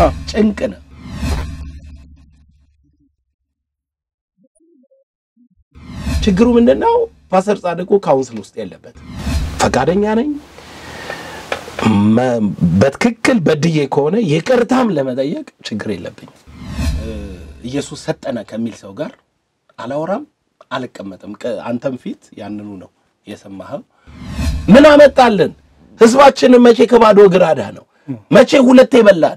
ጭንቅ ነው ችግሩ ምንድነው ፓስተር ጻድቁ ካውንስል ውስጥ ያለበት ፈቃደኛ ነኝ በትክክል በድዬ ከሆነ ይቅርታም ለመጠየቅ ችግር የለብኝ ኢየሱስ ሰጠነ ከሚል ሰው ጋር አላወራም አልቀመጥም አንተም ፊት ያንኑ ነው የሰማኸው ምን አመጣልን ህዝባችን መቼ ከባዶ ግራዳ ነው መቼ ሁለቴ በላን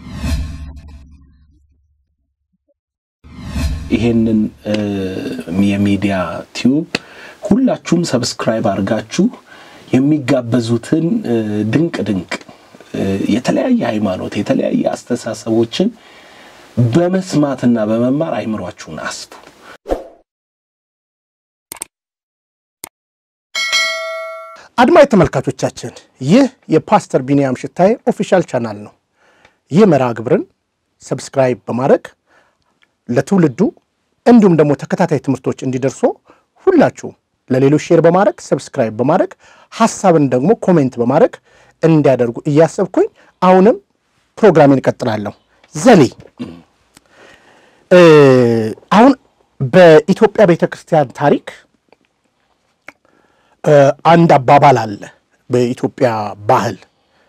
ይሄንን የሚዲያ ቲዩብ ሁላችሁም ሰብስክራይብ አርጋችሁ የሚጋበዙትን ድንቅ የተለያየ ሃይማኖት የተለያየ አስተሳሰቦችን በመስማትና በመማር አይምሯችሁን አስፉ አድማጭ ተመልካቾቻችን ይህ የፓስተር ቢንያም ሽታዬ ኦፊሻል ቻናል ነው ይህ መርሃ ግብርን ሰብስክራይብ በማድረግ ለትውልዱ እንዲሁም ደግሞ ተከታታይ ትምህርቶች እንዲደርሱ ሁላችሁ ለሌሎች ሼር በማድረግ ሰብስክራይብ በማድረግ ሐሳብን ደግሞ ኮሜንት በማድረግ እንዲያደርጉ እያሰብኩኝ አሁንም ፕሮግራሜን ቀጥላለሁ ዘሊ አሁን በኢትዮጵያ ቤተክርስቲያን ታሪክ አንድ አባባል አለ በኢትዮጵያ ባህል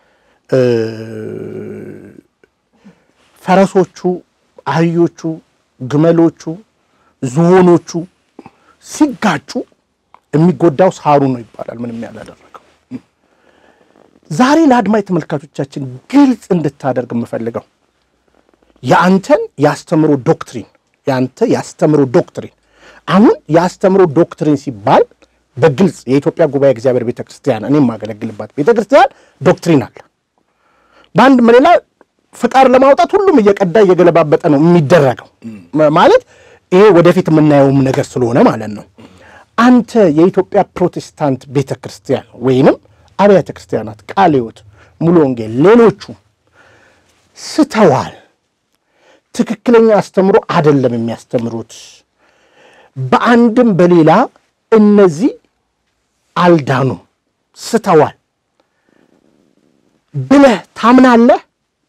ፈረሶቹ አህዮቹ ግመሎቹ ዝሆኖቹ ሲጋጩ የሚጎዳው ሳሩ ነው ይባላል ምንም ያላደረገው ዛሬ ለአድማጭ ተመልካቾቻችን ግልጽ እንድታደርግ የምፈልገው ያንተን ያስተምሮ ዶክትሪን አሁን ያስተምሮ ዶክትሪን ሲባል በግልጽ የኢትዮጵያ ጉባኤ እግዚአብሔር ቤተክርስቲያን እኔ ማገለግልባት ቤተክርስቲያን ዶክትሪን አለ ባንድ መሌላ ፍቃድ ለማውጣት ሁሉም እየቀዳ እየገለባበጠ ነው የሚደረገው ማለት ይሄ ወደፊት የምናየው ነገር ስለሆነ ማለት ነው አንተ የኢትዮጵያ ፕሮቴስታንት ቤተክርስቲያን ወይንም አብያተ ክርስቲያናት ቃልዮት ሙሉ ወንጌል ሌሎቹ ስተዋል ትክክለኛ አስተምሮ አይደለም የሚያስተምሩት በአንድም በሌላ እነዚህ አልዳኑ ስተዋል ብለህ ታምናለህ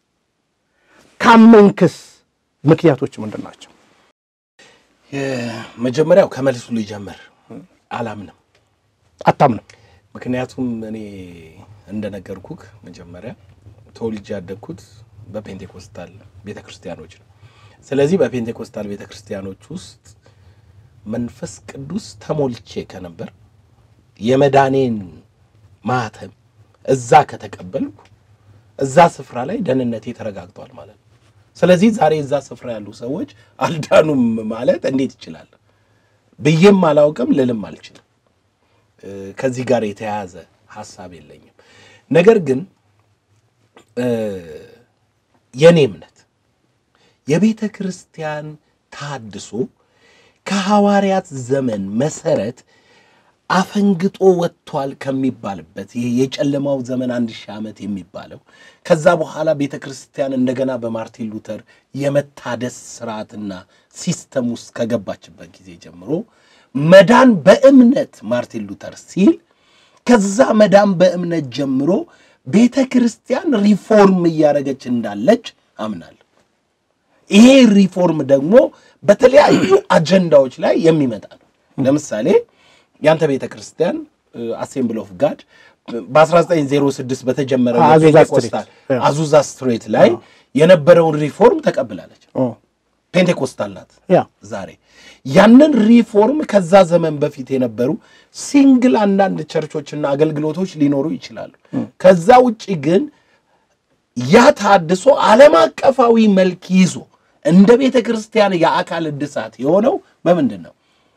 ካመንክስ ምክንያቶች ምንድናቸው የመጀመሪያው ከመልሱ ሊጀምር አላምንም አታምንም ምክንያቱም እኔ እንደነገርኩክ መጀመሪያ ተወልጄ ያደግኩት በፔንቴኮስታል ቤተክርስቲያኖች ነው ስለዚህ በፔንቴኮስታል ቤተክርስቲያኖች ውስጥ መንፈስ ቅዱስ ተሞልቼ ከነበር የመዳኔን ማተም እዛ ከተቀበልኩ እዛ ስፍራ ላይ ደህንነቴ ተረጋግጧል ማለት ነው ስለዚህ ዛሬ እዛ ስፍራ ያሉ ሰዎች አልዳኑም ማለት እንዴት ይችላል በየም አላውቅም ለለም አልችልም ከዚህ ጋር የተያያዘ ሐሳብ የለኝም ነገር ግን የኔ እምነት የቤተ ክርስቲያን ታድሶ ከሐዋርያት ዘመን መሰረት አፈንግጦ ወጥቷል ከሚባልበት ይሄ የጨለማው ዘመን 1000 ዓመት የሚባለው ከዛ በኋላ ቤተ ክርስቲያን እንደገና በማርቲን ሉተር የመታደስ ስርዓትና ሲስተም ውስጥ ከገባችበት ጊዜ ጀምሮ መዳን በእምነት ማርቲን ሉተር ሲል ከዛ መዳን በእምነት ጀምሮ ቤተ ክርስቲያን ሪፎርም እያደረገች እንዳለች አምናለሁ ይሄ ሪፎርም ደግሞ በተለያዩ አጀንዳዎች ላይ የሚመጣ ነው ለምሳሌ ያንተ ቤተ ክርስቲያን አሴምብል ኦፍ ጋድ በ1906 በተጀመረው አዙዛ ስትሬት ላይ የነበረውን ሪፎርም ተቀብላለች ፔንቴኮስታል ናት ዛሬ ያንን ሪፎርም ከዛ ዘመን በፊት የነበሩ ሲንግል አንዳንድ ቸርቾችና አገልግሎቶች ሊኖሩ ይችላሉ ከዛ ውጪ ግን ያ ታድሶ ዓለም አቀፋዊ መልክ ይዞ እንደ ቤተ ክርስቲያን የአካል እድሳት የሆነው በምንድነው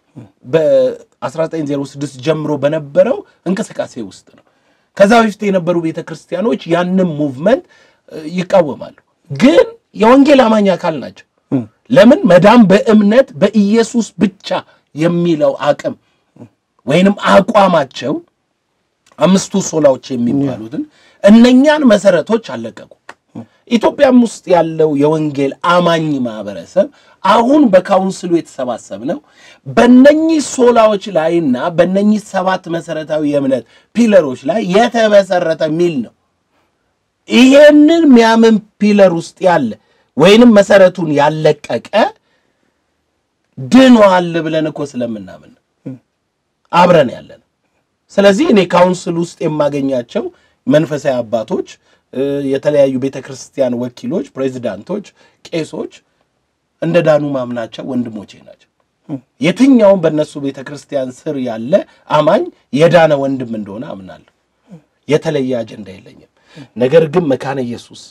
በ1906 ጀምሮ በነበረው እንቅስቃሴ ውስጥ ነው ከዛ በፊት የነበሩ ቤተ ክርስቲያኖች ያንን ሙቭመንት ይቃወማሉ ግን የወንጌል አማኝ አካል ናቸው ለምን መዳን በእምነት በኢየሱስ ብቻ የሚለው አቅም ወይንም አቋማቸው አምስቱ ሶላዎች የሚባሉትን እነኛን መሰረቶች አለቀቁ ኢትዮጵያም ውስጥ ያለው የወንጌል አማኝ ማህበረሰብ አሁን በካውንስሉ የተሰባሰበው በእነኚህ ሶላዎች ላይና በእነኚህ ሰባት መሰረታዊ የእምነት ፒለሮች ላይ የተመሰረተ ሚል ነው ይሄንን ሚያምን ፒለር ውስጥ ያለ ወይንም መሰረቱን ያለቀቀ ድኗል ብለን እኮ ስለምናምን አብረን ያለን ስለዚህ እኔ ካውንስል ውስጥ የማገኛቸው መንፈሳዊ አባቶች የተለያዩ ቤተክርስቲያን ወኪሎች ፕሬዝዳንቶች ቄሶች እንደዳኑ ማምናቸው ወንድሞቼ ናቸው የትኛው በእነሱ ቤተክርስቲያን ስር ያለ አማኝ የዳነ ወንድም እንደሆነ አምናለሁ የተለየ አጀንዳ የለኝም ነገር ግን መካነ ኢየሱስ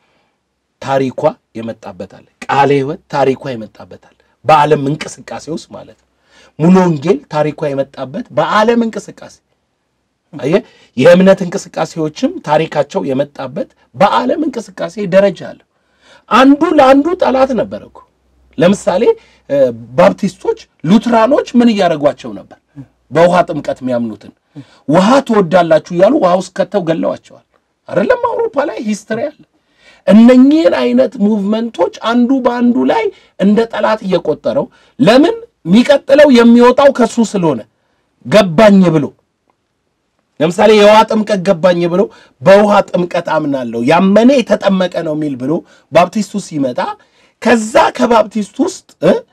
ታሪኳ የመጣበታል ቃለ ሕይወት ታሪኳ የመጣበታል በዓለም እንቅስቃሴውስ ማለት ሙሉ ወንጌል ታሪኳ የመጣበት በዓለም እንቅስቃሴ አየ የእምነት እንቅስቃሴዎችም ታሪካቸው የመጣበት በዓለም እንቅስቃሴ ደረጃ አለ አንዱ ለአንዱ ጠላት ነበርኩ ለምሳሌ ባፕቲስቶች ሉትራኖች ምን ያረጋጓቸው ነበር በውሃ ጥምቀት የሚያምኑትን ውሃ ተወዳላችሁ ያሉ ውሃ ውስጥ ከተው ገለዋቸዋል አይደለም አውሮፓ ላይ ሂስትሪ አለ እነኚህን አይነት ሙቭመንቶች አንዱ ባንዱ ላይ እንደ ጠላት እየቆጠረው ለምን ሚቀጥለው የሚወጣው ከሱ ስለሆነ ገባኝ ብሎ ለምሳሌ የውሃ ጥምቀት ገባኝ ብሎ በውሃ ጥምቀት አምናለሁ ያመነ የተጠመቀ ነው ሚል ብሎ ባፕቲስቱ ሲመጣ ከዛ ከባፕቲስቱ ውስጥ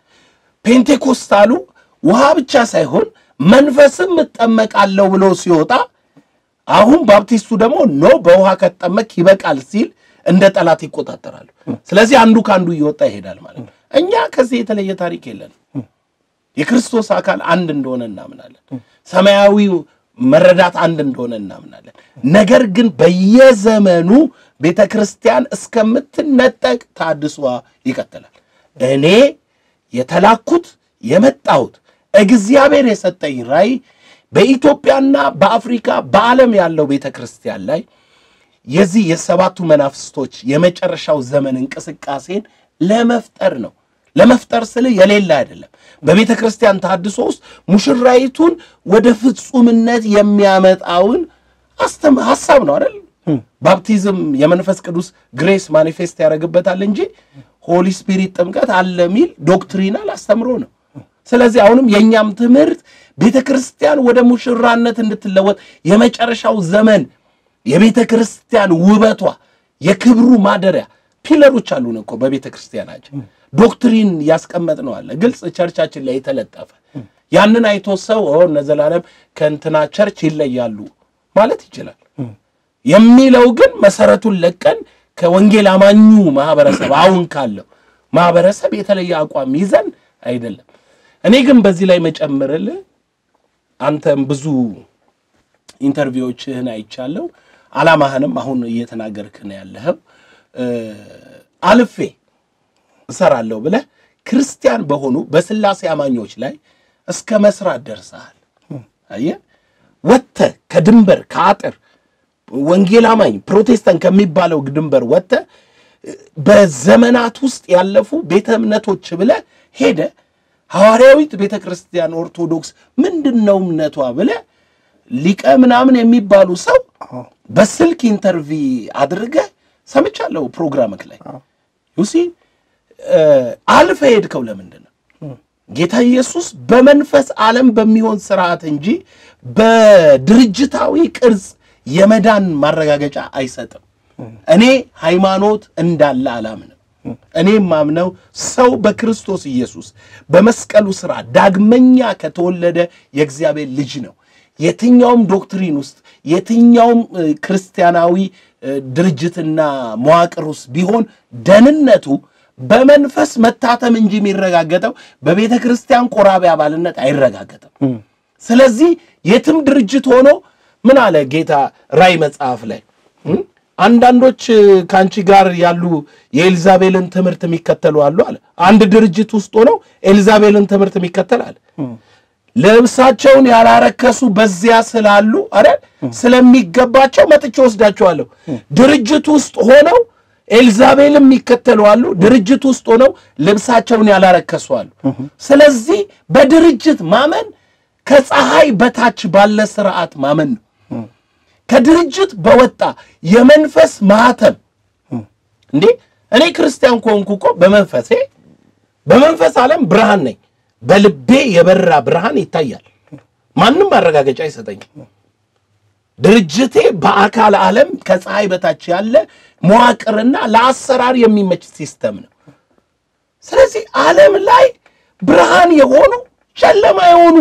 ፔንቴኮስታሉ ውሃ ብቻ ሳይሆን መንፈስም ተጠመቃለሁ ብሎ ሲወጣ አሁን ባፕቲስቱ ደግሞ ኖ በውሃ ከተጠመቅ ይበቃል ሲል እንደ ጠላት ይቆጣጣራሉ ስለዚህ አንዱ ካንዱ ይወጣ ይሄዳል ማለት ነው እኛ ከዚህ የተለየ ታሪክ የለንም የክርስቶስ አካል አንድ እንደሆነ እናምናለን ሰማያዊው መረዳት አንድ እንደሆነ እናምናለን ነገር ግን በየዘመኑ ቤተክርስቲያን እስከምትነጠቅ ታድሷ ይቀጥላል እኔ የተላኩት የመጣሁት እግዚአብሔር የሰጠኝ ራይ በኢትዮጵያና በአፍሪካ በዓለም ያለው ቤተክርስቲያን ላይ የዚህ የሰባቱ መናፍስቶች የመጨረሻው ዘመን እንቅስቃሴን ለመፍጠር ነው ለመፍጠር ስለ የሌላ አይደለም በቤተክርስቲያን ታድሶ ውስጥ ሙሽራይቱን ወደ ፍጹምነት የሚያመጣውን ሐሳብ ነው አይደል ባፕቲዝም የመንፈስ ቅዱስ ግሬስ ማኒፌስት ያደርግበታል እንጂ ሆሊ ስፒሪት ጥምቀት አለሚል ዶክትሪናል አስተምሮ ነው ስለዚህ አሁንም የኛም ትምህርት ቤተክርስቲያን ወደ ሙሽራነት እንድትለወጥ የመጨረሻው ዘመን የቤተክርስቲያን ውበቷ የክብሩ ማደሪያ ፒለሮች አሉን እኮ በቤተክርስቲያናችን ዶክትሪን ያስቀመጥነው አለ ግልጽ ቸርቻችን ላይ የተለጠፈ ያንን አይቶ ሰው ዘላለም ከእንትና ቸርች ይለያሉ ማለት ይችላል የሚለው ግን መሰረቱን ለቀን ከወንጌል አማኙ ማህበረሰብ አሁን ካለው ማህበረሰብ የተለየ አቋም ይዘን አይደለም እኔ ግን በዚህ ላይ መጨመርልህ አንተም ብዙ ኢንተርቪዎችህን አይቻለሁ አላማህንም አሁን እየተናገርክ ነው ያለኸው አልፌ እሰራለሁ ብለ ክርስቲያን በሆኑ በስላሴ አማኞች ላይ እስከ መስራት ደርሰሃል አየ ወተ ከድንበር ከአጥር ወንጌል አማኝ ፕሮቴስታንት ከሚባለው ድንበር ወተ በዘመናት ውስጥ ያለፉ ቤተ እምነቶች ብለ ሄደ ሐዋርያዊት ቤተክርስቲያን ኦርቶዶክስ ምንድነው እምነቷ ብለ ሊቀ ምናምን የሚባሉ ሰው በስልክ ኢንተርቪ አድርገ ሰምቻለሁ ፕሮግራምክ ላይ ዩሲ አልፈ ሄድከው ለምንድነው ጌታ ኢየሱስ በመንፈስ ዓለም በሚሆን ስርዓት እንጂ በድርጅታዊ ቅርጽ የመዳን ማረጋገጫ አይሰጥም እኔ ሃይማኖት እንዳለ አላምንም እኔ ማምነው ሰው በክርስቶስ ኢየሱስ በመስቀሉ ስራ ዳግመኛ ከተወለደ የእግዚአብሔር ልጅ ነው የትኛውም ዶክትሪን ውስጥ የትኛውም ክርስቲያናዊ ድርጅትና መዋቅር ውስጥ ቢሆን ደህንነቱ በመንፈስ መታተም እንጂ የሚረጋገጠው በቤተክርስቲያን ቆራቢ አባልነት አይረጋገጥም ስለዚህ የትም ድርጅት ሆኖ ምን አለ ጌታ ራይ መጽሐፍ ላይ አንዳንዶች ካንቺ ጋር ያሉ የኤልዛቤልን ትምህርት የሚከተሉ አሉ አለ አንድ ድርጅት ውስጥ ሆነው ኤልዛቤልን ትምህርት የሚከተል አለ ለብሳቸውን ያላረከሱ በዚያ ስላሉ አይደል ስለሚገባቸው መጥቼ ወስዳቸዋለሁ ድርጅት ውስጥ ሆነው ኤልዛቤልም የሚከተሉ አሉ ድርጅት ውስጥ ሆነው ልብሳቸውን ያላረከሱ አሉ ስለዚህ በድርጅት ማመን ከፀሐይ በታች ባለ ስርዓት ማመን ነው ከድርጅት በወጣ የመንፈስ ማህተም እንዴ እኔ ክርስቲያን ኮንኩኮ በመንፈስ ዓለም ብርሃን ነኝ በልቤ የበራ ብርሃን ይታያል ማንንም ማረጋገጫ አይሰጠኝ ድርጅቴ በአካል ዓለም ከፀሐይ በታች ያለ መዋቅርና ለአሰራር የሚመች ሲስተም ነው ስለዚህ ዓለም ላይ ብርሃን የሆኑ ጨለማ የሆኑ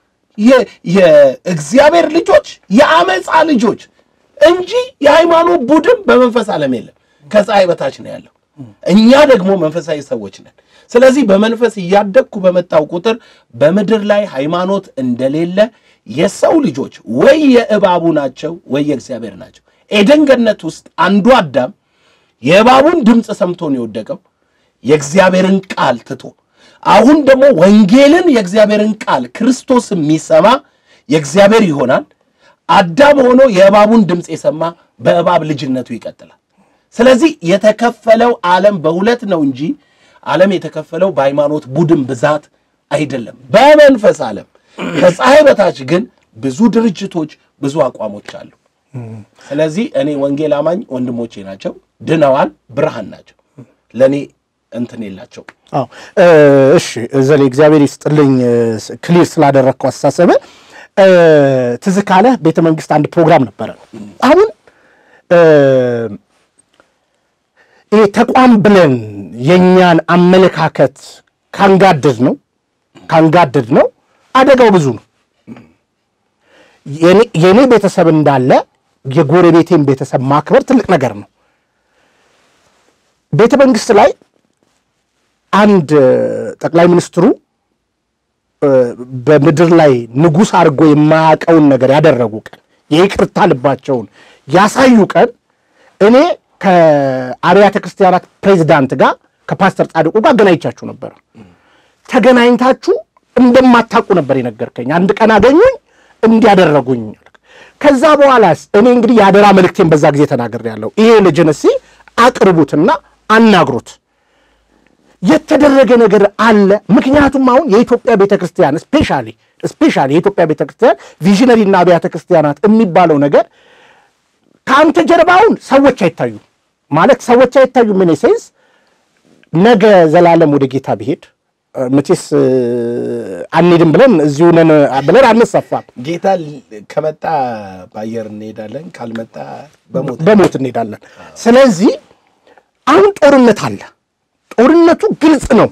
የእግዚአብሔር ልጆች የአመጻ ልጆች እንጂ የሃይማኖት ቡድን በመንፈስ ዓለም የለም ከፀሐይ በታች ነው ያለው እኛ ደግሞ መንፈሳዊ ሰዎች ነን ስለዚህ በመንፈስ ያደግኩ በመጣው ቁጥር በመድር ላይ ሃይማኖት እንደሌለ የሰው ልጆች ወይ የእባቡ ናቸው ወይ የእግዚአብሔር ናቸው ኤደን ገነት ውስጥ አንዱ አዳም የእባቡን ድምጽ ሰምቶ ነው የወደቀው የእግዚአብሔርን ቃል ትቶ አሁን ደግሞ ወንጌልን የእግዚአብሔርን ቃል ክርስቶስ የሚሰማ የእግዚአብሔር ይሆናል አዳም ሆኖ የእባቡን ድምጽ የሰማ በእባብ ልጅነቱ ይቀጥላል ስለዚህ የተከፈለው ዓለም በሁለት ነው እንጂ ዓለም የተከፈለው በሃይማኖት ቡድን ብዛት አይደለም በመንፈስ ዓለም ከፀሐይ በታች ግን ብዙ ድርጅቶች ብዙ አቋሞች አሉ ስለዚህ እኔ ወንጌል አማኝ ወንድሞቼ ናቸው ድነዋል ብርሃን ናቸው ለኔ እንትን የላቸው እሺ ዘለ እግዚአብሔር ይስጥልኝ ክሊር ስላደረኩ አስተሳሰበ ትዝካለ ቤተ መንግስት አንድ ፕሮግራም ነበር አሁን ተቋም ብለን የኛን አመለካከት ካንጋደድ ነው አደጋው ብዙ ነው የኔ ቤተሰብ እንዳለ የጎረቤቴን ቤተሰብ ማክበር ትልቅ ነገር ነው ቤተ መንግስት ላይ አንድ ጠቅላይ ሚኒስትሩ በምድር ላይ ንጉስ አድርጎ የማያውቀውን ነገር ያደረጉ ቀን የይቅርታ ልባቸውን ያሳዩ ቀን እኔ ከአብያተ ክርስቲያናት ፕሬዝዳንት ጋር ከፓስተር ጻድቁ ጋር ገናኝቻችሁ ነበር ተገናኝታችሁ እንደማታውቁ ነበር የነገርከኝ አንድ ቀን አገኙኝ እንዲያደረጉኝ ከዛ በኋላስ እኔ እንግዲህ ያደራ መልእክቴን በዛ ጊዜ ተናገር ያለው ይሄ ለጀነሲ አቅርቡትና አናግሩት የተደረገ ነገር አለ ምክንያቱም አሁን የኢትዮጵያ ቤተክርስቲያን ስፔሻሊ የኢትዮጵያ ቤተክርስቲያን ቪዥነሪና አብያተ ክርስቲያናት የሚባለው ነገር ካንተ ጀርባውን ሰዎች አይታዩ ማለት ሰዎች አይታዩ ምን ሴንስ ነገ ዘላለም ወደ ጌታ ቢሄድ መቼስ አንሄድም ብለን እዚሁ ነን ብለን አንሰፋም ጌታ ከመጣ ባየር እንሄዳለን ካልመጣ በሞት እንሄዳለን ስለዚህ አሁን ጦርነት አለ ጦርነቱ ግልጽ ነው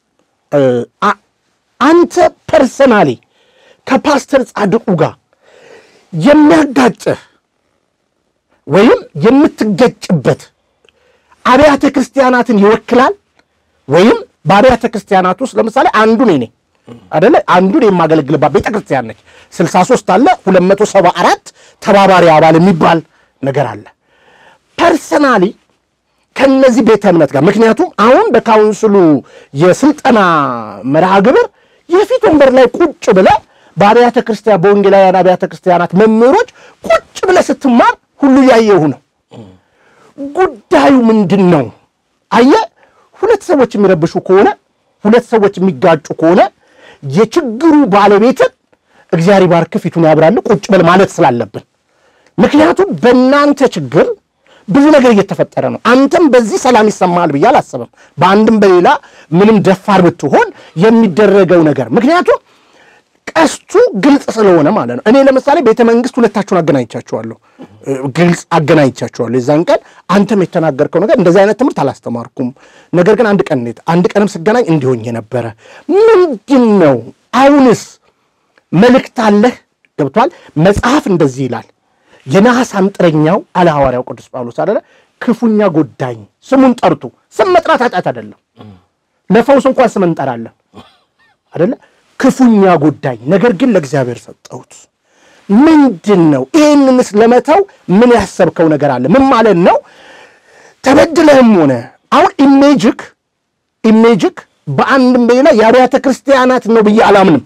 አንተ ፐርሰናሊ ከፓስተር ጻድቁ ጋር የሚያጋጭህ ወይም የምትገጭበት አብያተ ክርስቲያናትን ይወክላል ወይም በአብያተ ክርስቲያናት ውስጥ ለምሳሌ አንዱ ነኝ አይደለ አንዱን የማገለግልባት ቤተክርስቲያን ነች 63 አለ 274 ተባባሪ አባል የሚባል ነገር አለ ፐርሰናሊ ከነዚህ ቤተ እምነት ጋር ምክንያቱም አሁን በካውንስሉ የስልጠና መርሃ ግብር የፊት ወንበር ላይ ቁጭ ብለ በአብያተ ክርስቲያን በወንጌላውያን አብያተ ክርስቲያናት መምህሮች ቁጭ ብለ ስትማር ሁሉ ያየው ነው ጉዳዩ ምንድነው አየ ሁለት ሰዎች የሚረብሹ ከሆነ ሁለት ሰዎች የሚጋጩ ከሆነ የችግሩ ባለቤት እግዚአብሔር ባርክ ፊቱን ያብራል ቁጭ በል ማለት ስላለብን ምክንያቱም በእናንተ ችግር ብዙ ነገር እየተፈጠረ ነው አንተም በዚህ ሰላም ይሰማል ብያል አሰበም በአንድም በሌላ ምንም ደፋር ብትሆን የሚደረገው ነገር ምክንያቱም ቀስቱ ግልጽ ስለሆነ ማለት ነው እኔ ለምሳሌ ቤተ መንግስት ሁለታችሁን አገናኝቻችኋለሁ ግልጽ አገናኝቻችኋለሁ የዛን ቀን አንተም የተናገርከው ነገር እንደዛ አይነት ትምህርት አላስተማርኩም ነገር ግን አንድ ቀንም ስገናኝ እንዲሆን የነበረ ምንድነው አሁንስ መልእክት አለ ገብቷል መጽሐፍ እንደዚህ ይላል የነሐስ አንጥረኛው አለ ሐዋርያው ቅዱስ ጳውሎስ አይደለ ክፉኛ ጎዳኝ ስሙን ጠርቱ ስም መጥራት ኃጢአት አይደለም ለፈውስ እንኳን ስም እንጠራለን አይደለ ክፉኛ ጎዳኝ ነገር ግን ለእግዚአብሔር ሰጠሁት ምንድነው ይሄንንስ ለመተው ምን ያሰብከው ነገር አለ ምን ማለት ነው ተበድለህም ሆነ አሁን ኢሜጂክ በአንድም በሌላ የአብያተ ክርስቲያናት ነው ብዬ አላምንም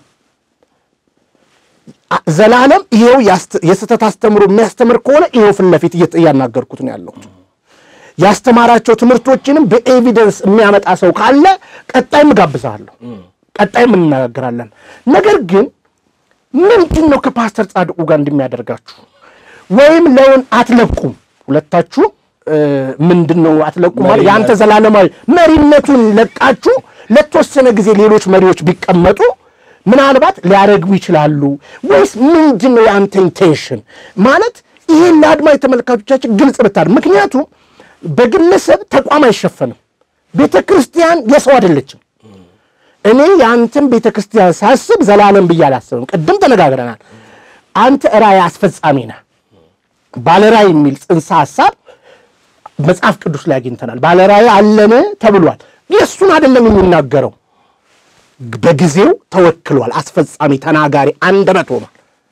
ዘላለም ይሄው የስተት አስተምሮ የሚያስተምር ከሆነ ይሄው ፍለፊት እያናገርኩት ነው ያለው ያስተማራቸው ትምህርቶችንም በኤቪደንስ የሚያመጣ ሰው ካለ ቀጣይም ጋብዛለሁ ቀጣይም እናገራለን ነገር ግን ምንድነው ከፓስተር ጻድቁ ጋር እንደሚያደርጋችሁ ወይም ለውን አትለቁም ሁለታችሁ ምንድነው አትለቁም ማለት ያንተ ዘላለማዊ መሪነቱን ለቃችሁ ለተወሰነ ጊዜ ሌሎች መሪዎች ቢቀመጡ ምናልባት ሊያረግቡ ይችላሉ ወይስ ምንድነው ያንተ ኢንቴንሽን ማለት ይሄን ለአድማጭ ተመልካቾቻችን ግልጽ ብታር ምክንያቱም በግለሰብ ተቋም አይሸፈንም ቤተክርስቲያን የሰው አይደለችም እኔ ያንተን ቤተክርስቲያን ሳስብ ዘላለም ብያላስብም ቀደም ተነጋግረናል አንተ ራይ አስፈጻሚ ነህ ባለራይ የሚል ጽንሰ ሐሳብ መጽሐፍ ቅዱስ ላይ አግኝተናል ባለራይ አለነ ተብሏል የሱን አይደለም የሚናገረው በጊዜው ተወክሏል አስፈጻሚ ተናጋሪ አንደበት ሆኗል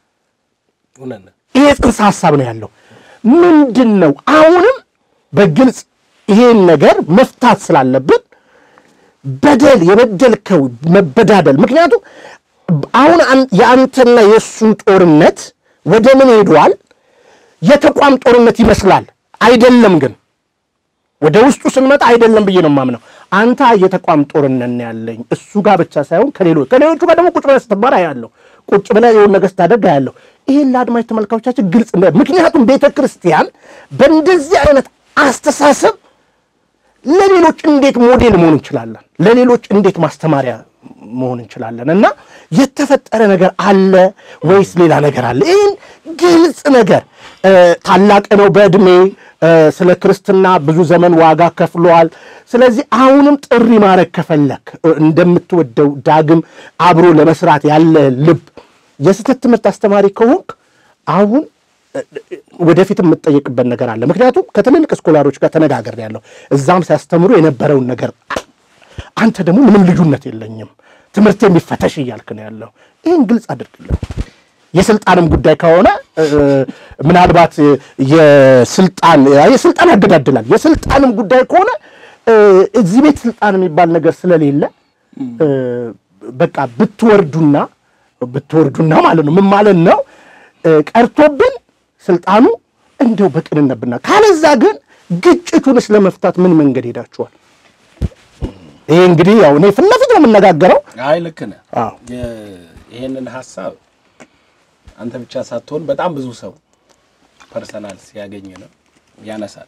ይሄ ጽንሰ ሐሳብ ነው ያለው ምንድነው አሁንም በግልጽ ይሄን ነገር መፍታት ስላለበት በደል የበደልከው መበዳደል ምክንያቱም አሁን ያንተና የሱን ጦርነት ወደ ምን ሄዷል የተቋም ጦርነት ይመስላል አይደለም ግን ወደ ውስጡ ስንመጣ አይደለም ብዬ ነው ማምነው አንተ የተቋም ጦርነት ያለኝ እሱ ጋር ብቻ ሳይሆን ከሌሎቹ ጋር ደግሞ ቁጭ ብለህ ስትማር ያለው ቁጭ ብለህ የሆነ ነገር ታደርጋ ያለው ይሄን ለአድማጭ ተመልካቾቻችን ግልጽ ምክንያቱም ቤተክርስቲያን በእንደዚህ አይነት አስተሳሰብ ለሌሎች እንዴት ሞዴል መሆን እንችላለን ለሌሎች እንዴት ማስተማሪያ መሆን እንችላለን እና የተፈጠረ ነገር አለ ወይስ ሌላ ነገር አለ ይሄን ግልጽ ነገር ታላቅ ነው በእድሜ ስለ ክርስትና ብዙ ዘመን ዋጋ ከፍሏል ስለዚህ አሁንም ጥሪ ማረክ ከፈለክ እንደምትወደው ዳግም አብሮ ለመስራት ያለ ልብ የስተት ትምህርት አስተማሪ ከሆንክ አሁን ወደፊት የምትጠይቅበት ነገር አለ ምክንያቱም ከትልልቅ ስኮላሮች ጋር ተነጋገር ያለው እዛም ሲያስተምሩ የነበረው ነገር አንተ ደግሞ ምንም ልዩነት የለኝም ትምህርት የሚፈተሽ ይያልክ ነው ያለው ይሄን ግልጽ አድርግልኝ የስልጣንም ጉዳይ ከሆነ ምናልባት የስልጣን ያገዳድላል የስልጣንም ጉዳይ ከሆነ እዚህ ቤት ስልጣን የሚባል ነገር ስለሌለ በቃ ብትወርዱና ማለት ነው ምን ማለት ነው ቀርቶብን ስልጣኑ እንደው በቅንነብና ካለዛ ግን ግጭቱን ስለመፍታት ምን መንገድ ሄዳችኋል ይሄ እንግዲህ ያው እኔ ፍለፊት ነው የምነጋገረው አይ ልክ ነህ ይሄንን ሐሳብ አንተ ብቻ ሳትሆን በጣም ብዙ ሰው ፐርሰናል ሲያገኝ ነው ያነሳል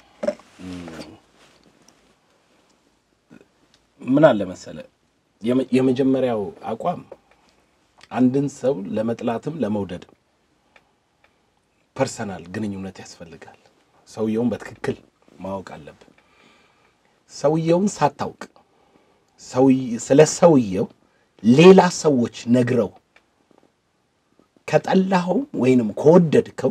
ምን አለ መሰለ የመጀመሪያው አቋም አንድን ሰው ለመጥላትም ለመውደድ ፐርሰናል ግንኙነት ያስፈልጋል ሰውየውን በትክክል ማወቅ አለበት ሰውየውን ሳታውቅ ስለ ሰውየው ሌላ ሰዎች ነግረው ከጠላኸው ወይንም ከወደድከው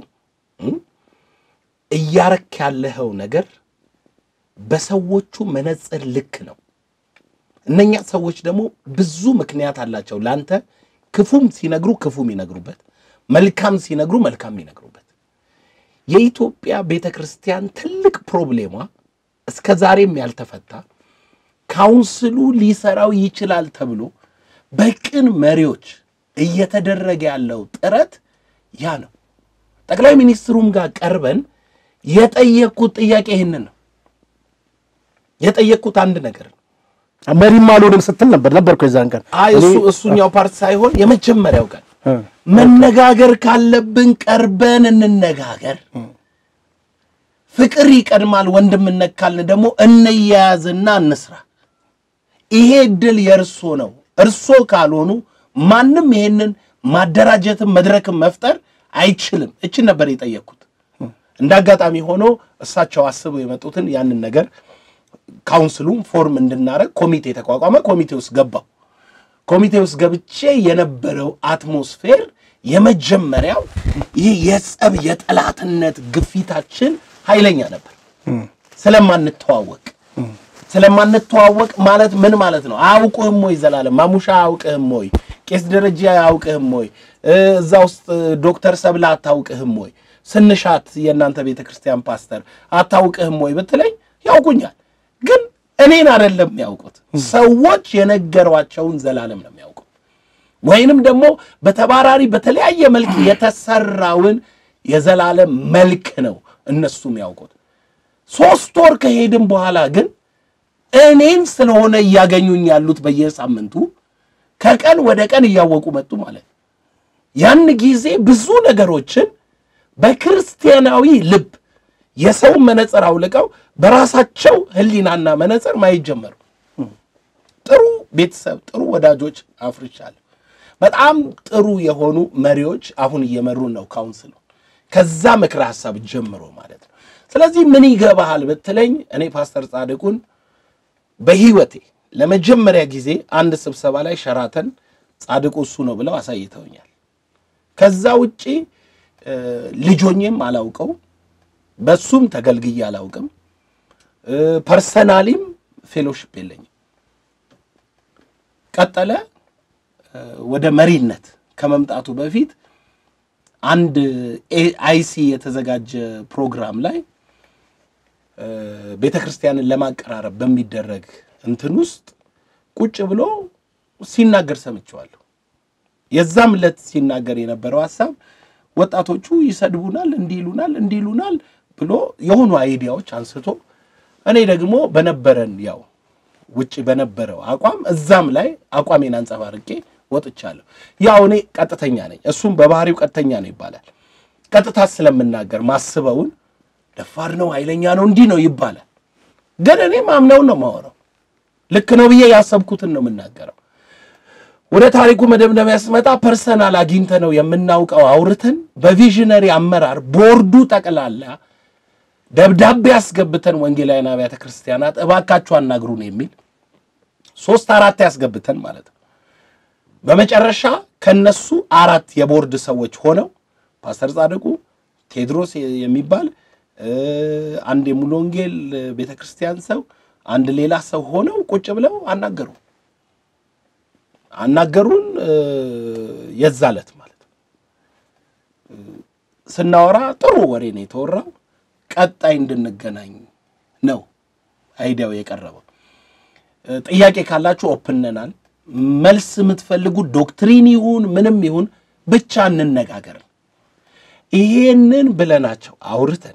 እያረክ ያለኸው ነገር በሰዎቹ መነጽር ልክ ነው እነኛ ሰዎች ደግሞ ብዙ ምክንያት አላቸው ላንተ ክፉም ሲነግሩ ክፉም ይነግሩበት መልካም ሲነግሩ መልካም ይነግሩበት የኢትዮጵያ ቤተክርስቲያን ትልቅ ፕሮብሌሟ እስከ ዛሬም ያልተፈታ ካውንስሉ ሊሰራው ይችላል ተብሎ በቅን መሪዎች እየተደረገ ያለው ጥረት ያ ነው ጠቅላይ ሚኒስትሩም ጋር ቀርበን የጠየቁት ጥያቄ ይሄንን ነው የጠየቁት አንድ ነገር መሪ ማሉንም ስትል ነበርኩ የዛን ቀን አይ እሱኛው ፓርት ሳይሆን የመጀመሪያው ቀን መነጋገር ካለብን ቀርበን እንነጋገር ፍቅር ይቀድማል ወንድምነት ካልን ደግሞ እንያያዝና እንስራ ይሄ ድል የርሶ ነው እርሶ ካልሆኑ ማንንም ይሄንን ማደራጀት መድረክም መፍጠር አይችልም እቺ ነበር የጠየቁት እንዳጋጣሚ ሆኖ እሳቸው አስበው የመጡትን ያንን ነገር ካውንስሉን ፎርም እንድናረግ ኮሚቴ ተቋቋመ ኮሚቴው ውስጥ ገባው ኮሚቴው ውስጥ ገብቼ የነበረው አትሞስፌር የመጀመሪያው ይሄ የጸብ የጠላትነት ግፊታችን ኃይለኛ ነበር ስለማንተዋወቅ ማለት ምን ማለት ነው አውቁህም ወይ ዘላለም ማሙሻ አውቁህም ወይ ቄስ ደረጃ አውቁህም ወይ እዛ ውስጥ ዶክተር ሰብላ አታውቁህም ወይ ስንሻት የናንተ ቤተክርስቲያን ፓስተር አታውቁህም ወይ በተለይ ያውቁኛል ግን እኔን አይደለም ያውቁት ሰዎች የነገሯቸውን ዘላለም ነው ያውቁት ወይንም ደግሞ በተባራሪ በተለያየ መልክ የተሰራውን የዘላለም መልክ ነው እነሱም ያውቁት 3 ወር ከሄድን በኋላ ግን እኔን ስለሆነ ያገኙኝ ያሉት በየሳምንቱ ከቀን ወደ ቀን ያወቁ መጡ ማለት ያን ጊዜ ብዙ ነገሮችን በክርስቲያናዊ ልብ የሰው መነጽር አውልቀው በራሳቸው ህሊናና መነጽር ማይጀመሩ ጥሩ ቤተሰብ ጥሩ ወዳጆች አፍርቻለሁ በጣም ጥሩ የሆኑ መሪዎች አሁን እየመሩ ነው ካውንስሉ ከዛ ምክረ ሐሳብ ጀምሮ ማለት ነው ስለዚህ ምን ይገባሃል በትለኝ እኔ ፓስተር ጻድቁን በህይወቴ ለመጀመሪያ ጊዜ አንድ ስብሰባ ላይ ሸራተን ጻድቁ እሱ ነው ብለው አሳይተውኛል ከዛ ውጪ ልጆኝም አላውቀው በሱም ተገልግዬ አላውቅም ፐርሰናሊም ፌሎሺፕ የለኝም ቀጠለ ወደ መሪነት ከመምጣቱ በፊት አንድ አይሲ የተዘጋጀ ፕሮግራም ላይ ቤተክርስቲያንን ለማቀራረብ በሚደረግ እንትን ውስጥ ቁጭ ብሎ ሲናገር ሰምቻለሁ የዛም ለት ሲናገር የነበረው ሐሳብ ወጣቶቹ ይሰድቡናል እንዲሉናል ብሎ የሆኑ አይዲያዎች አንስቶ እኔ ደግሞ በነበረን ያው ውጪ በነበረው አቋም እዛም ላይ አቋሜን አንጸባርቄ ወጥቻለሁ ያው እኔ ቀጥተኛ ነኝ እሱም በባህሪው ቀጥተኛ ነው ይባላል ቀጥታ ስለምናገር ማስበውን ደፋር ነው ኃይለኛ ነው እንዲ ነው ይባላል ግን እኔ ማምነው ነው ማወራው ልክ ነው ብዬ ያሰብኩትን ነው የምናገረው ወደ ታሪኩ መደምደሚያ ያስመጣ ፐርሰናል አግኝተ ነው የምናውቀው አውርተን በቪዥነሪ አመራር ቦርዱ ጠቅላላ ደብዳቤ ያስገብተን ወንጌላውያን አብያተ ክርስቲያናት እባካችሁ አናግሩን የሚል 3-4 ያስገብተን ማለት ነው በመጨረሻ ከነሱ 4 የቦርድ ሰዎች ሆነው ፓስተር ጻድቁ ቴድሮስ የሚባል አንድ የሙሉ ወንጌል ቤተክርስቲያን ሰው አንድ ሌላ ሰው ሆነው ቁጭ ብለው አናገሩን የዛለት ማለት ነው ስናወራ ጥሩ ወሬ ነው የተወራው ቀጣይ እንድንገናኝ ነው አይዲያው የቀረበው ጥያቄ ካላችሁ ኦፕንነናል መልስ የምትፈልጉ ዶክትሪን ይሁን ምንም ይሁን ብቻ እንነጋገር ይሄንን ብለናቸው አውርተን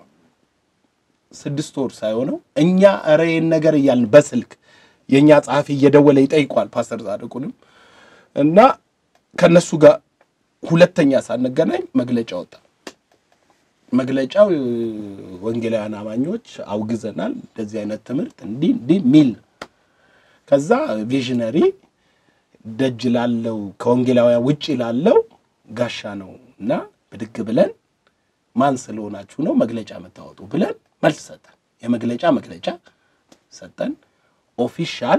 6 ወር ሳይሆነው እኛ አሬን ነገር ይያልን በስልክ የኛ ጻፊ እየደወለ ይጠይቋል ፓስተር ጻድቁንም እና ከነሱ ጋር ሁለተኛ ሳንገናኝ መግለጫ ወጣ መግለጫው ወንጌላውያን አማኞች አውግዘናል እንደዚህ አይነት ትምህርት እንዲ ሚል ከዛ ቪዥነሪ ደጅ ላለው ከወንጌላውያን ውጪ ላለው ጋሻ ነውና በድግ ብለን ማን ስለሆናችሁ ነው መግለጫ መታወጡ ብለን መልስ ሰጠን የመግለጫ ሰጠን ኦፊሻል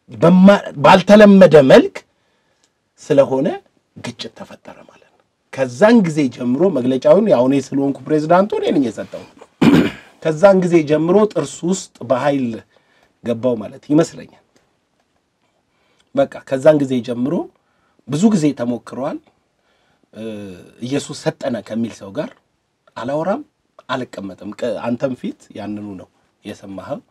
ባልተለመደ መልክ ስለሆነ ግጭት ተፈጠረ ማለት ነው ከዛን ጊዜ ጀምሮ መግለጫውን ያውኔ ስለሆንኩ ፕሬዝዳንቱ ነኝ የሰጠው ከዛን ጊዜ ጀምሮ ጥርስ ውስጥ በኃይል ገባው ማለት ይመስለኛል በቃ ከዛን ጊዜ ጀምሮ ብዙ ጊዜ ተሞክሯል ኢየሱስ ሰጠነ ከሚል ሰው ጋር አላወራም አልቀመጥም አንተም ፊት ያንኑ ነው የሰማኸው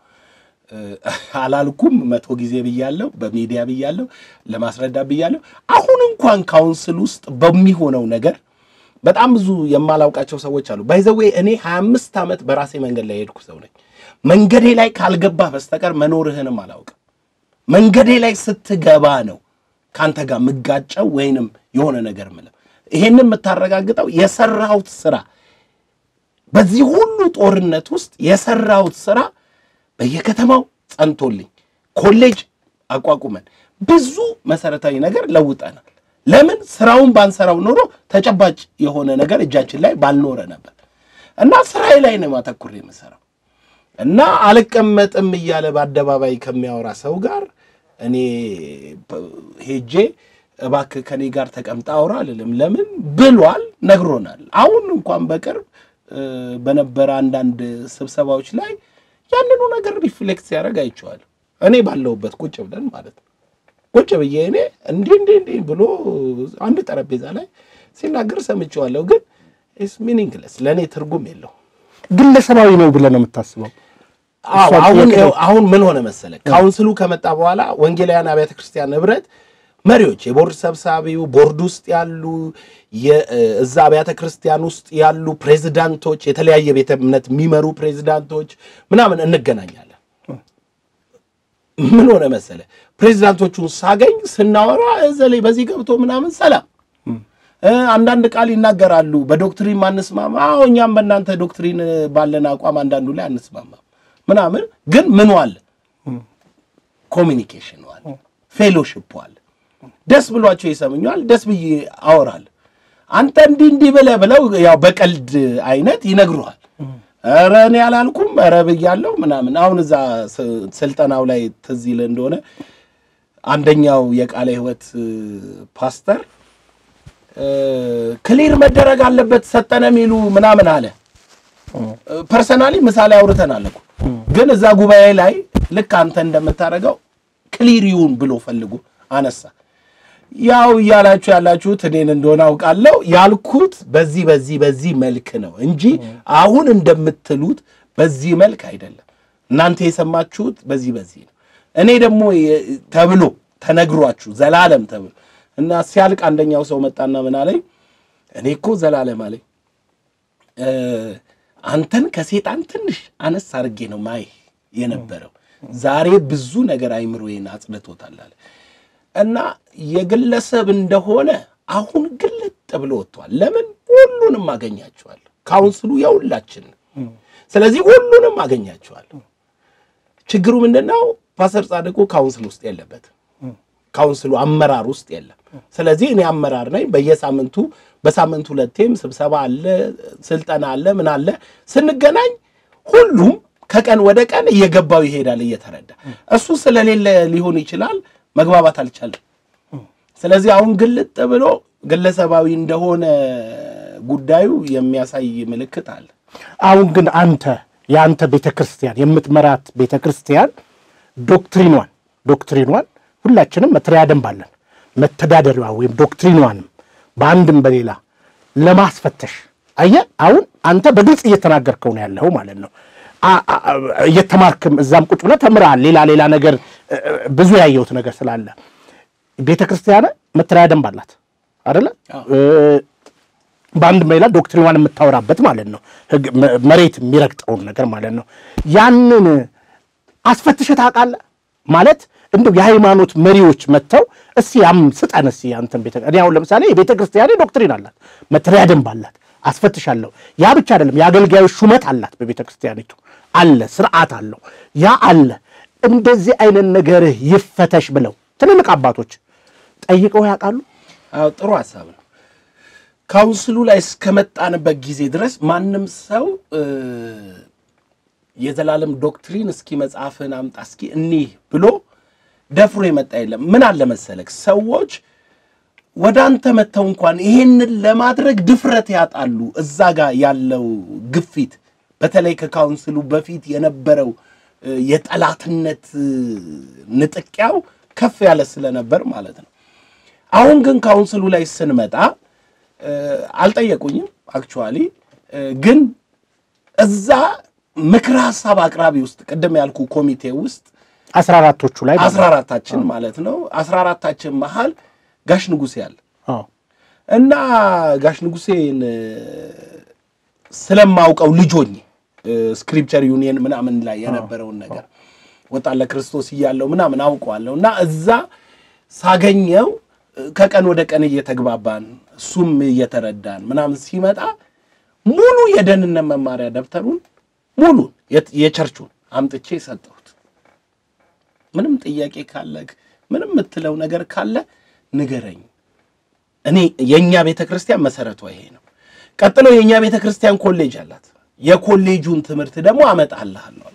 አላልኩም 100 ጊዜ ብያለሁ በሚዲያ ብያለሁ ለማስረዳ ብያለሁ አሁን እንኳን ካውንስል ውስጥ በሚሆነው ነገር በጣም ብዙ የማላውቃቸው ሰዎች አሉ ባይዘዌ እኔ 25 ዓመት በራሴ መንገድ ላይ ሄድኩ ሰው ነኝ መንገዴ ላይ ካልገባ በስተቀር መኖርህንም አላውቅም መንገዴ ላይ ስትገባ ነው ካንተ ጋር መጋጨው ወይንም የሆነ ነገር ማለት ይሄንን መታረጋግጠው የሰራውት ስራ በዚህ ሁሉ ጦርነት ውስጥ የሰራውት ስራ በየከተማው ጸንቶልኝ ኮሌጅ አቋቁመን ብዙ መሰረታዊ ነገር ለውጠናል ለምን ስራውን ባንሰራው ኖሮ ተጨባጭ የሆነ ነገር እጃችን ላይ ባልኖረ ነበር እና ስራዬ ላይ ነው ማተኩሬ መሰራው እና አልቀመጥም ይያለ በአደባባይ ከሚያወራ ሰው ጋር እኔ ሄጄ እባክ ከኔ ጋር ተቀምጣ አውራ አልልም ለምን ብሏል ነግሮናል አሁን እንኳን በቅርብ በነበረ አንዳንድ ስብሰባዎች ላይ ያንኑ ነገር ሪፍሌክት ያደርግ አይቻል እኔ ባለውበት ቁጭ ብለን ማለት ነው ቁጭ ብዬ እኔ እንዴ ብሎ አንድ ጠረጴዛ ላይ ሲናገር ሰምቻለሁ ግን ኢስ ሚኒንግለስ ለኔ ትርጉም የለው ግለሰባዊ ነው ብለ ነው የምታስበው አሁን ምን ሆነ መሰለ ካውንስሉ ከመጣ በኋላ ወንጌላውያን አብያተ ክርስቲያን ህብረት መሪዎች የቦርድ ሰብሳቢው ቦርድ ውስጥ ያሉ የዛ አብያተ ክርስቲያን ውስጥ ያሉ ፕሬዝዳንቶች የተለያየ ቤተ እምነት የሚመሩ ፕሬዝዳንቶች ምናምን እንገናኛለን ምን ሆነ መሰለ ፕሬዝዳንቶቹን ሳገኝ ስናወራ እዘለይ በዚህ ገብቶ ምናምን ሰላም አንዳንድ ቃል ይናገራሉ በዶክትሪን ማንስማማ እኛም በእናንተ ዶክትሪን ባለና አቋም አንዳንዱ ላይ አንስማማ ምናምን ግን ምን ዋለ ኮሚኒኬሽን ዋለ ፌሎሺፕ ዋለ ደስ ብሏቸው ይሰምኛል ደስ ብዬ አወራል አንተ እንዲህ ብለው ያው በቀልድ አይነት ይነግሩሃል ኧረ እኔ ያላልኩም ኧረ ብያለሁ ምናምን አሁን እዛ ስልጠናው ላይ ትዝ ይል እንደሆነ አንደኛው የቃለ ሕይወት ፓስተር ክሊር መደረግ አለበት ሰጠነ ሚሉ ምናምን አለ ፐርሰናሊ ምሳሌ አውርተናል እኮ ግን እዛ ጉባኤ ላይ ልክ አንተ እንደምታረጋው ክሊር ይሁን ብሎ ፈልጉ አነሳ ያው ያላችሁት እኔን እንደሆነ አውቃለሁ ያልኩት በዚህ መልክ ነው እንጂ አሁን እንደምትሉት በዚህ መልክ አይደለም እናንተ የሰማችሁት በዚህ ነው እኔ ደግሞ ተብሎ ተነግሯችሁ ዘላለም ተብሎ እና ሲያልቅ አንደኛው ሰው መጣና ምን አለኝ እኔ እኮ ዘላለም አለኝ አንተን ከሰይጣን ትንሽ አነስ አርጌ ነው ማይ የነበረው ዛሬ ብዙ ነገር አይምሮዬን አጽድቶታል አለ እና የግለሰብ እንደሆነ አሁን ግልጥ ብሎ ወጥቷል ለምን ሁሉንም አገኛቸዋል ካውንስሉ የሁላችን ስለዚህ ሁሉንም አገኛቸዋል ችግሩ ምንድነው ፓስተር ጻድቁ ካውንስል ውስጥ የለበት ካውንስሉ አመራር ውስጥ የለም ስለዚህ እኔ አመራር ነኝ በሳምንቱ ሁለቴም ስብሰባ አለ ስልጠና አለ ምን አለ ስንገናኝ ሁሉም ከቀን ወደ ቀን እየገባው ይሄዳል እየተረዳ እሱ ስለሌለ ሊሆን ይችላል መግባባት አልቻለም ስለዚህ አሁን ግልጥ ብሎ ግለሰባዊ እንደሆነ ጉዳዩ የሚያሳይ ምልክት አለ አሁን ግን ያንተ ቤተክርስቲያን የምትመራት ቤተክርስቲያን ዶክትሪኗን ሁላችንም መትሪያ ደንብ አለን መተዳደሪያው ወይም ዶክትሪኗን በአንድም በሌላ ለማስፈተሽ አሁን አንተ በግልጽ እየተናገርከው ነው ያለው ማለት ነው እየተማርክም እዛም ቁጭ ብለህ ተምራል ሌላ ነገር ብዙ ያየሁት ነገር ስላለ ቤተክርስቲያን መትሪያ ደንብ አላት አይደለ በአንድ በሌላ ዶክትሪኗን የምታወራበት ማለት ነው መሬት የሚረግጠው ነገር ማለት ነው ያንን አስፈትሸህ ታውቃለህ ማለት እንደው የሃይማኖት መሪዎች መተው ያም ስጠን አንተን ቤተክርስቲያን ያው ለምሳሌ የቤተክርስቲያን ዶክትሪን አላት መትሪያ ደንብ አላት አስፈትሻለሁ ያ ብቻ አይደለም ያገልጋዮች ሹመት አላት በቤተክርስቲያኒቱ አለ ስርዓት አለው ያ አለ እንደዚህ አይነት ነገር ይፈተሽ ብለው ትልልቅ አባቶች ጠይቀው ያውቃሉ አው ጥሩ ሐሳብ ነው ካውንስሉ ላይ እስከመጣንበት ጊዜ ድረስ ማንም ሰው የዘላለም ዶክትሪን እስኪ መጽሐፍን አምጣ እስኪ እኒ ብሎ ደፍሮ የመጣ የለም ምን አለ መሰለክ ሰዎች ወዳንተ መተው እንኳን ይሄንን ለማድረግ ድፍረት ያጣሉ እዛ ጋር ያለው ግፊት በተለይ ከካውንስሉ በፊት የነበረው የጠላትነት ንጥቂያው ከፍ ያለ ስለነበር ማለት ነው አሁን ግን ካውንስሉ ላይ ስንመጣ አልጠየቁኝም አክቹአሊ ግን እዛ ምክር ሐሳብ አቅራቢ ውስጥ ቀደም ያልኩ ኮሚቴ ውስጥ 14ቶቹ ላይ 14ታችን ማለት ነው 14ታችን መሃል ጋሽ ንጉሴ ያለ እና ጋሽ ንጉሴን ስለማውቀው ልጆኝ ስክሪፕቸር ዩኒየን ምናምን ላይ የነበረው ነገር ወጣለ ክርስቶስ ይያለው ምናምን አውቀዋለሁና እዛ ሳገኘው ከቀን ወደ ቀን እየተግባባን ሱም እየተረዳን ምናምን ሲመጣ ሙሉ የደህንነት መማሪያ ደብተሩን ሙሉ የቸርቹን አምጥቼ ሰጠሁት ምንም ጥያቄ ካለ ምንም ምትለው ነገር ካለ ንገረኝ እኔ የኛ ቤተክርስቲያን መሰረቱ ይሄ ነው ቀጥሎ የኛ ቤተክርስቲያን ኮሌጅ አላት የኮሌጁን ትምህርት ደግሞ አመጣለሁ አልኩት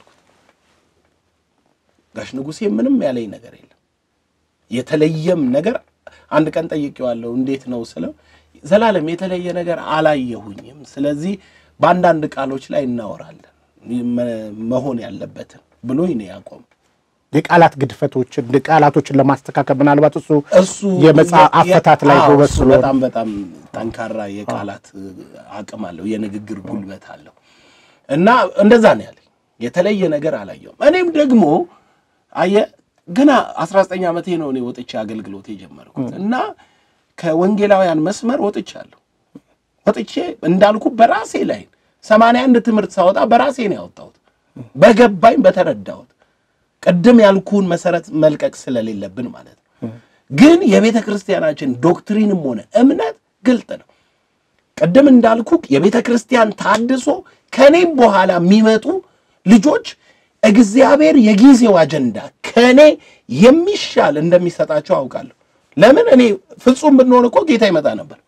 ጋሽ ንጉሴ ምንም ያለኝ ነገር የለም የተለየም ነገር አንድ ቀን ጠይቄዋለሁ እንዴት ነው ስለው ዘላለም የተለየ ነገር አላየሁኝም ስለዚህ ባንዳንድ ቃሎች ላይ እናወራለን መሆን ያለበት ብሎኝ ነው ያቆም የቃላት ግድፈቶችን ቃላቶችን ለማስተካከል ምናልባት እሱ የመጽሐፍ አፈታት ላይ ጎበስሎ በጣም ጠንካራ የቃላት አቅም አለው የንግግር ጉልበት አለው እና እንደዛ ነው ያለኝ የተለየ ነገር አላየሁም እኔም ደግሞ ገና 19 ዓመቴ ነው እኔ ወጥቼ አገልግሎት የጀመርኩት እና ከወንጌላውያን መስመር ወጥቼ እንዳልኩ በራሴ ላይ 81 ትምህርት ሳወጣ በራሴ ነው ያወጣሁት በገባኝ በተረዳሁት ቀደም ያልኩን መሰረት መልቀቅ ስለሌለብን ማለት ነው ግን የቤተክርስቲያናችን ዶክትሪንም ሆነ እምነት ግልጥ ነው ቀደም እንዳልኩ የቤተክርስቲያን ታድሶ ከኔም በኋላ የሚመጡ ልጆች እግዚአብሔር የጊዜው አጀንዳ ከኔ የሚሻል እንደሚሰጣቸው አውቃለሁ ለምን እኔ ፍጹም ብንሆን እኮ ጌታ ይመጣ ነበር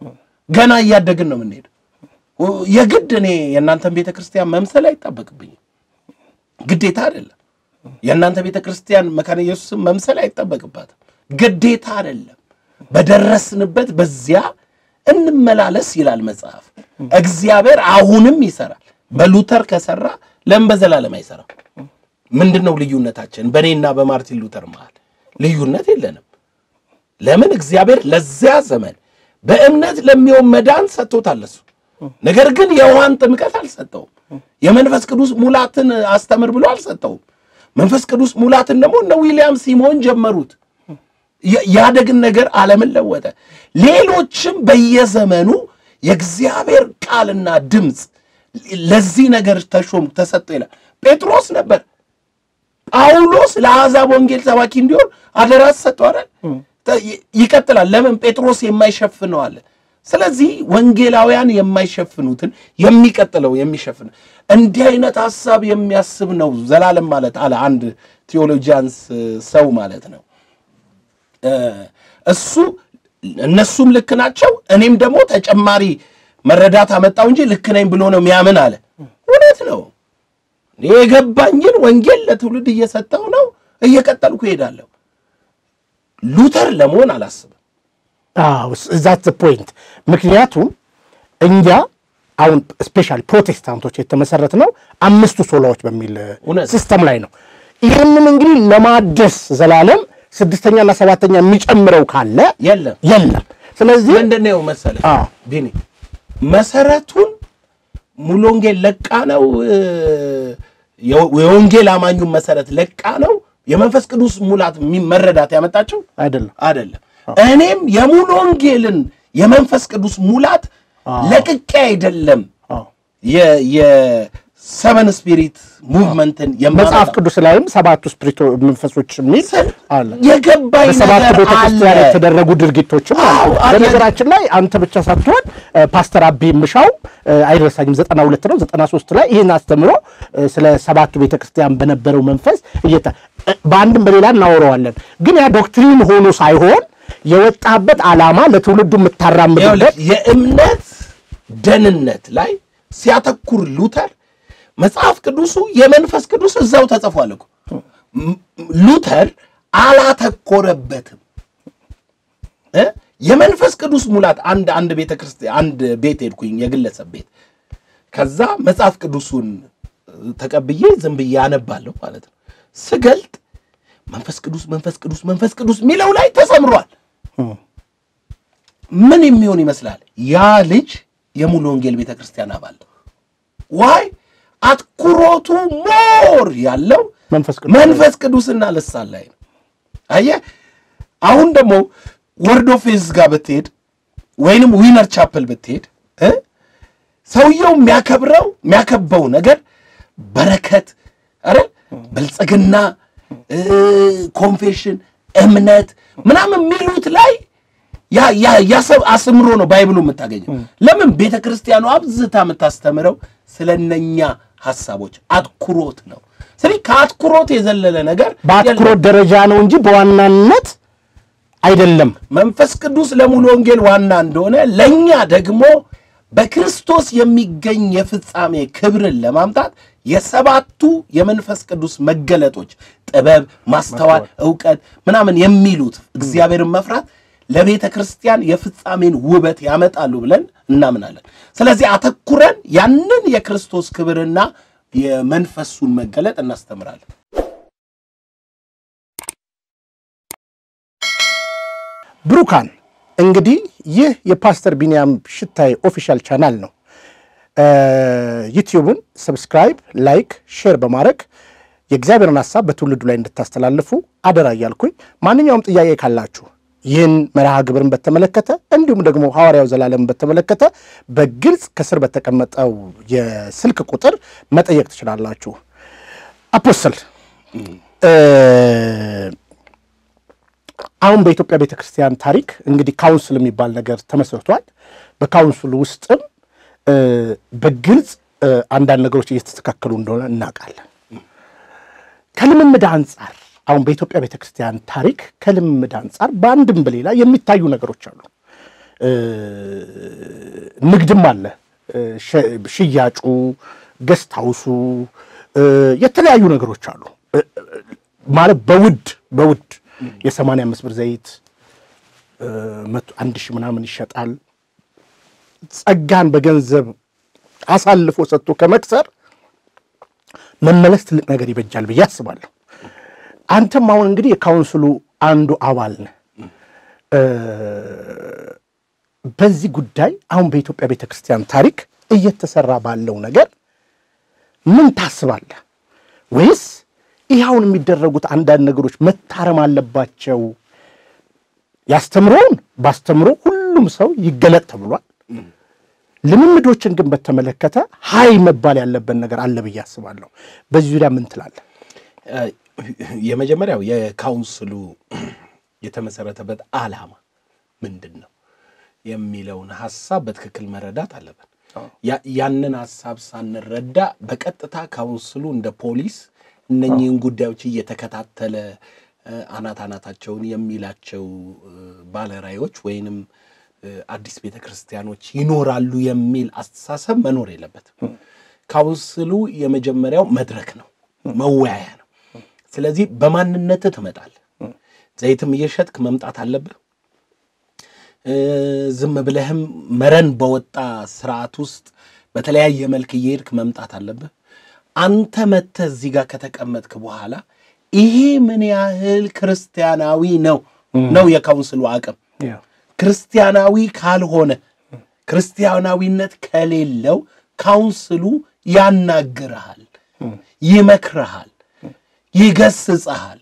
ገና ያደግን ነው የምንሄደው የግድ እኔ የእናንተን ቤተክርስቲያን መምሰል አይጣበቅብኝ ግዴታ አይደለም የእናንተ ቤተክርስቲያን መካነ ኢየሱስ መምሰል አይጣበቅባትም ግዴታ አይደለም በደረስንበት በዚያ እንመላለስ ይላል መጽሐፍ እግዚአብሔር አሁንም ይሰራል በሉተር ከሰራ ለምን በዘላለም አይሰራም ምንድነው ልዩነታችን በኔና በማርቲን ሉተር መሃል ልዩነት የለንም ለምን እግዚአብሔር ለዚያ ዘመን በእምነት ለሚሆን መዳን ሰጥቶታል እሱ ነገር ግን የውሃን ጥምቀት አልሰጠውም የመንፈስ ቅዱስ ሙላትን አስተምር ብሎ አልሰጠውም መንፈስ ቅዱስ ሙላትን ደግሞ እነ ዊሊያም ሲሞን ጀመሩት ያደግን ነገር ዓለምን ለወጠ ሌሎችም በየዘመኑ የእግዚአብሔር ቃልና ድምጽ ለዚህ ነገር ተሾም ተሰጠ ይላል ጴጥሮስ ነበር ጳውሎስ ለአሕዛብ ወንጌል ሰባኪ እንዲሆን አደራስ ሰጠው አይደል ይቀጥላል ለምን ጴጥሮስ የማይሸፍነው አለ ስለዚህ ወንጌላውያን የማይሸፍኑትን የሚቀጥለው የሚሸፍን እንዲህ አይነት ሐሳብ የሚያስብ ነው ዘላለም ማለት አለ አንድ ቴዎሎጂያንስ ሰው ማለት ነው እሱ እነሱም ልክ ናቸው እኔም ደግሞ ተጨማሪ መረዳት አመጣው እንጂ ልክ ነኝ ብሎ ነው የሚያምን አለ እውነት ነው የገባኝን ወንጌል ለትውልድ እየሰጠው ነው እየቀጠልኩ ሄዳለሁ ሉተር ለመሆን አላስብም that's the point ምክንያቱም እኛ አሁን ስፔሻሊ ፕሮቴስታንቶች የተመሰረተ ነው አምስቱ ሶላዎች በሚል ሲስተም ላይ ነው ይሄንን እንግዲህ ለማደስ ዘላለም ስድስተኛና ሰባተኛ የሚጨምረው ካለ የለም ስለዚህ ምንድነው መሰለ ቢኒ መሰረቱን ሙሉ ወንጌል ለቃ ነው የወንጌል አማኙ መሰረት ለቃ ነው የመንፈስ ቅዱስ ሙላት መረዳት ያመጣቸው አይደለም እኔም የሙሉ ወንጌልን የመንፈስ ቅዱስ ሙላት ለቅቄ አይደለም የሰቨን ስፒሪት ሙቭመንትን የመጽሐፍ ቅዱስ ላይም ሰባቱ ስፒሪት መንፈሶች ሚል አለ የገባኝ ሰባቱ ቤተክርስቲያን የተደረጉ ድርጊቶችም አሉ በነገራችን ላይ አንተ ብቻ ሳትሆን ፓስተር አቢ ምሻው አይረሳኝም 92 ነው 93 ላይ ይሄን አስተምሮ ስለ ሰባቱ ቤተክርስቲያን በነበረው መንፈስ በአንድም በሌላ እናወራዋለን ግን ያ ዶክትሪን ሆኖ ሳይሆን የወጣበት ዓላማ ለትውልዱ መታራምድበት የእምነት ደህንነት ላይ ሲያተኩር ሉተር መጽሐፍ ቅዱሱ የመንፈስ ቅዱስ እዛው ተጽፏል እኮ ሉተር አላተኮረበትም የመንፈስ ቅዱስ ሙላት አንድ ቤተክርስቲያን አንድ ቤት ሄድኩኝ የግለሰብ ቤት ከዛ መጽሐፍ ቅዱሱን ተቀብዬ ዝም ብዬ አነባለሁ ማለት ነው ስገልጥ መንፈስ ቅዱስ ሚለው ላይ ተሰምሯል ምን የሚሆን ይመስላል ያ ልጅ የሙሉ ወንጌል ቤተክርስቲያን አባል ዋይ አትኩሮቱ ሞር ያለው መንፈስ ቅዱስና ልሳን ላይ ነው አየ አሁን ደግሞ ወርድ ኦፍ ፌዝ ጋር ብትሄድ ወይንም ዊነር ቻፕል ብትሄድ ሰውየው የሚያከበው ነገር በረከት አይደል ብልጽግና ኮንፌሽን እምነት ምናምን ሚሉት ላይ ያሰብ አስምሮ ነው ባይብሉ የምታገኘው ለምን ቤተክርስቲያኑ አብዝታ የምታስተምረው ስለነኛ ሐሳቦች አትኩሮት ነው ስለዚህ ከአትኩሮት የዘለለ ነገር በአትኩሮት ደረጃ ነው እንጂ በዋናነት አይደለም መንፈስ ቅዱስ ለሙሉ ወንጌል ዋና እንደሆነ ለኛ ደግሞ በክርስቶስ የሚገኝ የፍጻሜ ክብርን ለማምጣት የሰባቱ የመንፈስ ቅዱስ መገለጦች ጥበብ ማስተዋል ዕውቀት ምናምን የሚሉት እግዚአብሔርን መፍራት ለቤተ ክርስቲያን የፍጻሜን ውበት ያመጣሉ ብለን እናምናለን ስለዚህ አተኩረን ያንን የክርስቶስ ክብርና የመንፈሱን መገለጥ እናስተምራለን ብሩካን እንግዲህ ይህ የፓስተር ቢንያም ሽታዬ ኦፊሻል ቻናል ነው ዩቲዩብን ሰብስክራይብ ላይክ ሼር በማድረግ የእግዚአብሔርን ሐሳብ በትውልዱ ላይ እንድታስተላልፉ አደራ ያልኩኝ ማንኛውም ጥያቄ ካላችሁ ይህን መርሃ ግብርን በተመለከተ እንዲሁም ደግሞ ሐዋርያው ዘላለም በተመለከተ በግልጽ ከስር በተቀመጠው የስልክ ቁጥር መጠየቅ ትችላላችሁ አፖስተል አሁን በኢትዮጵያ ቤተክርስቲያን ታሪክ እንግዲህ ካውንስል የሚባል ነገር ተመስርቷል በካውንስሉ ውስጥም በግልጽ አንዳንድ ነገሮች እየተስተካከሉ እንደሆነ እናውቃለን ከልምምድ አንፃር አሁን በኢትዮጵያ ቤተክርስቲያን ታሪክ ከልምምድ አንፃር በአንድም በሌላ የሚታዩ ነገሮች አሉ ንግድም አለ ሽያጩ ገስት ሃውሱ የተለያዩ ነገሮች አሉ ማለት በውድ የ85 ብር ዘይት 1000 ምናምን ይሸጣል ጸጋን በገንዘብ አሳልፎ ሰጥቶ ከመክሰር መመለስ ትልቅ ነገር ይበጃል ብዬ አስባለሁ አንተም አሁን እንግዲህ የካውንስሉ አንዱ አባል ነህ በዚህ ጉዳይ አሁን በኢትዮጵያ ቤተክርስቲያን ታሪክ እየተሰራ ባለው ነገር ምን ታስባለህ ወይስ ይሄውን የሚደረጉት አንዳንድ ነገሮች መታረም አለባቸው ያስተምሩን ባስተምሩ ሁሉም ሰው ይገለጥ ተብሏል ለምምዶችን ግን በተመለከተ ሃይ መባል ያለበት ነገር አለ ብዬ አስባለሁ በዚህ ዙሪያ ምን ትላለህ የመጀመሪያው የካውንስሉ የተመሰረተበት ዓላማ ምንድነው የሚለውን ሐሳብ በትክክል መረዳት አለበት ያንን ሐሳብ ሳንረዳ በቀጥታ ካውንስሉ እንደ ፖሊስ እነኚህን ጉዳዮች እየተከታተለ አናታናታቸውን የሚላቸው ባለራዮች ወይንም አዲስ ቤተክርስቲያኖች ይኖራሉ የሚል አስተሳሰብ መኖር የለበትም ካውንስሉ የመጀመሪያው መድረክ ነው መወያያ ነው ስለዚህ በማንነት ተመጣጣል ዘይትም እየሸጥክ መምጣት አለብህ ዝም ብለህም መረን በወጣ ስርዓት ውስጥ በተለያየ መልክ እየሄድክ መምጣት አለብህ አንተ መተ እዚህ ጋር ከተቀመጥክ በኋላ ይሄ ምን ያህል ክርስቲያናዊ ነው የካውንስሉ አቅም ክርስቲያናዊ ካልሆነ ክርስቲያናዊነት ከሌለው ካውንስሉ ያናግራል ይመክራል ይገስጻል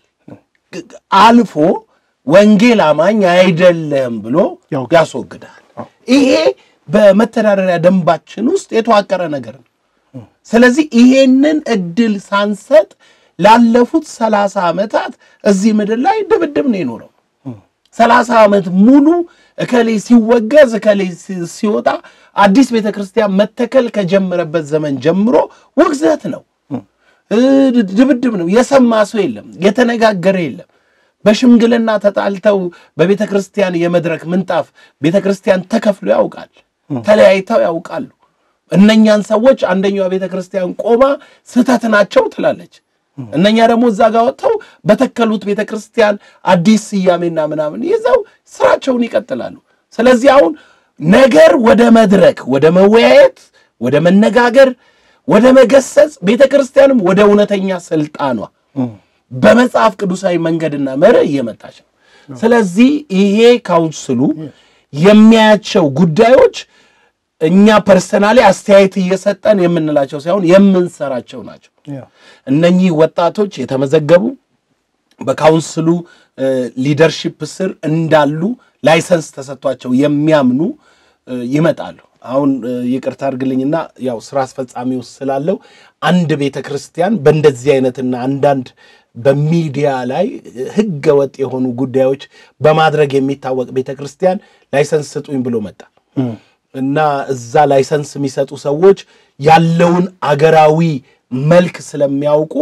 አልፎ ወንጌል አማኝ አይደለም ብሎ ያስወግዳል ይሄ በመተዳደሪያ ደንባችን ውስጥ የተዋቀረ ነገር ነው ስለዚህ ይሄንን እድል ሳንሰጥ ላለፉት 30 ዓመታት እዚህ ምድር ላይ ድብድብ ነው የኖረው 30 ዓመት ሙሉ እከሌ ሲወገዝ እከሌ ሲወጣ አዲስ ቤተክርስቲያን መተከል ከጀመረበት ዘመን ጀምሮ ወግዘት ነው ድብድብ ነው የሰማ ሰው የለም የተነጋገረ የለም በሽምግልና ተጣልተው በቤተክርስቲያን የመድረክ ምንጣፍ ቤተክርስቲያን ተከፍሎ ያውቃል ተለያይተው ያውቃሉ እነኛን ሰዎች አንደኛው ቤተክርስቲያን ቆማ ስተት ናቸው ትላለች እነኛ ደግሞ እዛ ጋር ወጥተው በተከሉት ቤተክርስቲያን አዲስ ያሜና ምናምን ይዘው ስራቸውን ይቀጥላሉ ስለዚህ አሁን ነገር ወደ መድረክ ወደ መወያየት ወደ መነጋገር ወደ መገሰጽ ቤተክርስቲያንም ወደ እውነተኛ ስልጣኗ በመጽሐፍ ቅዱሳዊ መንገድና መርህ እየመጣች ነው ስለዚህ ይሄ ካውንስሉ የሚያያቸው ጉዳዮች እኛ ፐርሰናሊ አስተያየት እየሰጠን የምንላቸው ሳይሆን የምንሰራቸው ናቸው እነኚህ ወጣቶች የተመዘገቡ በካውንስሉ ሊደርሺፕ ስር እንዳሉ ላይሰንስ ተሰጥቷቸው የሚያምኑ ይመጣሉ አሁን ይቅርታ አድርግልኝና ያው ስራ አስፈጻሚው ስላለው አንድ ቤተክርስቲያን በእንደዚህ አይነትና አንዳንድ በሚዲያ ላይ ህገ ወጥ የሆኑ ጉዳዮች በማድረግ የሚታወቅ ቤተክርስቲያን ላይሰንስ ስጡኝ ብሎ መጣ እና እዛ ላይሰንስ የሚሰጡ ሰዎች ያለውን አገራዊ መልክ ስለሚያውቁ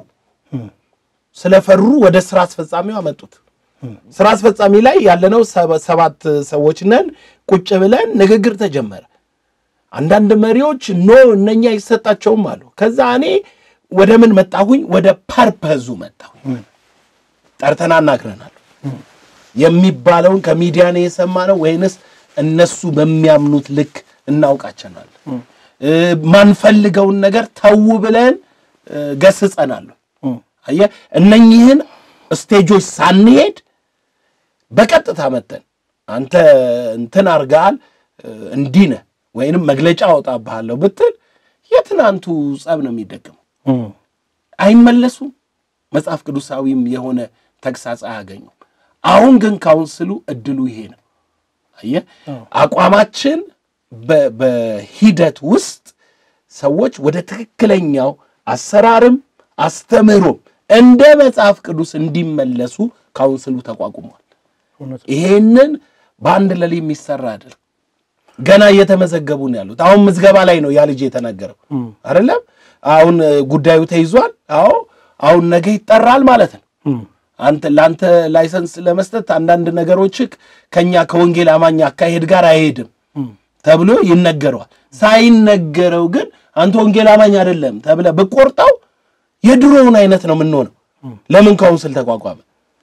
ስለፈሩ ወደ ስራ አስፈጻሚው አመጡት ስራ አስፈጻሚ ላይ ያለነው 7 ሰዎች ነን ቁጭ ብለን ንግግር ተጀመረ አንዳንድ መሪዎች እነኛ ይሰጣቸውም አሉ ከዛ እኔ ወደ ምን መጣሁኝ ወደ ፐርፐዙ መጣሁኝ ጠርተና እናግረናል የሚባለውን ከሚዲያ ነው የሰማነው ወይንስ እነሱ በሚያምኑት ልክ እናውቃቸናል ማንፈልገውን ነገር ተው ብለን ገስጸናል አየ እነኚህን ስቴጆች ሳንሄድ በቀጥታ መተን አንተ እንትን አርጋል እንዲነ ወይንም መግለጫ አወጣብሃለሁ ብትል የትናንቱ ጸብ ነው የሚደገመው አይመለሱም መጽሐፍ ቅዱሳዊም የሆነ ተግሳጽ አያገኙም አሁን ግን ካውንስሉ እድሉ ይሄ ነው አየ አቋማችን በሂደት ውስጥ ሰዎች ወደ ትክክለኛው አሰራርም አስተምሮም እንደ መጽሐፍ ቅዱስ እንዲመለሱ ካውንስሉ ተቋቁሟል ይሄንን ባንድ ለሊ የሚሰራ አይደል ገና እየተመዘገቡ ነው ያሉት አሁን ምዝገባ ላይ ነው ያ ልጅ የተናገረው አይደለም አሁን ጉዳዩ ተይዟል አሁን ነገ ይጠራል ማለት ነው አንተ ላንተ ላይሰንስ ለመስጠት አንዳንድ ነገሮች ከኛ ከወንጌል አማኛ አካሄድ ጋር አይሄድም ተብሎ ይነገረዋል ሳይነገረው ግን አንተ ወንጌል አማኛ አይደለም ተብለ በቆርጣው የድሮውን አይነት ነው ምንሆነው ለምን ካውንስል ተቋቋመ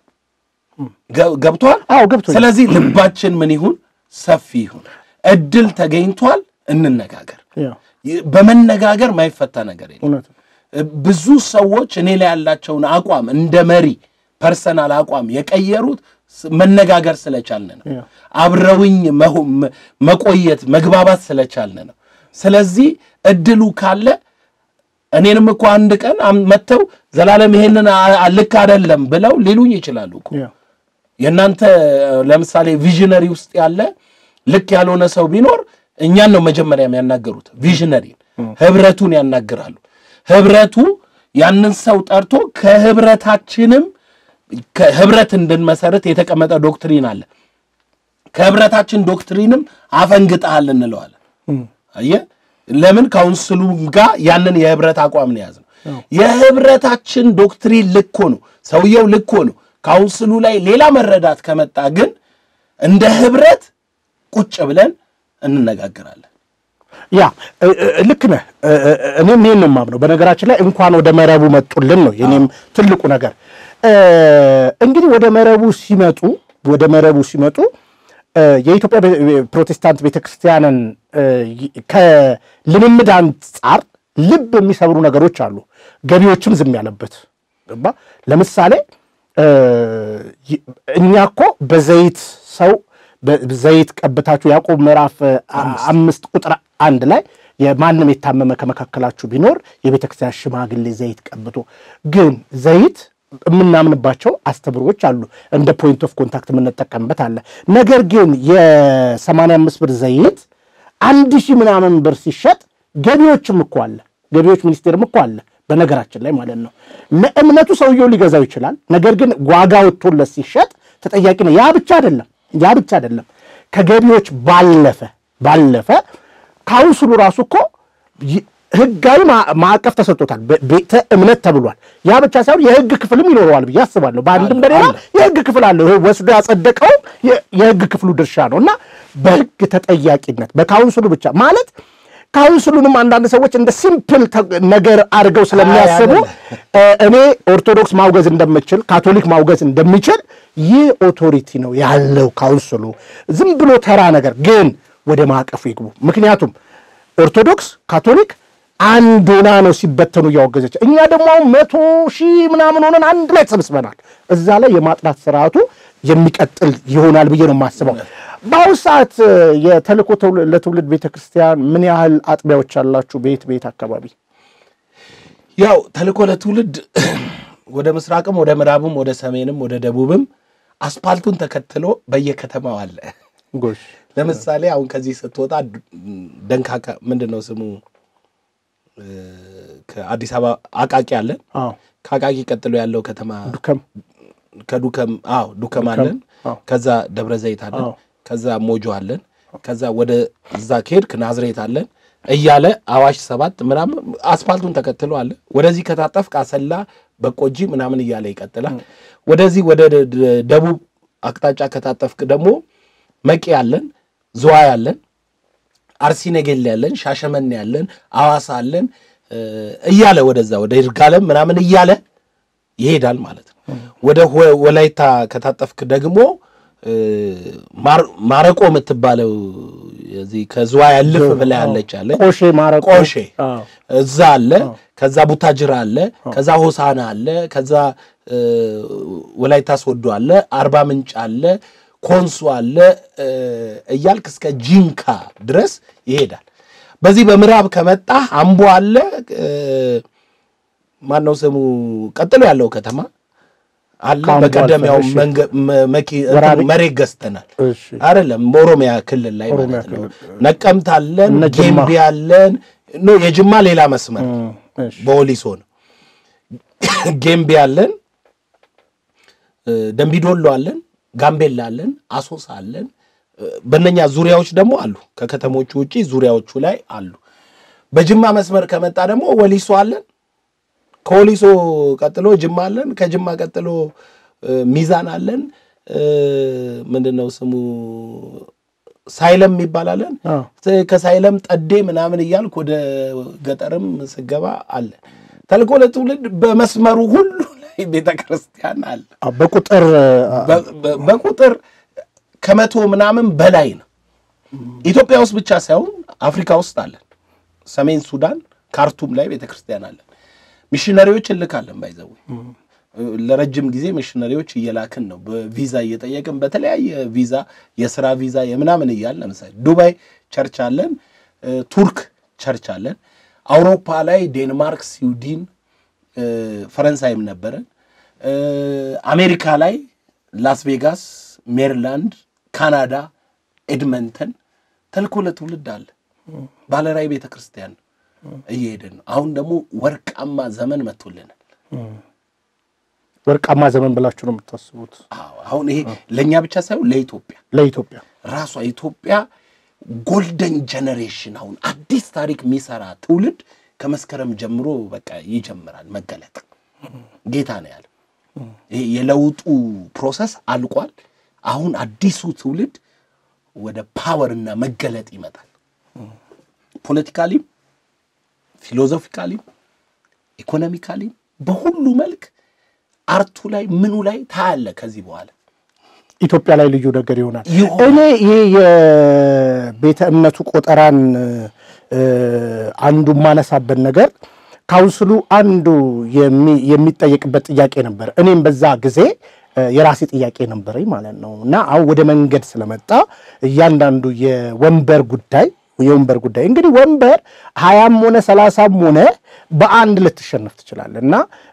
ገብቷል አዎ ገብቷል ስለዚህ ልባችን ምን ይሁን ሰፊ ይሁን እድል ተገኝቷል እንነጋገር በመነጋገር ማይፈታ ነገር የለም ብዙ ሰዎች እኔ ላይ ያላቸውን አቋም እንደ መሪ ፐርሰናል አቋም የቀየሩት መነጋገር ስለቻልን ነው አብረውኝ መቆየት መግባባት ስለቻልን ነው ስለዚህ እድሉ ካለ እኔንም እኮ አንድ ቀን መተው ዘላለም ይሄንን ልክ አይደለም ብለው ሊሉኝ ይችላሉ እኮ የናንተ ለምሳሌ ቪዥነሪ ውስጥ ያለ ልክ ያልሆነ ሰው ቢኖር እኛን ነው መጀመሪያ የሚያናገሩት ቪዥነሪ ህብረቱን ያናግራሉ ህብረቱ ያንን ሰው ጠርቶ ከህብረታችንም ከህብረት እንድንመሰረት የተቀመጠ ዶክትሪን አለ ከህብረታችን ዶክትሪንም አፈንግጣል እንለዋለን አየ ለምን ካውንስሉ ጋር ያንን የህብረት አቋም ነው ያዘው የህብረታችን ዶክትሪን ልክ ነው ሰውየው ልክ ነው ካውንስሉ ላይ ሌላ መረዳት ከመጣ ግን እንደ ህብረት ቁጭ ብለን እንነጋገራለን ያ ልክ ነህ እኔም ይሄን ነው ማምነው በነገራችን ላይ እንኳን ወደ መረቡ መጡልን ነው የኔም ትልቁ ነገር እንግዲህ ወደ መረቡ ሲመጡ የኢትዮጵያ ፕሮቴስታንት ቤተክርስቲያንን ከልምምድ አንፃር ልብ የሚሰብሩ ነገሮች አሉ ገቢዎችም ዝም ያለበት ለምሳሌ እኛኮ በዘይት ሰው በዘይት ቀብታችሁ ያዕቆብ ምዕራፍ 5 ቁጥር 1 ላይ የማንም የታመመ ከመካከላችሁ ቢኖር የቤተክርስቲያን ሽማግሌ ዘይት ቀብቶ ግን ዘይት ምናምንባቸው አስተብሮች አሉ እንደ ፖይንት ኦፍ ኮንታክት ምንጠቀምበት አለ ነገር ግን የ85 ብር ዘይት 1000 ምናምን ብር ሲሸጥ ገቢዎችም እኮ አለ ገቢዎች ሚኒስቴርም እኮ አለ በነገራችን ላይ ማለት ነው ለእምነቱ ሰውየው ሊገዛው ይችላል ነገር ግን ዋጋው ተወለስ ሲሸጥ ተጠያቂ ነው ያ ብቻ አይደለም ከገቢዎች ባለፈ ካውንስሉ ራሱ እኮ ህጋዊ ማዕቀፍ ተሰጥቶታል ቤተ እምነት ተብሏል ያ ብቻ ሳይሆን የህግ ክፍልም ይኖረዋል ብዬ አስባለሁ በአንድም በሌላ የህግ ክፍል አለ ወስዶ ያጸደቀው የህግ ክፍሉ ድርሻ ነውና በህግ ተጠያቂነት በካውንስሉ ብቻ ማለት ካውንስሉንም አንዳንድ ሰዎች እንደ ሲምፕል ነገር አድርገው ስለሚያስቡ እኔ ኦርቶዶክስ ማውገዝ እንደምችል ካቶሊክ ማውገዝ እንደምችል ይህ ኦቶሪቲ ነው ያለው ካውንስሉ ዝም ብሎ ተራ ነገር ግን ወደ ማዕቀፉ ይግቡ ምክንያቱም ኦርቶዶክስ ካቶሊክ አንድ ሆና ነው ሲበተኑ ያወገዘች እኛ ደግሞ 100,000 ምናምን ሆነን አንድ ላይ ተሰብስበናል እዛ ላይ የማጥራት ስርዓቱ የሚቀጥል ይሆናል ብዬ ነው ማስበው ባውሳት የተልኮ ለትውልድ ቤተክርስቲያን ምን ያህል አጥቢያዎች አላችሁ ቤት አካባቢ ያው ተልኮ ለትውልድ ወደ ምስራቅም ወደ ምዕራብም ወደ ሰሜንም ወደ ደቡብም አስፓልቱን ተከትሎ በየከተማው አለ ጎሽ ለምሳሌ አሁን ከዚህ ስትወጣ ደንካካ ምንድነው ስሙ ከአዲስ አበባ አቃቂ አለ ከአቃቂ ቀጥሎ ያለው ከተማ ከዱከም ዱከም አለን ከዛ ደብረ ዘይት አለን ከዛ ሞጆ አለን ከዛ ወደ እዛ ከሄድክ ናዝሬት አለን እያለ አዋሽ 7 ምናምን አስፓልቱን ተከትሎ አለ ወደዚህ ከታጠፍክ አሰላ በቆጂ ምናምን እያለ ይቀጥላል ወደዚህ ወደ ደቡብ አቅጣጫ ከታጠፍክ ደግሞ መቂ አለን ዙዋይ አለን አርሲ ነገሌ ያለን ሻሸመኔ ያለን አዋሳ አለን እያለ ወደዛ ወደ ይርጋለም ምናምን እያለ ይሄዳል ማለት ነው ወደ ወላይታ ከታጠፍክ ደግሞ ማረቆ የምትባለው እዚህ ከዙዋይ ያልፍ ብላ ያለች አለ ቆሼ እዛ አለ ከዛ ቡታጅራ አለ ከዛ ሆሳና አለ ከዛ ወላይታ ሶዶ አለ አርባ ምንጭ አለ ኮንሶ አለ እያልክ እስከ ጂንካ ድረስ ይሄዳል በዚህ በምዕራብ ከመጣ አምቦ አለ ማነው ስሙ ቀጥሎ ያለው ከተማ አለ በቀደም ያው መሬት ገዝተናል አይደለም ኦሮሚያ ክልል ላይ ማለት ነው ነቀምት አለን ጌምቢ አለን ነው የጅማ ሌላ መስመር በወሊሶ ነው ጌምቢ አለን ደምቢዶሎ አለን ጋምቤላ አለን አሶሳ አለን በእነኛ ዙሪያዎች ደግሞ አሉ ከከተሞቹ ውጪ ዙሪያዎቹ ላይ አሉ በጅማ መስመር ከመጣ ደግሞ ወሊሶ አለን ከወሊሶ ቀጥሎ ጅማ አለን ከጅማ ቀጥሎ ሚዛን አለን ምንድነው ስሙ ሳይለም ይባላልን ከሳይለም ጠዴ ምናምን ይያልኩ ወደ ገጠርም ስገባ አለ ተልኮ ለትውልድ በመስመሩ ሁሉ ላይ ቤተክርስቲያን አለ በቁጥር ከመቶ ምናምን በላይ ነው ኢትዮጵያ ውስጥ ብቻ ሳይሆን አፍሪካ ውስጥ አለ ሰሜን ሱዳን ካርቱም ላይ ቤተክርስቲያን አለ ሚሽነሪዎች ልካለን ባይዘው ለረጅም ጊዜ ሚሽነሪዎች እየላክን ነው በቪዛ እየጠየቅን በተለያየ ቪዛ የሥራ ቪዛ የምናምን ይያል ለምሳሌ ዱባይ ቸርች አለን ቱርክ ቸርች አለን አውሮፓ ላይ ዴንማርክ ስዊድን ፈረንሳይም ነበረን አሜሪካ ላይ ላስ ቬጋስ ሜሪላንድ ካናዳ ኤድመንተን ተልኮ ለትውልድ አለ ባለራይ ቤተክርስቲያን እየሄደን አሁን ደግሞ ወርቃማ ዘመን መጥቶልናል ወርቃማ ዘመን ብላችሁ ነው የምታስቡት አሁን ይሄ ለኛ ብቻ ሳይሆን ለኢትዮጵያ ራሷ ኢትዮጵያ ጎልደን ጀነሬሽን አሁን አዲስ ታሪክ የሚሰራ ትውልድ ከመስከረም ጀምሮ በቃ ይጀምራል መገለጥ ጌታ ነው ያለው ይሄ የለውጡ ፕሮሰስ አልቋል አሁን አዲሱ ትውልድ ወደ ፓወርና መገለጥ ይመጣል ፖለቲካሊ ፊሎሶፊካሊ ኢኮኖሚካሊ በሁሉ መልክ አርቱ ላይ ምኑ ላይ ታያለ ከዚህ በኋላ ኢትዮጵያ ላይ ልዩ ነገር ይሆናል እኔ ይሄ የቤተ እምነቱ ቆጠራን አንዱ ማነሳበት ነገር ካውንስሉ አንዱ የሚጠየቅበት ጥያቄ ነበር እኔም በዛ ጊዜ የራሴ ጥያቄ ነበርኝ ማለት ነውና አው ወደ መንገድ ስለመጣ እያንዳንዱ የወንበር ጉዳይ እንግዲህ ወንበር 20ም ሆነ 30ም ሆነ በአንድ ልትሸነፍ ትችላለና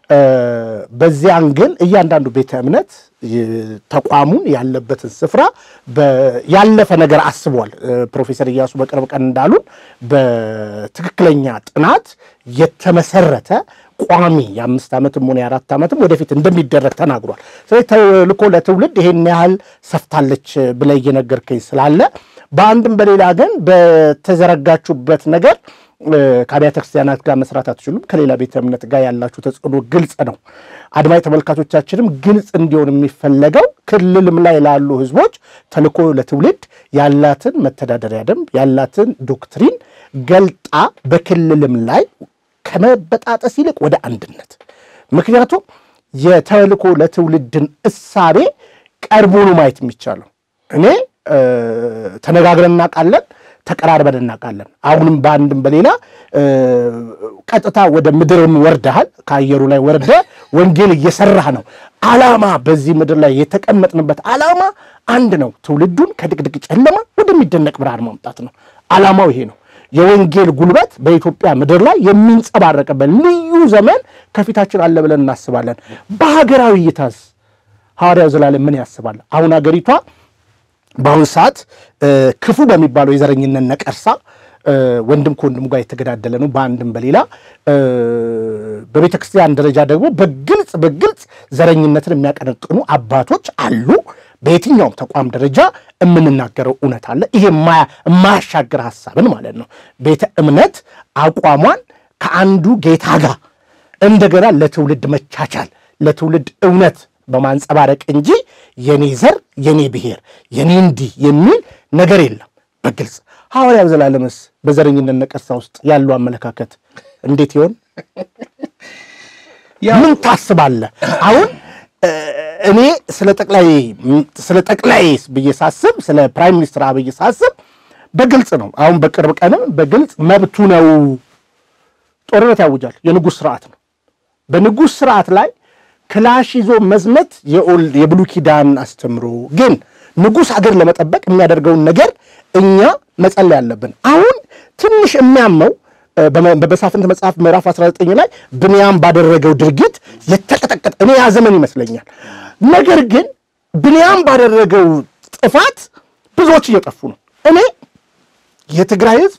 በዚህ አንግል እያንዳንዱ ቤተ እምነት ተቋሙን ያለበትን ስፍራ ያለፈ ነገር አስቧል ፕሮፌሰር ኢያሱ በቅርብ ቀን እንዳሉን በትክክለኛ ጥናት የተመሰረተ ቋሚ የ5 ዓመትም ሆነ የ4 ዓመትም ወደፊት እንደሚደረግ ተናግሯል ስለዚህ ተልኮ ለትውልድ ይሄን ያህል ሰፍታለች ብለህ እየነገርከኝ ስላለ በአንድም በሌላ ግን በተዘረጋችሁበት ነገር ከአብያተ ክርስቲያናት ጋር መስራት አትችሉም ከሌላ ቤተ እምነት ጋር ያላችሁ ተጽዕኖ ግልጽ ነው አድማጭ ተመልካቾቻችንም ግልጽ እንዲሆን የሚፈልገው ክልልም ላይ ላሉ ህዝቦች ተልኮ ለትውልድ ያላትን መተዳደሪያ ደንብ ያላትን ዶክትሪን ገልጣ በክልልም ላይ ከመበጣጠስ ይልቅ ወደ አንድነት ምክንያቱም የተልኮ ለትውልድን እሳቤ ቀርቦ ነው ማየት የሚቻለው እኔ ተነጋግረን እናቃለን ተቀራርበን እናቃለን አሁንም በአንድም በሌላ ቀጥታ ወደ ምድርም ወርደሃል ካየሩ ላይ ወርደ ወንጌል እየሰራህ ነው ዓላማ በዚህ ምድር ላይ የተቀመጥንበት ዓላማ አንድ ነው ትውልዱን ከድቅድቅ ጨለማ ወደሚደነቅ ብርሃን ማምጣት ነው ዓላማው ይሄ ነው የወንጌል ጉልበት በኢትዮጵያ ምድር ላይ የሚንጸባረቅበት ልዩ ዘመን ከፊታችን አለ ብለን እናስባለን በሀገራዊ ይታስ ሐዋርያው ዘላለም ምን ያስባል አሁን ሀገሪቷ በአሁን ሰዓት ክፉ በሚባለው የዘረኝነት ነቀርሳ ወንድም ከወንድሙ ጋር የተገዳደለ ነው በአንድም በሌላ በቤተክርስቲያን ደረጃ ደግሞ በግልጽ ዘረኝነትን የሚያቀነቅኑ አባቶች አሉ በየትኛውም ተቋም ደረጃ እምንናገረው እውነት አለ ይሄ ማያሻግር ሐሳብን ማለት ነው ቤተ እምነት አቋሟን ከአንዱ ጌታ ጋር እንደገና ለትውልድ መቻቻል ለትውልድ እውነት በማንጸባረቅ እንጂ የኔ ዘር የኔ ብሔር የኔ እንዲ የሚል ነገር የለም በግልጽ ሐዋርያው ዘላለምስ በዘረኝነት ነቀርሳ ውስጥ ያለው አመለካከት እንዴት ይሆን ምን ታስባለህ አሁን እኔ ስለ ጠቅላይ በየሳስብ ስለ ፕራይም ሚኒስተር አብይ ሳስብ በግልጽ ነው አሁን በቅርብ ቀንም በግልጽ መብቱ ነው ጦርነት ያውጃል የንጉስ ስርዓት ነው በንጉስ ስርዓት ላይ ክላሽ ይዞ መዝመት የብሉይ ኪዳን አስተምሮ ግን ንጉስ ሀገር ለመጠበቅ የሚያደርገውን ነገር እኛ መጸለይ ያለብን አሁን ትንሽ የሚያመው በመሳፍንት መጽሐፍ ምዕራፍ 19 ላይ biniyam ባደረገው ድርጊት የተቀጠቀጠ እኔ ያ ዘመን ይመስለኛል ነገር ግን biniyam ባደረገው ጥፋት ብዙዎች እየጠፉ ነው እኔ የትግራይ ህዝብ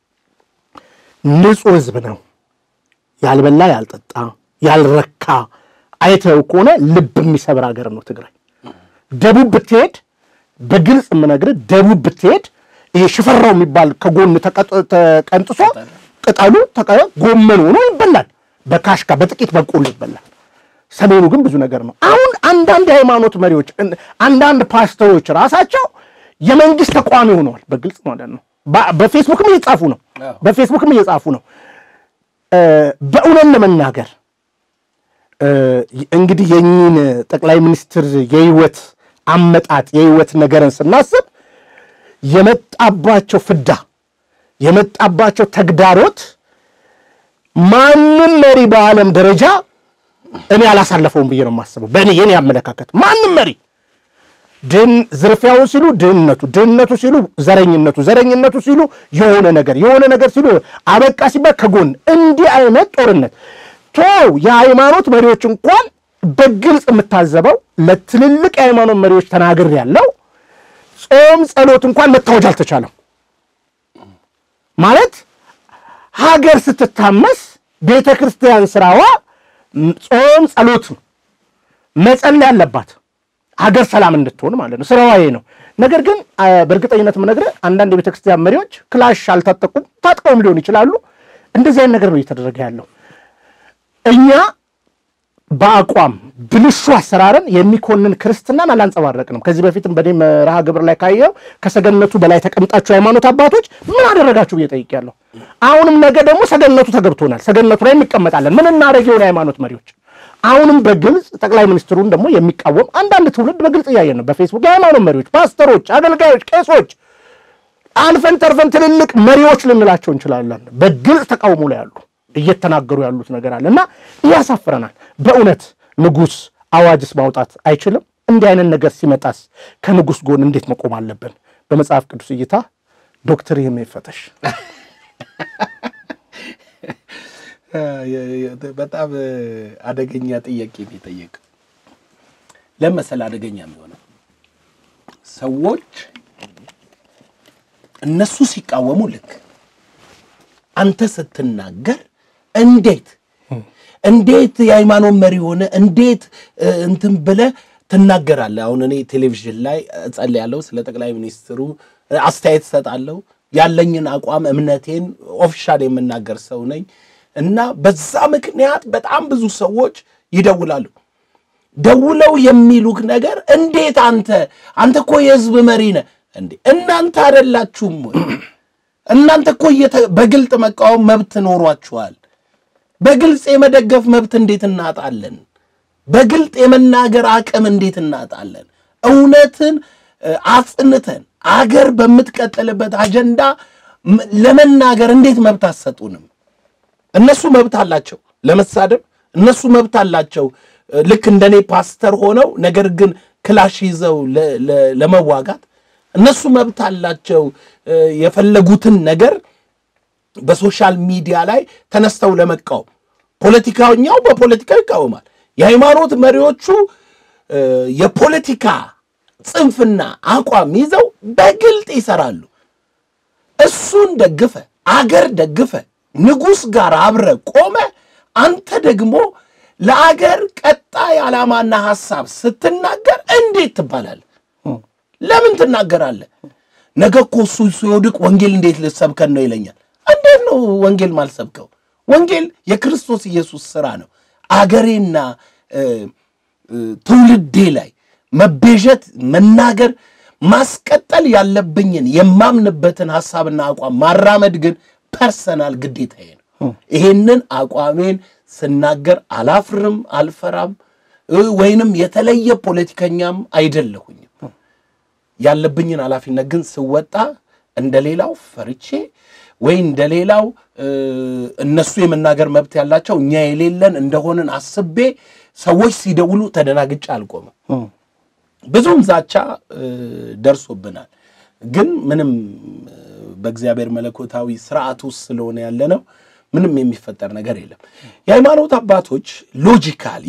ንጹህ ህዝብ ነው ያልበላ ያልጠጣ ያልረካ አይተው ኮነ ልብ የሚሰብር ሀገር ነው ትግራይ ደቡብ ብትሄድ በግልጽ ምነግር ደቡብ ብትሄድ ይሄ ሽፈራው የሚባል ከጎን ተቀንጥሶ ቅጠሉ ጎመን ሆኖ ይበላል በካሽካ በጥቂት በቆሎ ይበላል ሰሜኑ ግን ብዙ ነገር ነው አሁን አንዳንድ ሃይማኖት መሪዎች አንዳንድ ፓስተሮች ራሳቸው የመንግስት ተቋሚ ሆነዋል በግልጽ ማለት ነው በፌስቡክም እየጻፉ ነው በእውነት ለመናገር እንግዲህ የኝን ጠቅላይ ሚኒስትር የህይወት አመጣጥ የህይወት ነገርን ስናስብ የመጣባቸው ፍዳ የመጣባቸው ተግዳሮት ማንንም መሪ በዓለም ደረጃ እኔ አላሳለፈውም ብዬ ነው የማስበው በእኔ የኔ አመለካከት ማንንም መሪ ድን ዝርፊያው ሲሉ ድህነቱ ሲሉ ዘረኝነቱ ሲሉ የሆነ ነገር ሲሉ አበቃ ሲባል ከጎን እንዲህ አይነት ጦርነት የሃይማኖት መሪዎች እንኳን በግልጽ የምታዘበው ለትልልቅ የሃይማኖት መሪዎች ተናገር ያለው ጾም ጸሎት እንኳን መታወጅ አልተቻለም ማለት ሀገር ስትታመስ ቤተክርስቲያን ስራዋ ጾም ጸሎት መጸለይ ያለባት ሀገር ሰላም እንድትሆን ማለት ነው ስራዋ ይሄ ነው ነገር ግን በርግጠኝነት ምነግረ አንዳንድ የቤተክርስቲያን መሪዎች ክላሽ አልታጠቁም ታጥቀውም ሊሆን ይችላሉ እንደዚህ አይነት ነገር ነው እየተደረገ ያለው እኛ በአቋም ብልሹ አሰራርን የሚኮንን ክርስትናን አላንጸባረቅንም ከዚህ በፊትም በደም ረሃ ግብር ላይ ካየው ከሰገነቱ በላይ ተቀምጣችሁ ሃይማኖት አባቶች ምን አደረጋችሁ በየጠይቂያለሁ አሁንም ነገ ደግሞ ሰገነቱ ተገብቶናል ሰገነቱ ላይ እንቀመጣለን ምን እናረጋው ሃይማኖት መሪዎች አሁንም በግልጽ ጠቅላይ ሚኒስትሩን ደግሞ የሚቃወም አንዳንድ ትውልድ በግልጽ ያያየን ነው በፌስቡክ ሃይማኖት መሪዎች ፓስተሮች አገልጋዮች ቄሶች አልፈን ተርፈን ትልልቅ መሪዎች ልንላቸው እንችላለን በግልጽ ተቃውሞ ላይ ያሉ እየተናገሩ ያሉት ነገር አለና ያሳፍረናል በእውነት ንጉስ አዋጅስ ማውጣት አይችልም እንዲህ አይነት ነገር ሲመጣስ ከንጉስ ጎን እንዴት መቆም አለብን በመጽሐፍ ቅዱስ እይታ ዶክተር የሚፈተሽ በጣም አደገኛ ጥያቄ ቢጠየቅ ለምሳሌ አደገኛ የሚሆነው ሰዎች እነሱ ሲቃወሙ ልክ አንተ ስትናገር እንዴት የሃይማኖት መሪ ሆነ እንዴት እንትን ብለ ትናገራለህ አሁን እኔ ቴሌቪዥን ላይ ጸልያለሁ ስለ ጠቅላይ ሚኒስትሩ አስተያየት ሰጣለሁ ያለኝን አቋም እምነቴን ኦፊሻሊ የምናገር ሰው ነኝ እና በዛ ምክንያት በጣም ብዙ ሰዎች ይደውላሉ ደውለው የሚሉክ ነገር እንዴት አንተ እኮ የህዝብ መሪ ነህ እንዴ እናንተ አይደላችሁም እናንተ እኮ በግልጥ መቃወም መብት ኖሯችኋል በግልጽ የመደገፍ መብት እንዴት እናጣለን በግልጥ የመናገር አቅም እንዴት እናጣለን እውነትን አጽንተን አገር በመትቀጠልበት አጀንዳ ለመናገር እንዴት መብት አሰጡንም እነሱ መብት አላቸው ለመሳደብ እነሱ መብት አላቸው ልክ እንደኔ ፓስተር ሆነው ነገር ግን ክላሽ ይዘው ለመዋጋት እነሱ መብት አላቸው የፈለጉትን ነገር በሶሻል ሚዲያ ላይ ተነስተው ለመቃወም ፖለቲካውኛው በፖለቲካው ይቃወማል የሃይማኖት መሪዎቹ የፖለቲካ ጽንፍና አቋም ይዘው በግልጥ ይሰራሉ እሱን ደግፈ አገር ደግፈ ንጉስ ጋር አብረ ቆመ አንተ ደግሞ ለአገር ቀጣይ ዓላማና ሐሳብ ስትናገር እንዴት ትባላለህ ለምን ትናገራለህ ነገኮ እሱ ሲወድቅ ወንጌል እንዴት ልሰብከን ነው ይለኛል እንዴት ነው ወንጌል ማልሰብከው ወንጌል የክርስቶስ ኢየሱስ ሥራ ነው አገሬና ትውልዴ ላይ መበጀት መናገር ማስቀጠል ያለብኝን የማምንበትን ሐሳብና አቋም ማራመድ ግን ፐርሰናል ግዴታዬ ነው ይሄንን አቋሜን ስናገር አላፍርም አልፈራም ወይንም የተለየ ፖለቲከኛም አይደለሁኝም ያለብኝን ኃላፊነት ግን ስወጣ እንደሌላው ፈርቼ ወይ እንደሌላው እነሱ የመናገር መብት ያላቸው እኛ የሌለን እንደሆነን አስቤ ሰዎች ሲደውሉ ተደናግጬ አልቆምም ብዙም ዛቻ ደርሶብናል ግን ምንም በእግዚአብሔር መለኮታዊ ሥርዓት ውስጥ ስለሆነ ያለነው ምንም የሚፈጠር ነገር የለም የሃይማኖት አባቶች ሎጂካሊ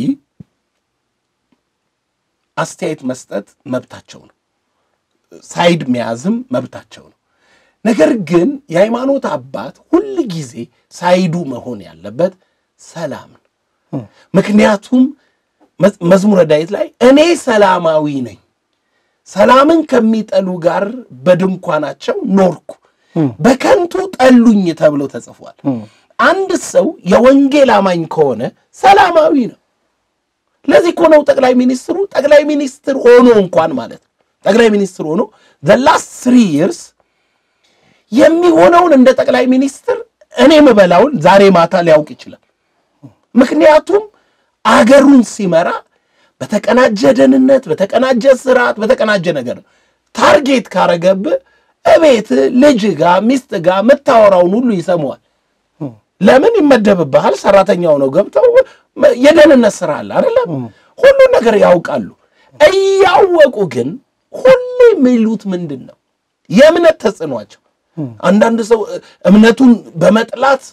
አስተያየት መስጠት መብታቸው ነው ሳይድ መያዝም መብታቸው ነው ነገር ግን የሃይማኖት አባት ሁሉ ጊዜ ሳይዱ መሆን ያለበት ሰላም ነው ምክንያቱም መዝሙረ ዳዊት ላይ እኔ ሰላማዊ ነኝ ሰላምን ከሚጠሉ ጋር በድንኳናቸው ኖርኩ በከንቱ ጠሉኝ ተብሎ ተጽፏል አንድ ሰው የወንጌል አማኝ ከሆነ ሰላማዊ ነው ለዚህ እኮ ነው ጠቅላይ ሚኒስትር ሆኖ እንኳን ማለት ጠቅላይ ሚኒስትር ሆኖ the last 3 years የሚሆነውን እንደ ጠቅላይ ሚኒስትር እኔ መበላውን ዛሬ ማታ ሊያውቅ ይችላል ምክንያቱም አገሩን ሲመራ በተቀናጀ ደህንነት በተቀናጀ ስርዓት በተቀናጀ ነገር ታርጌት ካረገብ እቤት ልጅ ጋር ሚስት ጋር መታወራውን ሁሉ ይሰማዋል ለምን ይመደብብሃል ሰራተኛው ነው ገብተው የደህንነት ስራ አለ አይደለም ሁሉ ነገር ያውቃሉ እያወቁ ግን ሁሉ የሚሉት ምንድነው የእምነት ተጽኗቸው አንዳንድ ሰው እምነቱን በመጥላት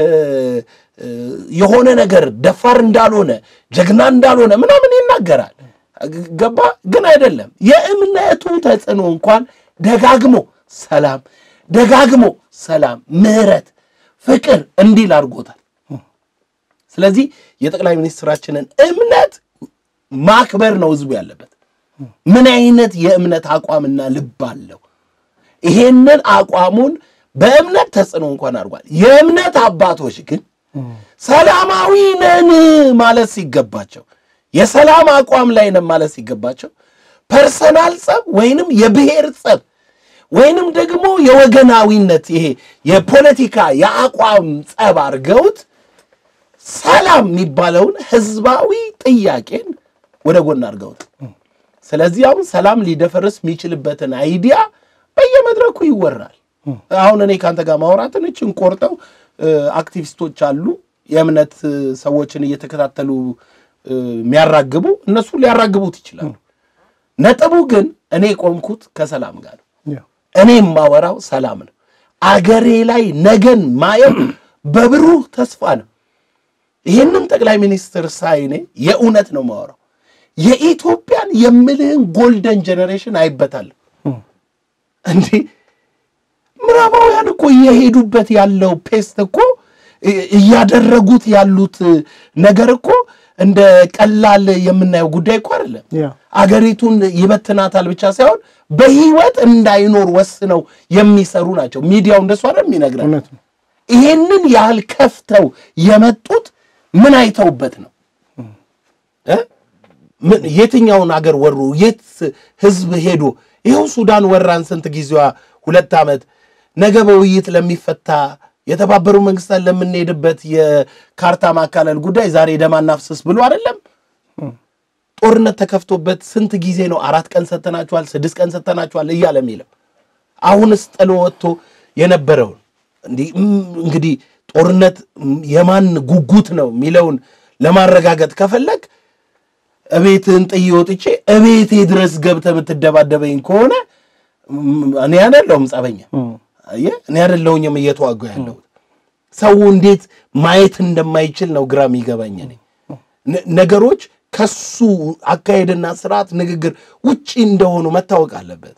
የሆነ ነገር ደፋር እንዳልሆነ ጀግና እንዳልሆነ ምናምን ይናገራል ገባ ግን አይደለም የእምነቱ ተጽኖ እንኳን ደጋግሞ ሰላም ምህረት ፍቅር እንዲል አድርጎታል ስለዚህ የጠቅላይ ሚኒስትራችንን እምነት ማክበር ነው ህዝቡ ያለበት ምን አይነት የእምነት አቋምና ልብ አለው ይሄንን አቋሙን በእምነት ተጽኖ እንኳን አድርጓል የእምነት አባቶች ግን ሰላማዊ ነን ማለት ሲገባቸው የሰላም አቋም ላይ ነን ማለት ሲገባቸው ፐርሰናል ጸብ ወይንም የብሔር ጸብ ወይንም ደግሞ የወገናዊነት ይሄ የፖለቲካ የአቋም ጸብ አርገውት ሰላም የሚባለውን ህዝባዊ ጥያቄን ወደ ጎን አርገውት ስለዚህ አሁን ሰላም ሊደፈርስ የሚችልበትን አይዲያ በየመድረኩ ይወራል አሁን እኔ ካንተ ጋር ማውራትን እቺን ቆርጠው አክቲቪስቶች አሉ የእምነት ሰዎችን እየተከታተሉ የሚያራግቡ እነሱ ሊያራግቡት ይችላሉ ነጥቡ ግን እኔ ቆምኩት ከሰላም ጋር እኔ ማወራው ሰላም ነው አገሬ ላይ ነገን ማየው በብሩህ ተስፋ ነው ይሄንን ጠቅላይ ሚኒስትር ሳይኔ የኡነት ነው ማወራው የኢትዮጵያን የምልህን ጎልደን ጀነሬሽን አይበታል እንዴ ምራባውያን እኮ የሄዱበት ያለው ፔስት እኮ ያደረጉት ያሉት ነገር እኮ እንደ ቀላል የምናየው ጉዳይ እኮ አይደለም አገሪቱን ይበትናታል ብቻ ሳይሆን በህይወት እንዳይኖር ወስነው የሚሰሩ ናቸው ሚዲያው እንደሱ አይደል የሚነግረን ይሄንን ያህል ከፍተው የመጡት ምን አይተውበት ነው ምን የትኛውን አገር ወሩ የት ህዝብ ሄዶ ይሄው ሱዳን ወራን ስንት ጊዜዋ 2 አመት ነገ በውይይት ለሚፈታ የተባበሩ መንግስታት ለምንሄድበት የካርታ ማካለል ጉዳይ ዛሬ ደማናፍስስ ብሎ አይደለም ጦርነት ተከፍቶበት ስንት ጊዜ ነው 4 ቀን ሰተናቸዋል 6 ቀን ሰተናቸዋል እያለ የሚለው አሁንስ ጥሎ ወጥቶ የነበረው እንግዲህ ጦርነት የማን ጉጉት ነው የሚለውን ለማረጋገጥ ከፈለክ እቤትን ጥይወጥቼ እቤቴ ድረስ ገብተ ምትደባደበኝ ከሆነ እኔ አይደለሁም ጸበኛ እኔ አይደለሁኝም እየተዋጉ ያለው ሰው እንዴት ማየት እንደማይችል ነው ግራም ይገባኝ ነገሮች ከሱ አካሄድና ስርዓት ንግግር ውጪ እንደሆኑ መታወቅ አለበት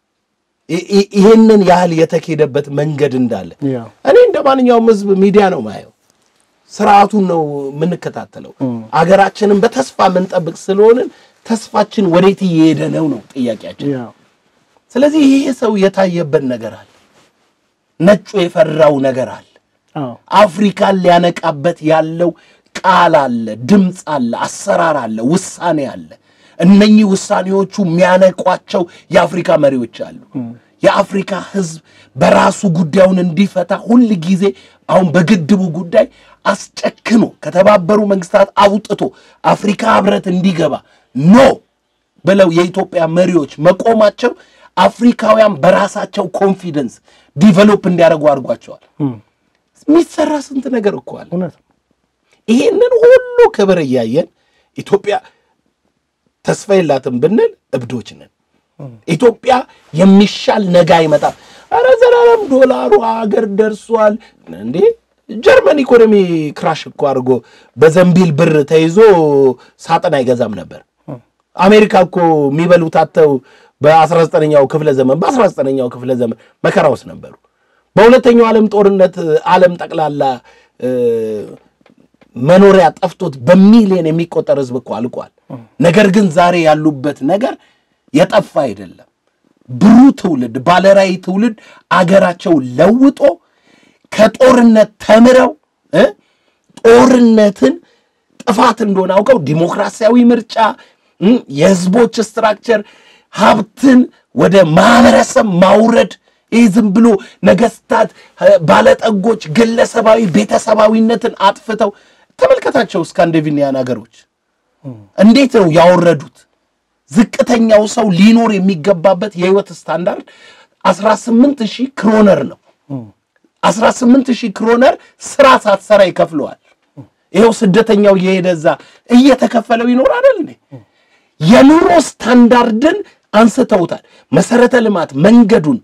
ይሄንን ያህል የተከደበት መንገድ እንዳለ እኔ እንደማንኛውም ህዝብ ሚዲያ ነው ማየው ስርዓቱን ነው ምንከታተለው አገራችንን በተስፋ ምንጠብቅ ስለሆነ ተስፋችን ወዴት እየሄደ ነው ጥያቄያችን ስለዚህ ይሄ ሰው የታየበት ነገር አለ ነጩ የፈራው ነገር አለ አፍሪካን ሊያነቃበት ያለው ቃል አለ ድምጽ አለ አሰራር አለ ውሳኔ አለ እነኚህ ውሳኔዎቹ የሚያነቋቸው የአፍሪካ መሪዎች አሉ የአፍሪካ ህዝብ በራሱ ጉዳዩን እንዲፈታ ሁሉ ጊዜ አሁን በግድቡ ጉዳይ አስጨክኖ ከተባበሩ መንግስታት አውጥቶ አፍሪካ ህብረት እንዲገባ ኖ ብለው የኢትዮጵያ መሪዎች መቆማቸው አፍሪካውያን በራሳቸው ኮንፊደንስ ዲቨሎፕ እንዲያደርጉ አድርጓቸዋል ሚሰራ ስንት ነገር እኮ አለ ይሄንን ሁሉ ክብር ያያየን ኢትዮጵያ ተስፋ የላትም ብንል እብዶች ነን ኢትዮጵያ የሚሻል ነገ አይመጣም አረ ዘላለም ዶላሩ አገር ደርሷል እንዴ ጀርመን ኢኮኖሚ ክራሽ እኮ አርጎ በዘንቢል ብር ተይዞ ሳጥን አይገዛም ነበር አሜሪካ እኮ የሚበሉት አተው በ19ኛው ክፍለ ዘመን መከራውስ ነበሩ በሁለተኛው ዓለም ጦርነት ዓለም ጠቅላላ መኖሪያ ጠፍቶት በሚሊዮን የሚቆጠር ህዝብ እኮ አልቋል ነገር ግን ዛሬ ያሉበት ነገር የጠፋ አይደለም ብሩ ትውልድ ባለራይ ትውልድ አገራቸው ለውጦ ከጦርነት ተምረው ጦርነትን ጥፋት እንደሆነ አውቀው ዲሞክራሲያዊ ምርጫ የህዝቦች ስትራክቸር ሀብትን ወደ ማህበረሰብ ማውረድ ዝም ብሎ ነገስታት ባለጠጎች ግለሰባዊ ቤተሰባዊነትን አጥፍተው ተመልከታቸው ስካንዲኔቪያን ሀገሮች እንዴት ነው ያወረዱት ዝቅተኛው ሰው ሊኖር የሚገባበት የህይወት ስታንዳርድ 18000 ክሮነር ነው 18000 ክሮነር ስራ ሳትሰራ ይከፍለዋል ይሄው ስደተኛው የሄደዛ እየተከፈለው ይኖር አይደል እንዴ የኑሮ ስታንዳርድን አንስተውታል መሰረተ ልማት መንገዱን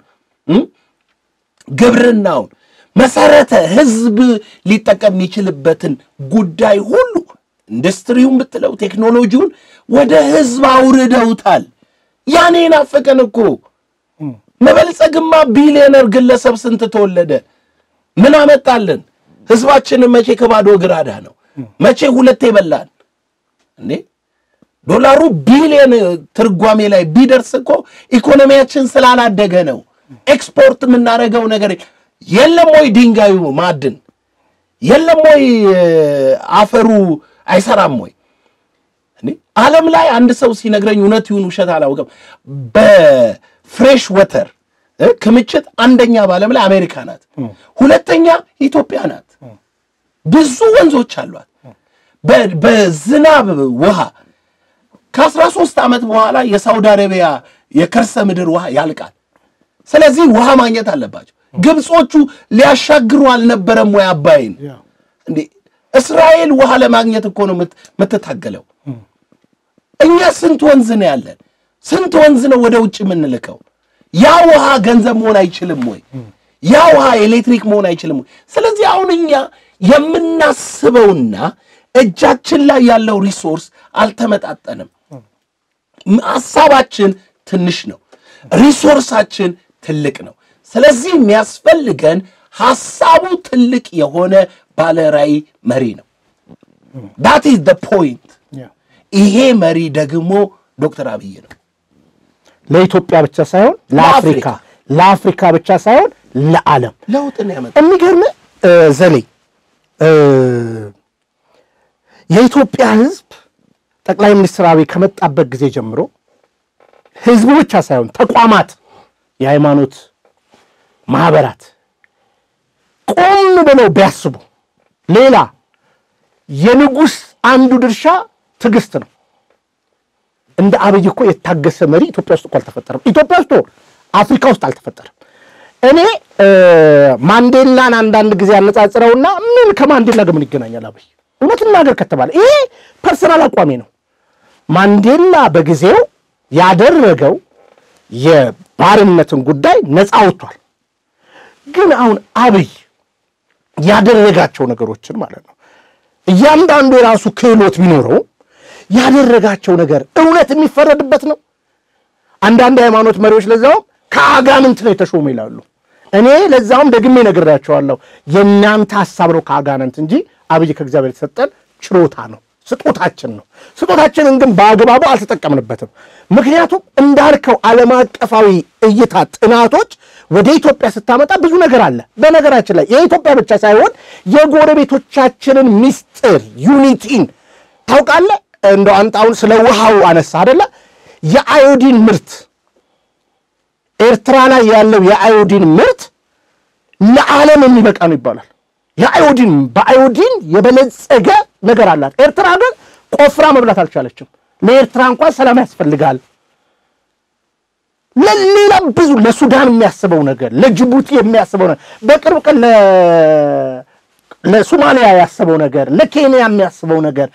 ግብርናውን መሰረተ ህዝብ ሊጠቀም ይችልበትን ጉዳይ ሁሉ ኢንዱስትሪውን ብትለው ቴክኖሎጂውን ወደ ህዝብ አውርደውታል ያኔ ናፈቀን እኮ መበልጸግማ ቢሊዮነር ግለሰብ ስንት ተወለደ ምን አመጣልን ህዝባችንን መቼ ከባዶ ግራዳ ነው መቼ ሁለቴ በላን እንዴ ዶላሩ ቢሊዮን ትርጓሜ ላይ ቢደርስ እኮ ኢኮኖሚያችን ስላላደገ ነው ኤክስፖርት ምናረጋው ነገር የለም ወይ ድንጋዩ ማድን የለም ወይ አፈሩ አይሰራም ወይ እንዴ ዓለም ላይ አንድ ሰው ሲነግረኝ እውነት ይሁን ውሸት አላውቅም በፍሬሽ ወተር ክምችት አንደኛ ባለም ላይ አሜሪካ ናት ሁለተኛ ኢትዮጵያ ናት ብዙ ወንዞች አሏት በዝናብ ውሃ ከ13 ዓመት በኋላ የሳውዲ አረቢያ የከርሰ ምድር ውሃ ያልቃል ስለዚህ ውሃ ማግኘት አለባቸው ግብጾቹ ሊያሻግሩ አልነበረም ወይ አባይን እንዴ እስራኤል ውሃ ለማግኘት እኮ ነው መተታገለው እኛ ስንት ወንዝ ነው ያለን ስንት ወንዝ ነው ወደ ውጭ ምንልከው ያ ውሃ ገንዘብ መሆን አይችልም ወይ ያ ውሃ ኤሌክትሪክ መሆን አይችልም ወይ ስለዚህ አሁን እኛ የምናስበውና እጃችን ላይ ያለው ሪሶርስ አልተመጣጠንም ሐሳባችን ትንሽ ነው ሪሶርሳችን ትልቅ ነው ስለዚህ የሚያስፈልገን ሐሳቡ ትልቅ የሆነ ባለራይ መሪ ነው that is the point ይሄ መሪ ደግሞ ዶክተር አብይ ነው ለኢትዮጵያ ብቻ ሳይሆን ለአፍሪካ ብቻ ሳይሆን ለዓለም ለውጥን ያመጣ የሚገርም ዘሌ የኢትዮጵያ ህዝብ ጠቅላይ ሚኒስትር አብይ ከመጣበት ጊዜ ጀምሮ ህዝቡ ብቻ ሳይሆን ተቋማት የሃይማኖት ማህበራት ቆም ብለው ቢያስቡ ሌላ የንጉስ አንዱ ድርሻ ትግስት ነው እንደ አብይ እኮ የታገሰ መሪ ኢትዮጵያ ውስጥ አልተፈጠረም ኢትዮጵያ ውስጥ አፍሪካ ውስጥ አልተፈጠረም እኔ ማንዴላን አንዳንድ ጊዜ ያነጻጽረውና ምን ከማንዴላ ጋር ምን ይገናኛል አብይ እውነትን ነገር ከተባለ ይሄ ፐርሰናል አቋሜ ነው ማንዴላ በጊዜው ያደረገው የባርነትን ጉዳይ ነፃ አውጥቷል ግን አሁን አብይ ያደረጋቸው ነገሮችን ማለት ነው እያንዳንዱ የራሱ ክህሎት ቢኖረው ያደረጋቸው ነገር እውነት የሚፈረድበት ነው አንዳንድ ሃይማኖት መሪዎች ለዛው ከአጋንንት ነው የተሾሙ ይላሉ እኔ ለዛውም ደግሜ ነግራቸዋለሁ የናንተ ሐሳብ ነው ከአጋንንት እንጂ አብይ ከእግዚአብሔር የተሰጠን ችሮታ ነው ስጦታችንን ግን በአግባቡ አልተጠቀምንበትም ምክንያቱም እንዳልከው ዓለም አቀፋዊ እይታ ጥናቶች ወደ ኢትዮጵያ ስታመጣ ብዙ ነገር አለ በነገራችን ላይ የኢትዮጵያ ብቻ ሳይሆን የጎረቤቶቻችንን ሚስጥር ዩኒቲን ታውቃለህ እንደው አንታውን ስለ ውሃው አነሳ አይደለ የአዮዲን ምርት ኤርትራ ላይ ያለው የአዮዲን ምርት ለዓለም የሚበቃ ነው ይባላል የአዮዲን በአዮዲን የበለጸገ ነገር አላት ኤርትራ ግን ቆፍራ መብላት አልቻለችም ለኤርትራ እንኳን ሰላም ያስፈልጋል ለሌላ ብዙ ለሱዳን የሚያስበው ነገር ለጅቡቲ የሚያስበው ነገር በቅርብ ቀን ለሶማሊያ ያስበው ነገር ለኬንያ የሚያስበው ነገር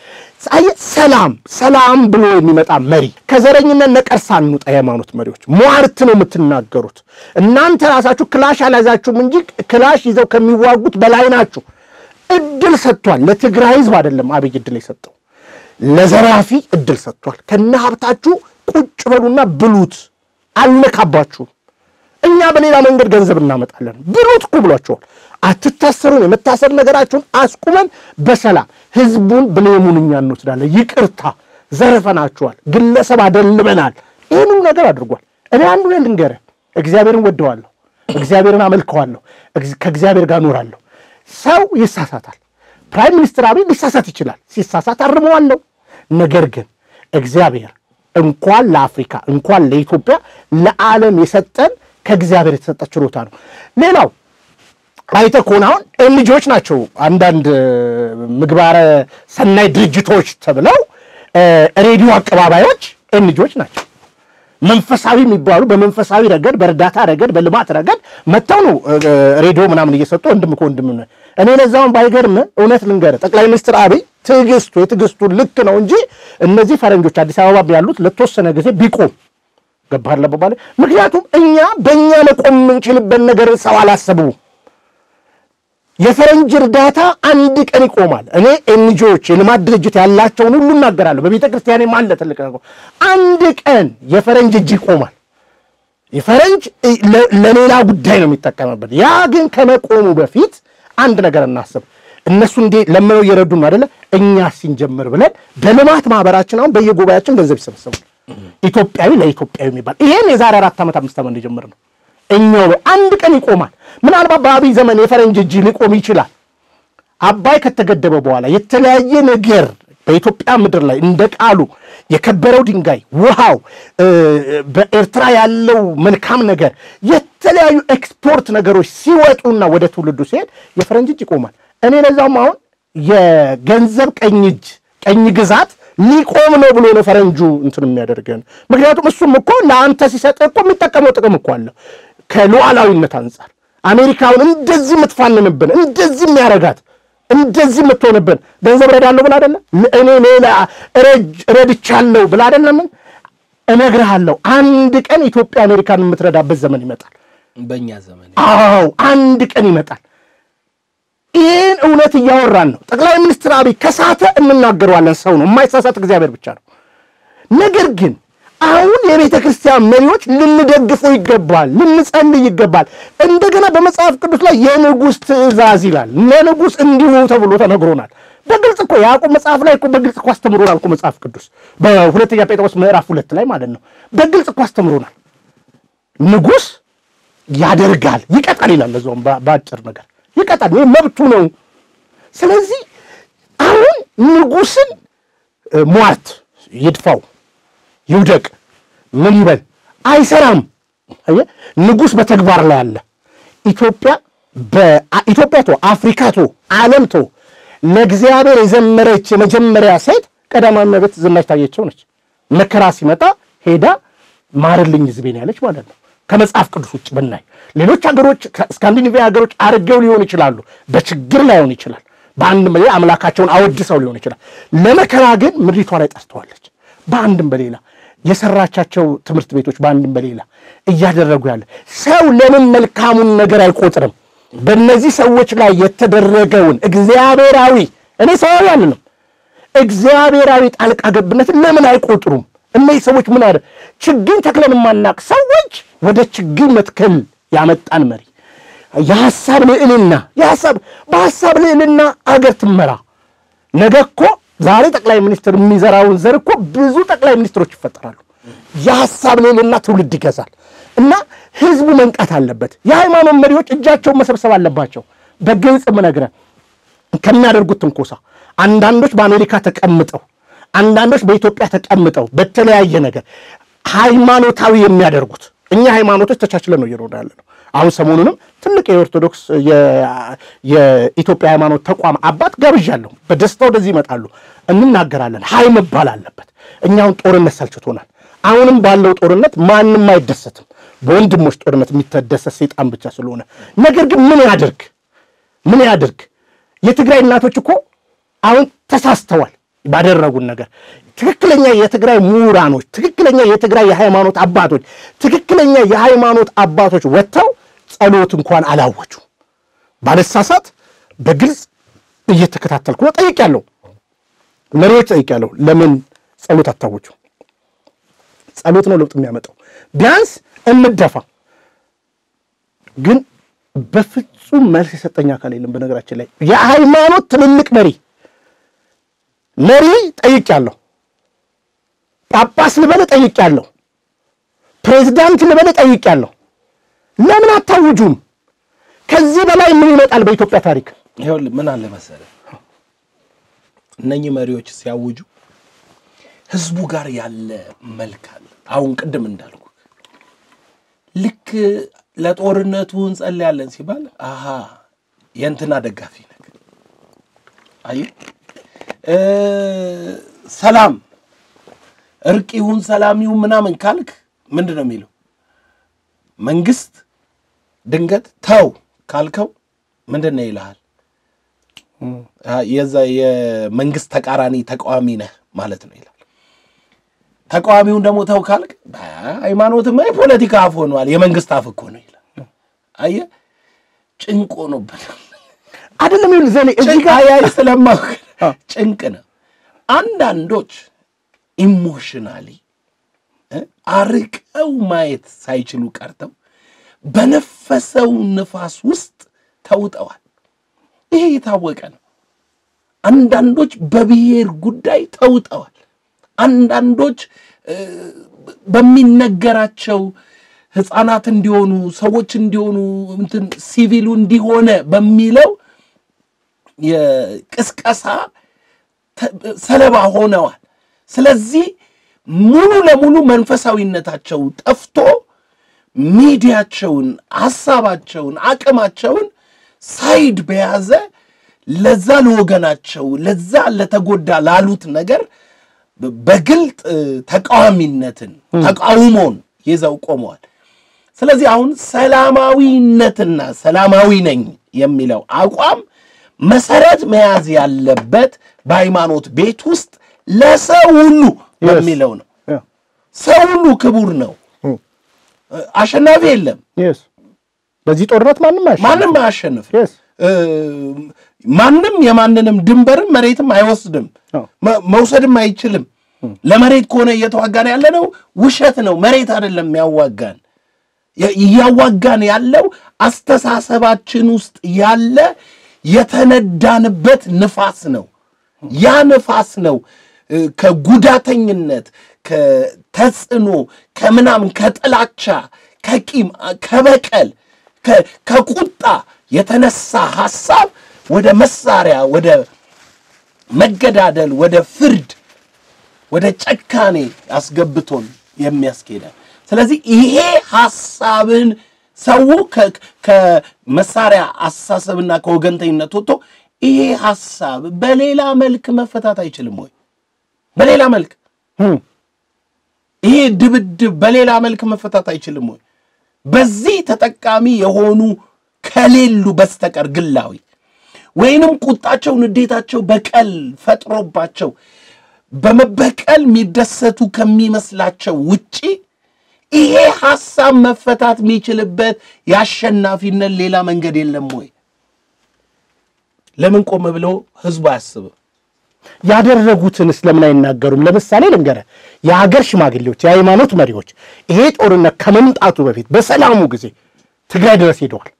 ሰላም ብሎ የሚመጣ መሪ ከዘረኝነት ነቀርሳ እንውጣ የሃይማኖት መሪዎች ሟርት ነው የምትናገሩት እናንተ ራሳችሁ ክላሽ አላዛችሁም እንጂ ክላሽ ይዘው ከሚዋጉት በላይ ናችሁ እድል ሰጥቷል ለትግራይ ህዝብ አይደለም አብይ እድል ይሰጠው ለዘራፊ እድል ሰጥቷል ከነ ሀብታችሁ ቁጭ በሉና ብሉት አልነካባችሁ እኛ በሌላ መንገድ ገንዘብ እናመጣለን ብሉት ብሏቸዋል አትታሰሩን የመታሰር ነገራችሁን አስቁመን በሰላም ህዝቡን ብለሙንኛ እንወስዳለን ይቅርታ ዘረፈናችኋል ግለሰብ አደልበናል ይሄንን ነገር አድርጓል እኔ አንዱ ልንገር እግዚአብሔርን ወደዋለሁ እግዚአብሔርን አመልከዋለሁ ከእግዚአብሔር ጋር ኖራለሁ ሰው ይሳሳታል ፕራይም ሚኒስትር አብይ ሊሳሳት ይችላል ሲሳሳት አርመዋለሁ ነገር ግን እግዚአብሔር እንኳን ለአፍሪካ እንኳን ለኢትዮጵያ ለዓለም የሰጠን ከእግዚአብሔር የተሰጠ ችሮታ ነው ሌላው አይተኮናውን ልጆች ናቸው አንዳንድ ምግባረ ሰናይ ድርጅቶች ተብለው ሬዲዮ አቀባባዮች ልጆች ናቸው መንፈሳዊ የሚባሉ በመንፈሳዊ ረገድ በርዳታ ረገድ በልማት ረገድ መተው ነው ሬዲዮ ምናምን እየሰጡ ወንድም ነው እኔ ለዛውን ባይገርም እውነት ልንገር ጠቅላይ ሚኒስትር አብይ ትግስቱ ልክ ነው እንጂ እነዚህ ፈረንጆች አዲስ አበባ ያሉት ለተወሰነ ጊዜ ቢቆም ገባለ በባለ ምክንያቱም እኛ በእኛ መቆም እንችልበት ነገር ሰው አላሰቡ የፈረንጅ እርዳታ አንድ ቀን ይቆማል እኔ ኤንጂኦዎች የልማት ድርጅት ያላቸው ሁሉ እናገራለሁ በቤተ ክርስቲያኔ ማለት ተልከ ነው አንድ ቀን የፈረንጅ እጅ ይቆማል የፈረንጅ ለሌላ ጉዳይ ነው የሚጠቀምበት ያ ግን ከመቆሙ በፊት አንድ ነገር እናስብ እነሱ እንዴ ለምነው እየረዱ ነው አይደለ እኛ ሲንጀምር ብለን በልማት ማህበራችን አሁን በየጉባኤያችን ገንዘብ ይሰበሰቡ ኢትዮጵያዊ ለኢትዮጵያዊ የሚባል ይሄን የዛሬ 4 ዓመት 5 ዓመት እንደጀመር ነው እኛው አንድ ቀን ይቆማል ምናልባት በአብይ ዘመን የፈረንጅ እጅ ሊቆም ይችላል አባይ ከተገደበ በኋላ የተለያየ ነገር በኢትዮጵያ ምድር ላይ እንደቃሉ የከበረው ድንጋይ ውሃው በኤርትራ ያለው መልካም ነገር የተለያዩ ኤክስፖርት ነገሮች ሲወጡና ወደ ትውልዱ ሲሄድ የፈረንጅ እጅ ይቆማል እኔ ለዛም አሁን የገንዘብ ቀኝ ግዛት ሊቆም ነው ብሎ ነው ፈረንጁ እንትን የሚያደርገን ምክንያቱም እሱም እኮ ለአንተ ሲሰጥ እኮ የሚጠቀመው ጥቅም እኮ አለ ከሉዓላዊነት አንፃር አሜሪካውን እንደዚህ ምትፋንንብን እንደዚህ የሚያረጋት እንደዚህ ምትሆንብን ገንዘብ ረዳለሁ ብላ አይደለ እኔ ሌላ ረድቻለሁ ብላ አይደለም እነግርሃለሁ አንድ ቀን ኢትዮጵያ አሜሪካን የምትረዳበት ዘመን ይመጣል በእኛ ዘመን አዎ አንድ ቀን ይመጣል ይሄን እውነት ያወራን ነው ጠቅላይ ሚኒስትር አብይ ከሳተ እንናገራለን ሰው ነው የማይሳሳት እግዚአብሔር ብቻ ነው ነገር ግን አሁን የቤተ ክርስቲያን መሪዎች ልንደግፈው ይገባል ልንጸልይ ይገባል እንደገና በመጽሐፍ ቅዱስ ላይ የንጉስ ትእዛዝ ይላል ለንጉስ እንዲሁ ተብሎ ተነግሮናል በግልጽ እኮ ያዕቆብ መጽሐፍ ላይ እኮ በግልጽ እኮ አስተምሮናል እኮ መጽሐፍ ቅዱስ በሁለተኛ ጴጥሮስ ምዕራፍ 2 ላይ ማለት ነው በግልጽ እኮ አስተምሮናል ንጉስ ያደርጋል ይቀጣል ይላል ለዛውም ባጭር ነገር ይቀጣል መብቱ ነው ስለዚህ አሁን ንጉስን ሟርት ይድፋው ይውደቅ ምን ይበል አይሰራም ንጉስ በተግባር ላይ አለ ኢትዮጵያ አፍሪካቶ ዓለምቶ ለእግዚአብሔር የዘመረች የመጀመሪያ ሴት ቀዳማዊ እመቤት ዝናሽ ታየችው ነች መከራ ሲመጣ ሄዳ ማርልኝ ህዝቤን ያለች ማለት ነው ከመጽሐፍ ቅዱስ ውጭ በእናይ ሌሎች ሀገሮች ስካንዲኔቪያ ሀገሮች አርገው ሊሆን ይችላሉ በችግር ላይ ሆነ ይችላል በአንድም በሌላ አምላካቸውን አወድሰው ሊሆን ይችላል ለመከራ ግን ምድሪቷ ላይ ጠርተዋለች በአንድም በሌላ የሰራቻቸው ትምህርት ቤቶች በአንድም በሌላ እያደረጉ ያለ ሰው ለምን መልካሙን ነገር አይቆጥርም በእነዚህ ሰዎች ላይ የተደረገውን እግዚአብሔራዊ እኔ ሰው ያለንም እግዚአብሔራዊ ጣልቃ ገብነት ለምን አይቆጥሩም እነዚህ ሰዎች ምን አለ ችግኝ ተክለን ማናቅ ሰዎች ወደ ችግኝ መትከል ያመጣን መሪ የሐሳብ ልዕልና አገር ትመራ ነገኮ ዛሬ ጠቅላይ ሚኒስትር የሚዘራውን ዘር እኮ ብዙ ጠቅላይ ሚኒስትሮች ይፈጠራሉ የሐሳብ ልዕልና ትውልድ ይገዛል እና ህዝቡ መንቃት አለበት የሃይማኖት መሪዎች እጃቸውን መሰብሰብ አለባቸው በግልጽ ምነግረ ከሚያደርጉት እንኮሳ አንዳንዶች በአሜሪካ ተቀምጠው አንዳንዶች በኢትዮጵያ ተቀምጠው በተለያየ ነገር ሃይማኖታዊ የሚያደርጉት እኛ ሃይማኖቶች ተቻችለን ነው እየሮዳለን ነው አሁን ሰሞኑንም ትልቅ የኦርቶዶክስ የኢትዮጵያ ሃይማኖት ተቋም አባት ጋብዣለሁ በደስታው ወደዚህ ይመጣሉ እንናገራለን ሃይም ባል አለበት እኛውን ጦርነት ሰልችቶናል አሁንም ባለው ጦርነት ማንንም አይደሰትም በወንድሞች ጦርነት የሚተደሰት ሰይጣን ብቻ ስለሆነ ነገር ግን ምን ያድርግ የትግራይ እናቶች እኮ አሁን ተሳስተዋል ባደረጉን ነገር ትክክለኛ የትግራይ ምሁራኖች ትክክለኛ የትግራይ የሃይማኖት አባቶች ወጥተው ጸሎት እንኳን አላወጁ ባለሳሳት በግልጽ እየተከታተልኩ ነው ጠይቄያለሁ መሪዎች ጠይቄያለሁ ለምን ጸሎት አታወጁ ጸሎት ነው ለውጥ የሚያመጣው ቢያንስ እንደፋ ግን በፍጹም መልስ የሰጠኛ አካል የለም በነገራችን ላይ የሃይማኖት ትልልቅ መሪ ጠይቄያለሁ ጳጳስ ልበለ ጠይቄያለሁ ፕሬዝዳንት ልበለ ጠይቄያለሁ ለምን አታውጁም ከዚህ በላይ ምን ይመጣል በኢትዮጵያ ታሪክ ይሄው ምን አለ መሰለ እነኚህ መሪዎች ሲያውጁ ህዝቡ ጋር ያለ መልክ አለ አሁን ቅድም እንዳልኩ ልክ ለጦርነቱ እንጸልያለን ሲባል አሃ የእንትና ደጋፊ ነገር አይ ሰላም እርቂውን ሰላሚው ምናምን ካልክ ምንድነው የሚለው መንግስት ድንገት ተው ካልከው ምንድነው ይላል የዛ የመንግስት ተቃራኒ ተቃዋሚ ነህ ማለት ነው ይላል ተቃዋሚውን ደግሞ ተው ካልክ ሃይማኖትማ የፖለቲካ አፍ ሆኗል የመንግስት አፍ እኮ ነው ይላል አየ ጭንቆ ነው አይደለም ይል ዘኔ እዚህ ጋር ያይ ስለማው ጭንቅ ነው አንዳንዶች ኢሞሽናሊ አርቀው ማየት ሳይችሉ ቀርተው በነፈሰው ንፋስ ውስጥ ተውጠዋል ይሄ የታወቀ ነው አንዳንዶች በብሔር ጉዳይ ተውጠዋል አንዳንዶች በሚነገራቸው ህፃናት እንዲሆኑ ሰዎች እንዲሆኑ እንትን ሲቪሉ እንዲሆነ በሚለው የቅስቀሳ ሰለባ ሆነዋል ስለዚህ ሙሉ ለሙሉ መንፈሳዊነታቸው ጠፍቶ ሚዲያቸውን ሐሳባቸውን አቅማቸውን ሳይድ በያዘ ለዛ ለወገናቸው ለዛ ለተጎዳ ላሉት ነገር በግልጥ ተቃዋሚነትን ተቃውሞን ይዘው ቆመዋል ስለዚህ አሁን ሰላማዊነትና ሰላማዊ ነኝ የሚለው አቋም መሰረት መያዝ ያለበት በሃይማኖት ቤት ውስጥ ለሰው ሁሉ የሚለው ነው ሰው ሁሉ ክቡር ነው አሸናፊ የለም በዚህ ጦርነት ማንንም አያሸንፍ ማንንም የማንንም ድንበርም መሬትም አይወስድም መውሰድም አይችልም ለመሬት ከሆነ እየተዋጋን ያለነው ውሸት ነው መሬት አይደለም ያዋጋን ያለው አስተሳሰባችን ውስጥ ያለ የተነዳንበት ንፋስ ነው ያ ንፋስ ነው ከጉዳተኝነት ከተጽኖ ከምናምን ከጥላቻ ከቂም ከበቀል ከቁጣ የተነሳ ሐሳብ ወደ መሳሪያ ወደ መገዳደል ወደ ፍርድ ወደ ጨካኔ ያስገብቶን የሚያስኬዳል ስለዚህ ይሄ ሐሳብን ሰው ከመሳሪያ አሳሰብና ከወገንተኝነት ወጥቶ ይሄ ሐሳብ በሌላ መልክ መፈታት አይችልም ወይ በሌላ መልክ ይሄ ድብድብ በሌላ መልክ መፈታት አይችልም ወይ በዚህ ተጠቃሚ የሆኑ ከሌሉ በስተቀር ግላዊ ወይንም ቁጣቸው ንዴታቸው በቀል ፈጥሮባቸው በመበቀል የሚደሰቱ ከሚመስላቸው ውጪ ይሄ ሐሳብ መፈታት የሚችልበት ያሸናፊነት ሌላ መንገድ የለም ወይ ለምን ቆም ብሎ ህዝቡ አያስብም ያደረጉትን ስለምን አይናገሩም ለምሳሌ ልንገረ የሀገር ሽማግሌዎች የሃይማኖት መሪዎች ይሄ ጦርነት ከመምጣቱ በፊት በሰላሙ ጊዜ ትግራይ ድረስ ሄደዋል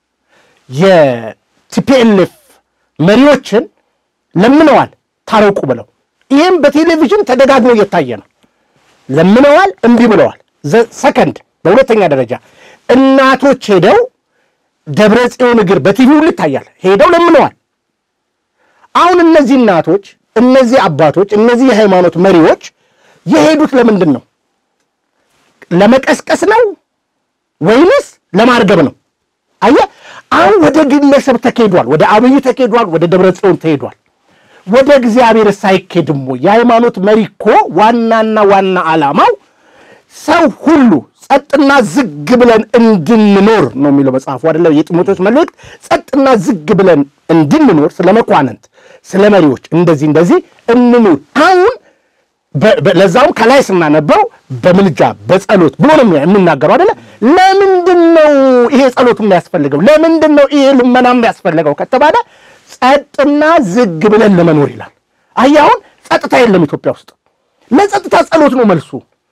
የቲፒኤልኤፍ መሪዎችን ለምነዋል ታረቁ ብለው ይሄም በቴሌቪዥን ተደጋግሞ እየታየ ነው ለምነዋል እንቢ ብለዋል ሰከንድ በሁለተኛ ደረጃ እናቶች ሄደው ደብረጽዮን እግር በቲቪው ልታያል ሄደው ለምነዋል አሁን እነዚህ እናቶች እነዚህ አባቶች እነዚህ የሃይማኖት መሪዎች የሄዱት ለምንድን ነው ለመቀስቀስ ነው ወይንስ ለማርገብ ነው አየ አሁን ወደ ግለሰብ ተከሄዷል ወደ አብይ ተከሄዷል ወደ ደብረጽዮን ተሄዷል ወደ እግዚአብሔር ሳይከድም የሃይማኖት መሪኮ ዋናና ዋና ዓላማው ሰው ሁሉ ጸጥና ዝግ ብለን እንድንኖር ነው የሚለው መጽሐፉ አይደለ የጢሞቴዎስ መልእክት ጸጥና ዝግ ብለን እንድንኖር ስለመኳንንት ስለመሪዎች እንደዚህ እንኑር አሁን ለዛው ከላይ ስናነበው በመልጃ በጸሎት ብሎ ነው የሚናገረው አይደለ ለምንድነው ይሄ ጸሎት የሚያስፈልገው ለምንድነው ይሄ ልመና የሚያስፈልገው ከተባለ ጸጥና ዝግ ብለን ለመኖር ይላል አያውን ጸጥታ የለም ኢትዮጵያ ውስጥ ለጸጥታ ጸሎት ነው መልሱ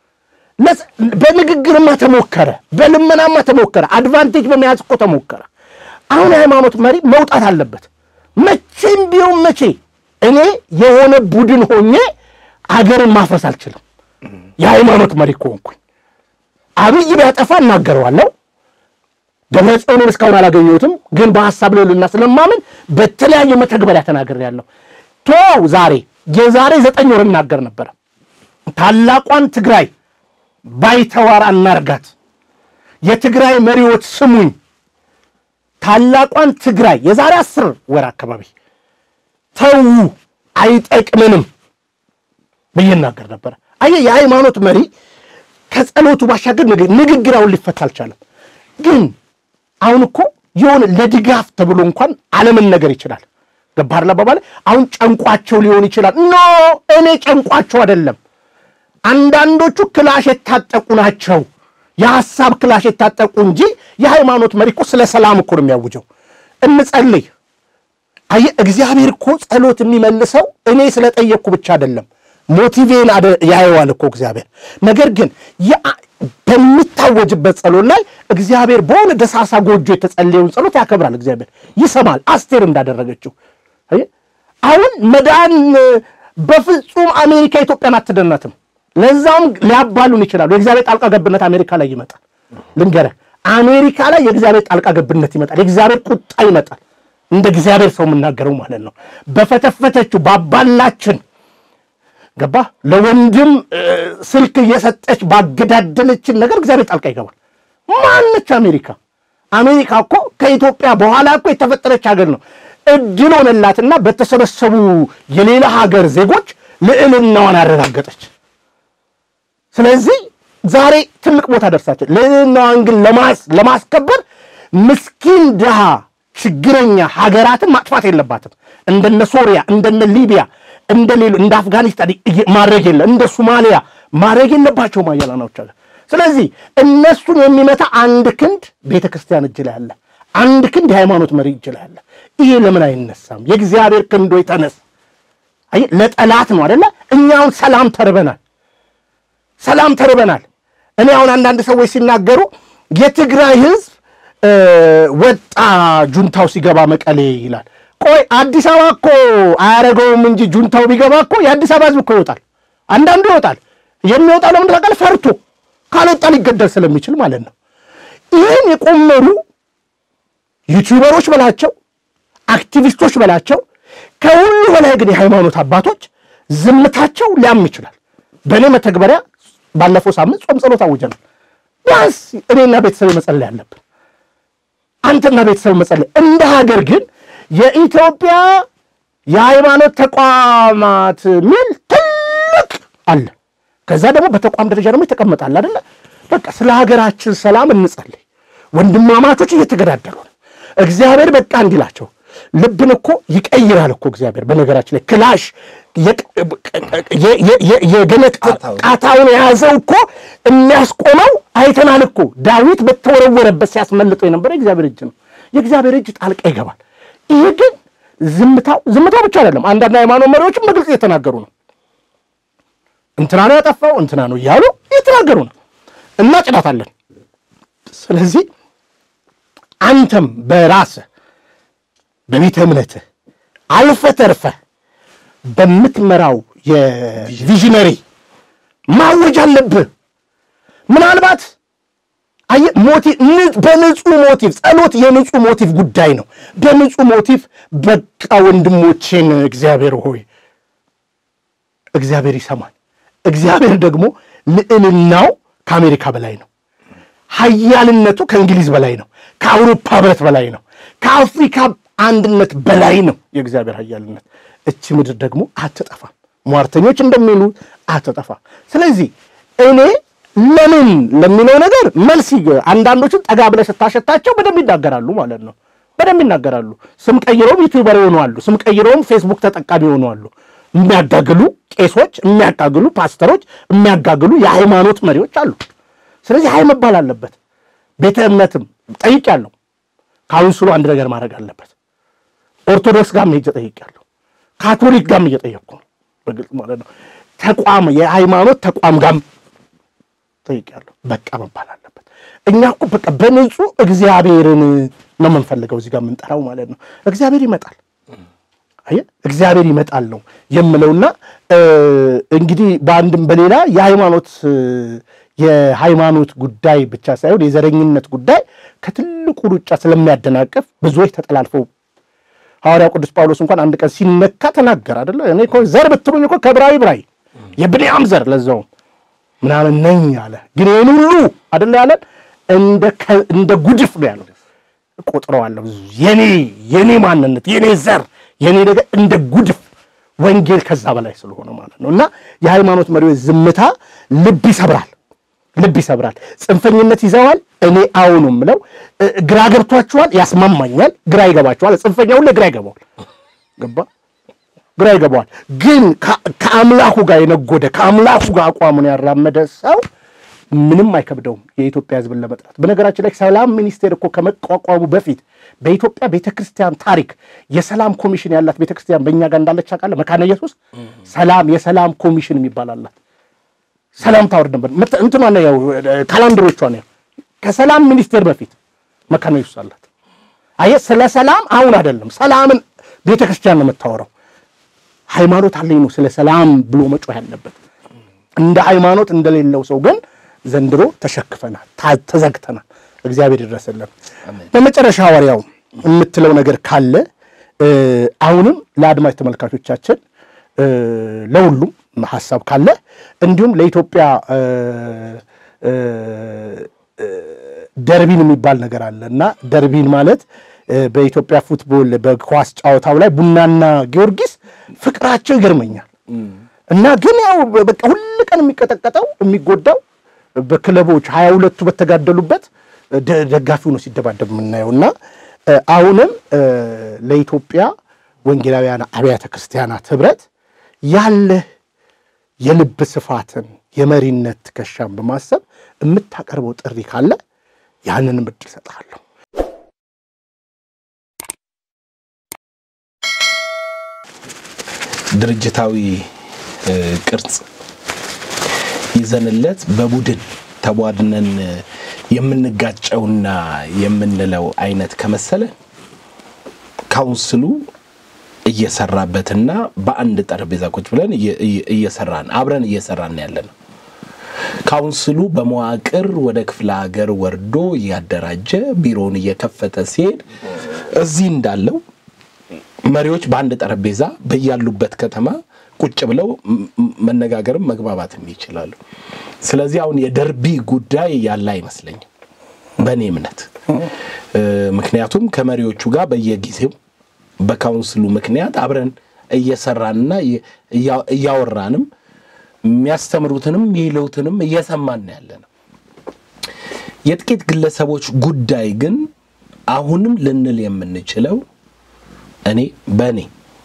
በንግግርማ ተሞከረ በልመናማ ተሞከረ አድቫንቴጅ በመያዝ እኮ ተሞከረ አሁን ሃይማኖት መሪ መውጣት አለበት መቼም ቢሆን መቼ እኔ የሆነ ቡድን ሆኜ አገርን ማፍረስ አልችልም የሃይማኖት መሪ ሆንኩኝ አብይ ቢያጠፋ እናገረዋለሁ ደብረጽዮንን እስካሁን አላገኘሁትም ግን በሐሳብ ለልና ስለማመን በተለያየ መተግበሪያ ተናግሬያለሁ ዛሬ የዛሬ 9 ወር እናገር ነበር ታላቋን ትግራይ ባይተዋር አናርጋት የትግራይ መሪዎች ስሙኝ ታላቋን ትግራይ የዛሬ 10 ወር አካባቢ ተው አይጠቅምንም በየናገር ነበር አየ የሃይማኖት መሪ ከጸሎቱ ባሻገር ንግግራውን ሊፈታ አልቻለም ግን አሁን እኮ የሆነ ለድጋፍ ተብሎ እንኳን ዓለምን ነገር ይችላል ገባር ለባባለ አሁን ጨንቋቸው ሊሆን ይችላል ኖ እኔ ጨንቋቸው አይደለም አንዳንዶቹ ክላሽ የታጠቁ ናቸው የሐሳብ ክላሽ የታጠቁ እንጂ የሃይማኖት መሪ እኮ ስለ ሰላም እኮ ነው የሚያውጀው እንጸልይ አየ እግዚአብሔር እኮ ጸሎት የሚመልሰው እኔ ስለጠየቅኩ ብቻ አይደለም ሞቲቬን ያየዋል እኮ እግዚአብሔር ነገር ግን በሚታወጅበት ጸሎት ላይ እግዚአብሔር በሆነ ደሳሳ ጎጆ የተጸለየውን ጸሎት ያከብራል እግዚአብሔር ይሰማል አስቴር እንዳደረገችው አየ አሁን መዳን በፍጹም አሜሪካ ኢትዮጵያን አትደናትም ለዛም ሊያባሉን ይችላሉ የእግዚአብሔር ጣልቃ ገብነት አሜሪካ ላይ ይመጣል ልንገረ አሜሪካ ላይ የእግዚአብሔር ጣልቃ ገብነት ይመጣል የእግዚአብሔር ቁጣ ይመጣል እንደ እግዚአብሔር ሰው ምናገረው ማለት ነው በፈተፈተችው ባባላችን ገባ ለወንድም ስልክ እየሰጠች ባገዳደለችን ነገር እግዚአብሔር ጣልቃ ይገባል ማንነች አሜሪካ እኮ ከኢትዮጵያ በኋላ እኮ የተፈጠረች ሀገር ነው እድል ሆነላትና በተሰበሰቡ የሌላ ሀገር ዜጎች ልዕልናዋን አረጋገጠች ስለዚህ ዛሬ ትልቅ ቦታ ደርሳችሁ ልዕልናዋን ግን ለማስከበር ምስኪን ደሃ ችግረኛ ሀገራትን ማጥፋት የለባትም እንደነ ሶሪያ እንደነ ሊቢያ እንደሌሉ እንደ አፍጋኒስታን ማድረግ የለ እንደ ሶማሊያ ማድረግ የለባቸው ማያላናዎች አለ ስለዚህ እነሱን የሚመታ አንድ ክንድ ቤተክርስቲያን እጅ ላይ አለ አንድ ክንድ የሃይማኖት መሪ እጅ ላይ አለ ይሄ ለምን አይነሳም የእግዚአብሔር ክንዶ ይተነስ አይ ለጠላት ነው አይደለ እኛው ሰላም ተርበናል እኔ አሁን አንዳንድ ሰዎች ሲናገሩ የትግራይ ህዝብ ወጣ ጁንታው ሲገባ መቀሌ ይላል ቆይ አዲስ አበባ እኮ አያረገውም እንጂ ጁንታው ቢገባ እኮ የአዲስ አበባ ህዝብ እኮ ይወጣል አንዳንዱ ይወጣል የሚወጣው ለምን ተቀል ፈርቶ ካልወጣ ሊገደል ስለሚችል ማለት ነው ይሄን የቆመሩ ዩቲዩበሮች በላቸው አክቲቪስቶች በላቸው ከሁሉ በላይ ግን የሃይማኖት አባቶች ዝምታቸው ሊያም ይችላል በእኔ መተግበሪያ ባለፈው ሳምንት ጾም ጸሎት አውጀናል ያስ እኔና ቤተሰብ መጸለይ አለብን አንተና ቤተሰብ መጸለይ እንደ ሀገር ግን የኢትዮጵያ የሃይማኖት ተቋማት ምን ትልቅ አለ ከዛ ደግሞ በተቋም ደረጃ ደግሞ ይተቀመጣል አይደለ በቃ ስለ ሀገራችን ሰላም እንጸልይ ወንድማማቾች እየተገዳደሉ ነው እግዚአብሔር በቃ እንዲላቸው ልብን እኮ ይቀይራል እኮ እግዚአብሔር በነገራችን ላይ ክላሽ የገነት ቃታውን ያዘው እኮ የሚያስቆመው አይተናል እኮ ዳዊት በተወረወረበት ሲያስመልጠው የነበረ እግዚአብሔር እጅ ነው የእግዚአብሔር እጅ ጣልቃ ይገባል ይሄ ግን ዝምታው ብቻ አይደለም አንዳንድ ሃይማኖት መሪዎችም በግልጽ እየተናገሩ ነው እንትና ነው ያጠፋው እንትና ነው ይያሉ እየተናገሩ ነው እና ጭዳታለን ስለዚህ አንተም በራስህ በቤተ እምነትህ አልፈተርፈ በምትመራው የቪዥነሪ ማወጅ አለብህ ምናልባት አይ በንጹህ ሞቲቭ ጸሎት የንጹህ ሞቲቭ ጉዳይ ነው በንጹህ ሞቲቭ በቃ ወንድሞቼን እግዚአብሔር ሆይ እግዚአብሔር ይሰማል እግዚአብሔር ደግሞ ልዕልናው ከአሜሪካ በላይ ነው ኃያልነቱ ከእንግሊዝ በላይ ነው ከአውሮፓ ህብረት በላይ ነው ከአፍሪካ አንድነት በላይ ነው የእግዚአብሔር ኃያልነት እቺ ምድር ደግሞ አትጠፋም ሟርተኞች እንደሚሉ አትጠፋም ስለዚህ እኔ ለምን ለሚለው ነገር መልስ አንዳንዶቹ ጠጋ ብለ ስታሸታቸው በደም ይናገራሉ ማለት ነው በደም ይናገራሉ ስም ቀይረው ዩቲዩበር ሆነዋል ስም ቀይረው ፌስቡክ ተጠቃሚ ሆነዋል የሚያጋግሉ ቄሶች የሚያጋግሉ ፓስተሮች የሚያጋግሉ የሃይማኖት መሪዎች አሉ ስለዚህ ሃይ መባል አለበት ቤተ እምነትም ጠይቄያለሁ ካውንስሉ አንድ ነገር ማድረግ አለበት ኦርቶዶክስ ጋር ሄጄ ጠይቄያለሁ ካቶሊክ ጋር እየጠየቅኩ ነው በግልጽ ማለት ነው ተቋም የሃይማኖት ተቋም ጋር ጠይቄያለሁ በቃ መባል አለበት እኛ እኮ በቃ በንጹህ እግዚአብሔርን ነው የምንፈልገው እዚህ ጋር የምንጠራው ማለት ነው እግዚአብሔር ይመጣል አየ እግዚአብሔር ይመጣል ነው የምለውና እንግዲህ በአንድም በሌላ የሃይማኖት ጉዳይ ብቻ ሳይሆን የዘረኝነት ጉዳይ ከትልቁ ሩጫ ስለሚያደናቀፍ ብዙዎች ተጠላልፈው ሐዋርያው ቅዱስ ጳውሎስ እንኳን አንድ ቀን ሲነካ ተናገረ አይደለ እኔ እኮ ዘር ብትሉኝ እኮ ከብራይ የብንያም ዘር ለዛው ምናምን ነኝ አለ ግን ይሄን ሁሉ አይደለ ያለ እንደ ጉድፍ ነው ያለው ቆጥረዋለሁ የኔ ማንነት የኔ ዘር የኔ ነገር እንደ ጉድፍ ወንጌል ከዛ በላይ ስለሆነ ማለት ነውና የሃይማኖት መሪዎች ዝምታ ልብ ይሰብራል ጽንፈኝነት ይዘዋል እኔ አውኑም ብለው ግራ ገብቷቸዋል ያስማማኛል ግራ ይገባቸዋል ጽንፈኛው ለግራ ይገባዋል ግን ከአምላኩ ጋር የነጎደ ከአምላኩ ጋር አቋሙን ያራመደ ሰው ምንም አይከብደውም የኢትዮጵያ ሕዝብን ለመጥራት በነገራችን ላይ ሰላም ሚኒስቴር እኮ ከመቋቋሙ በፊት በኢትዮጵያ ቤተክርስቲያን ታሪክ የሰላም ኮሚሽን ያላት ቤተክርስቲያን በእኛ ጋር እንዳለች አቃለ መካነ ኢየሱስ የሰላም ኮሚሽን የሚባላላት ሰላም ታወርድ ነበር እንትኗ ነው ያው ካላንደሮቿ ነው ከሰላም ሚኒስቴር በፊት መካነ ኢየሱስ አላት ስለ ሰላም አሁን አይደለም ሰላምን ቤተክርስቲያን ነው የምታወራው ሃይማኖት አለኝ ነው ስለ ሰላም ብሎ መጮህ ያለበት እንደ ሃይማኖት እንደሌለው ሰው ግን ዘንድሮ ተሸክፈናል ተዘግተናል እግዚአብሔር ይድረስልን በመጨረሻ ሐዋርያው የምትለው ነገር ካለ አሁንም ለአድማጭ ተመልካቾቻችን ለሁሉም ሐሳብ ካለ እንዲሁም ለኢትዮጵያ ደርቢን የሚባል ነገር አለና ደርቢን ማለት በኢትዮጵያ ፉትቦል በኳስ ጫዋታው ላይ ቡናና ጊዮርጊስ ፍቅራቸው ይገርመኛል እና ግን ያው በቃ ሁሉ ቀን የሚቀጠቀጠው የሚጎዳው በክለቦች 22ቱ በተጋደሉበት ደጋፊው ነው ሲደባደብ ምናየውና አሁንም ለኢትዮጵያ ወንጌላውያን አብያተ ክርስቲያናት ህብረት ያለ የልብ ስፋትን የመሪነት ከሻም በማሰብ የምታቀርበው ጥሪ ካለ ያንን ምድል ሰጣለሁ ድርጅታዊ ቅርጽ ይዘንለት በቡድን ተቧድነን የምንጋጨውና የምንለው አይነት ከመሰለ ካውንስሉ እየሰራበትና በአንድ ጠረጴዛ ቁጭ ብለን አብረን እየሰራን ያለነው ካውንስሉ በመዋቅር ወደ ክፍለ ሀገር ወርዶ ያደራጀ ቢሮውን እየከፈተ ሲሄድ እዚህ እንዳለው መሪዎች በአንድ ጠረጴዛ በያሉበት ከተማ ቁጭ ብለው መነጋገርም መግባባትም ይችላሉ ስለዚህ አሁን የደርቢ ጉዳይ ያለ አይመስለኝም በእኔ እምነት ምክንያቱም ከመሪዎቹ ጋር በየጊዜው በካውንስሉ ምክንያት አብረን እየሰራንና እያወራንም የሚያስተምሩትንም ይለውትንም እየሰማን ያለነው የጥቂት ግለሰቦች ጉዳይ ግን አሁንም ልንል የምንችለው በኔ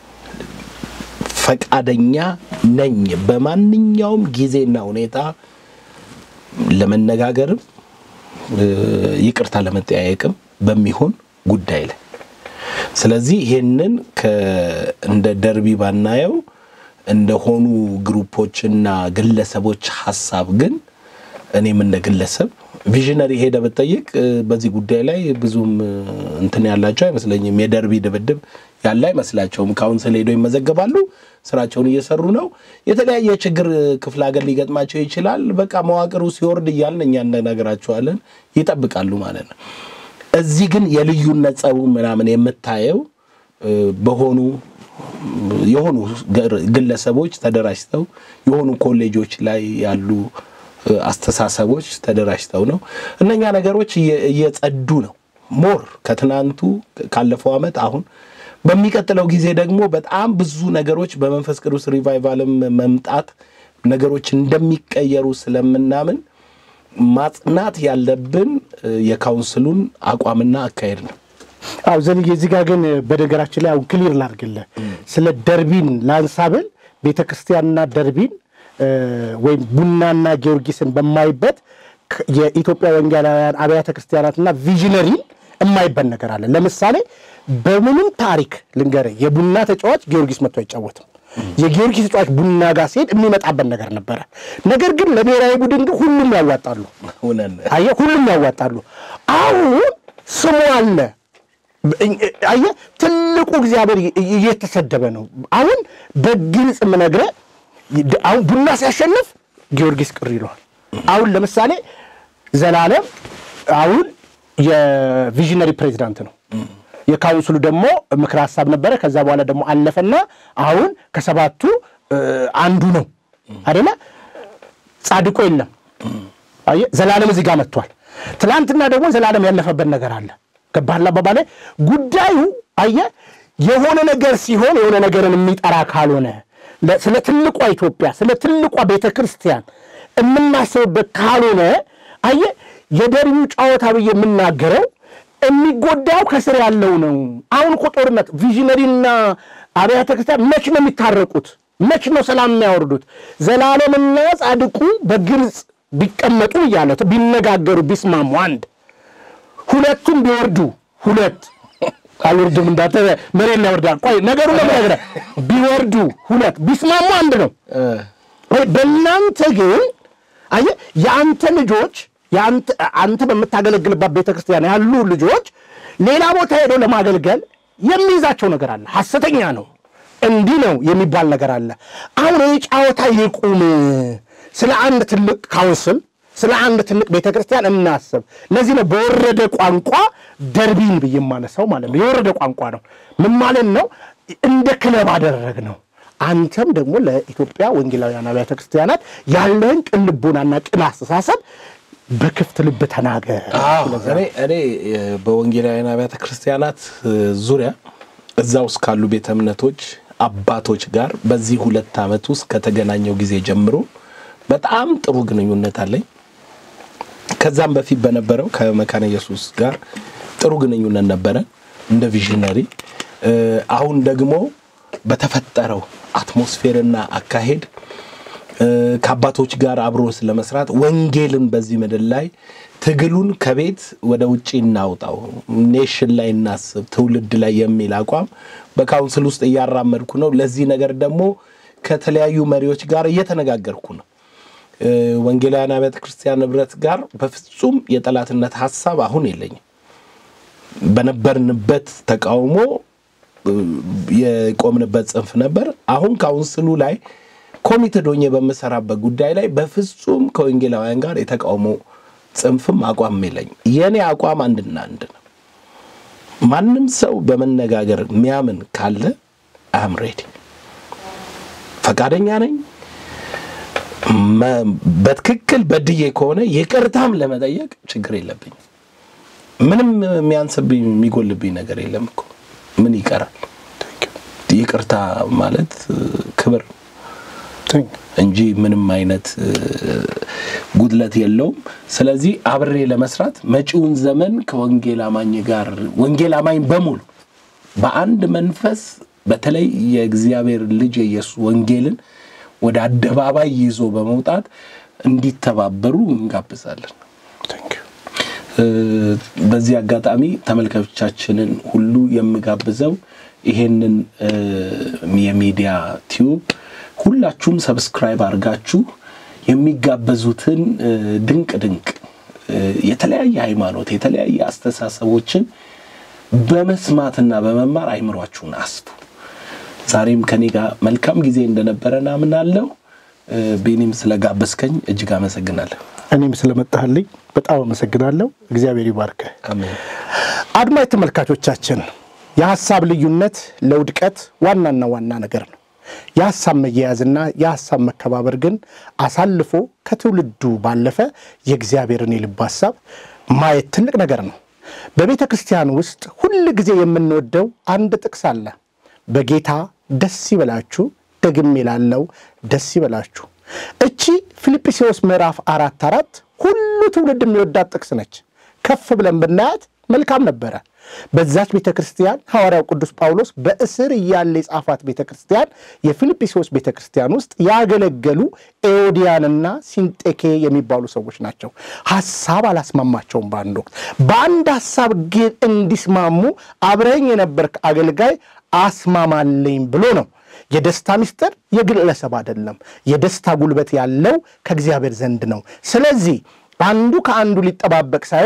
ፈቃደኛ ነኝ በማንኛውም ጊዜና ሁኔታ ለመነጋገርም ይቅርታ ለመጠያየቅም በሚሆን ጉዳይ ላይ ስለዚህ ይሄንን እንደ ደርቢ ባናየው እንደሆኑ ግሩፖችና ግለሰቦች ሐሳብ ግን እኔም እንደ ግለሰብ ቪዥነሪ ሄደ በጠይቅ በዚህ ጉዳይ ላይ ብዙም እንትን ያላቸው አይመስለኝም የደርቢ ድብድብ ያለ አይመስላቸውም ካውንስል ሄዶ ይመዘገባሉ ስራቸውን እየሰሩ ነው የተለያየ ችግር ክፍለ ሀገር ሊገጥማቸው ይችላል በቃ መዋቅሩ ሲወርድ ይያልኛ እንደነገራቸዋለን ይጠብቃሉ ማለት ነው እዚህ ግን የልዩነት ጸቡ ምናምን የምታየው የሆኑ ግለሰቦች ተደራጅተው የሆኑ ኮሌጆች ላይ ያሉ አስተሳሰቦች ተደራጅተው ነው እነኛ ነገሮች እየጸዱ ነው ሞር ከትናንቱ ካለፈው አመት አሁን በሚቀጥለው ጊዜ ደግሞ በጣም ብዙ ነገሮች በመንፈስ ቅዱስ ሪቫይቫልም መምጣት ነገሮች እንደሚቀየሩ ስለምናምን ማጽናት ያለብን የካውንስሉን አቋምና አካሄድ ነው ዘንዬ እዚህ ጋር ግን በነገራችን ላይ አሁን ክሊር ላድርግልህ ስለ ደርቢን ላንሳብል ቤተክርስቲያንና ደርቢን ወይ ቡናና ጊዮርጊስን በማይበት የኢትዮጵያ ወንጌላውያን አብያተ ክርስቲያናትና ቪዥነሪ የማይበት ነገር አለ ለምሳሌ በምንም ታሪክ ልንገር የቡና ተጫዋች ጊዮርጊስ መጥቶ አይጫወትም የጊዮርጊስ ተጫዋች ቡና ጋር ሲሄድ የሚመጣበት ነገር ነበር ነገር ግን ለብሔራዊ ቡድን ሁሉም ያዋጣሉ ሁሉም ያዋጣሉ አሁን ስሙ አለ ትልቁ እግዚአብሔር እየተሰደበ ነው አሁን በግልጽ ምነግረ አሁን ቡና ሲያሸንፍ ጊዮርጊስ ቅር ይሏል አሁን ለምሳሌ ዘላለም አሁን የቪዥነሪ ፕሬዝዳንት ነው የካውንስሉ ደግሞ ምክር ሐሳብ ነበር ከዛ በኋላ ደግሞ አለፈና አሁን ከሰባቱ አንዱ ነው አይደለ ጻድቁ የለም አየ ዘላለም እዚህ ጋር መጥቷል ትላንትና ደግሞ ዘላለም ያለፈበት ነገር አለ ከባህላ ባባለ ጉዳዩ አየ የሆነ ነገር ሲሆን የሆነ ነገርን የሚጠራ ካልሆነ ስለ ትልቋ ኢትዮጵያ ስለ ትልቋ ቤተክርስቲያን እምናስብበት ካልሆነ አየ የደሪው ጫወታ በየምናገረው የሚጎዳው ከስር ያለው ነው አሁን ጦርነት ቪዥነሪና አብያተ ክርስቲያን መች ነው የሚታረቁት መች ነው ሰላም የሚያወርዱት ዘላለምና ጻድቁ በግልጽ ቢቀመጡ ይያለው ቢነጋገሩ ቢስማሙ አንድ ሁለቱም ቢወርዱ ሁለት አልወርዱም እንዳተ መሬት ላይ ወርዳ ቆይ ነገሩ ለምን ቢወርዱ ሁለት ቢስማሙ አንድ ነው በእናንተ ግን አየ ያንተ ልጆች አንተ በመታገለግልባት ቤተክርስቲያን ያሉ ልጆች ሌላ ቦታ ሄደው ለማገልገል የሚይዛቸው ነገር አለ ሐሰተኛ ነው እንዲህ ነው የሚባል ነገር አለ አሁን የጫወታ ይቁም ስለ አንድ ትልቅ ካውንስል ስለ አንድ ትልቅ ቤተክርስቲያን እናስብ ለዚህ ነው በወረደ ቋንቋ ደርቢን በየማነሳው ማለት ነው የወረደ ቋንቋ ነው ምን ማለት ነው እንደ ክለብ አደረግነው አንተም ደግሞ ለኢትዮጵያ ወንጌላውያን አብያተ ክርስቲያናት ያለህን ቅልቦናና ቅን አስተሳሰብ በክፍት ልብ ተናገር እኔ በወንጌላውያን አብያተ ክርስቲያናት ዙሪያ እዛው እስካሉ ቤተ እምነቶች አባቶች ጋር በዚህ 2 ዓመት ውስጥ ከተገናኘው ጊዜ ጀምሮ በጣም ጥሩ ግንኙነት አለኝ ከዛም በፊት በነበረው ከመካነ ኢየሱስ ጋር ጥሩ ግንኙነት ነበረ እንደ ቪዥነሪ አሁን ደግሞ በተፈጠረው አትሞስፌርና አካሄድ ከአባቶች ጋር አብሮ ስለመስራት ወንጌልን በዚህ ምድር ላይ ትግሉን ከቤት ወደ ውጪ እናውጣው ኔሽን ላይ እናስብ ትውልድ ላይ የሚል አቋም በካውንስል ውስጥ ያራመድኩ ነው ለዚህ ነገር ደግሞ ከተለያዩ መሪዎች ጋር እየተነጋገርኩ ነው ወንጌላውያን አብያተ ክርስቲያን ህብረት ጋር በፍጹም የጠላትነት ሐሳብ አሁን የለኝም በነበርንበት ተቃውሞ የቆምንበት ጽንፍ ነበር አሁን ካውንስሉ ላይ ኮሚቴ ዶኜ በመሰራበት ጉዳይ ላይ በፍጹም ከወንጌላውያን ጋር የተቃውሞ ጽንፍም አቋም የለኝም የኔ አቋም አንድና አንድ ነው ማንንም ሰው በመነጋገር የሚያምን ካለ አም ሬዲ ፈቃደኛ ነኝ በትክክል በድዬ ከሆነ ይቅርታም ለመጠየቅ ችግር የለብኝ ምንም የሚያንስብኝ የሚጎልብኝ ነገር የለም እኮ ምን ይቀራል ይቅርታ ማለት ክብር እንጂ ምንም አይነት ጉድለት የለውም ስለዚህ አብሬ ለመስራት መጪውን ዘመን ከወንጌል አማኝ ጋር ወንጌል አማኝ በሙሉ በአንድ መንፈስ በተለይ የእግዚአብሔር ልጅ ኢየሱስ ወንጌልን ወደ አደባባይ ይዞ በመውጣት እንዲተባበሩ እንጋብዛለን በዚህ አጋጣሚ ተመልካቾቻችንን ሁሉ የምጋብዘው ይሄንን የሚዲያ ቲዩብ ሁላችሁም ሰብስክራይብ አድርጋችሁ የሚጋበዙትን ድንቅ የተለያየ ሃይማኖት የተለያየ አስተሳሰቦችን በመስማትና በመማር አይምሯችሁን አስፉ ዛሬም ከኔ ጋር መልካም ጊዜ እንደነበረና ምናለው ቢኒም ስለጋበስከኝ እጅግ አመሰግናለሁ እኔም ስለመጣህልኝ በጣም አመሰግናለሁ እግዚአብሔር ይባርክ አሜን አድማጭ ተመልካቾቻችን የሐሳብ ልዩነት ለውድቀት ዋና ነገር ነው የሐሳብ መያያዝና የሐሳብ መከባበር ግን አሳልፎ ከትውልዱ ባለፈ የእግዚአብሔርን የልብ ሐሳብ ማየት ትልቅ ነገር ነው በቤተ ክርስቲያን ውስጥ ሁሉ ጊዜ የምንወደው አንድ ጥቅስ አለ በጌታ ደስ ይበላችሁ ደግም ይላለው ደስ ይበላችሁ እቺ ፊልጵስዩስ ምዕራፍ 4:4 ሁሉ ትውልድ የሚወዳት ጥቅስ ነች ከፍ ብለን ብናያት መልካም ነበር በዛች ቤተክርስቲያን ሐዋርያው ቅዱስ ጳውሎስ በእስር ያለ ጻፋት ቤተክርስቲያን የፊልጵስዩስ ቤተክርስቲያን ውስጥ ያገለገሉ ኤኦዲያንና ሲንጤኬ የሚባሉ ሰዎች ናቸው ሐሳብ አላስማማቸውም በአንድ ሐሳብ ግን እንዲስማሙ አብረኝ የነበርክ አገልጋይ አስማማለኝ ብሎ ነው የደስታ ሚስጥር የግለሰብ አይደለም የደስታ ጉልበት ያለው ከእግዚአብሔር ዘንድ ነው ስለዚህ አንዱ ከአንዱ ሊጠባበቅ ሳይሆን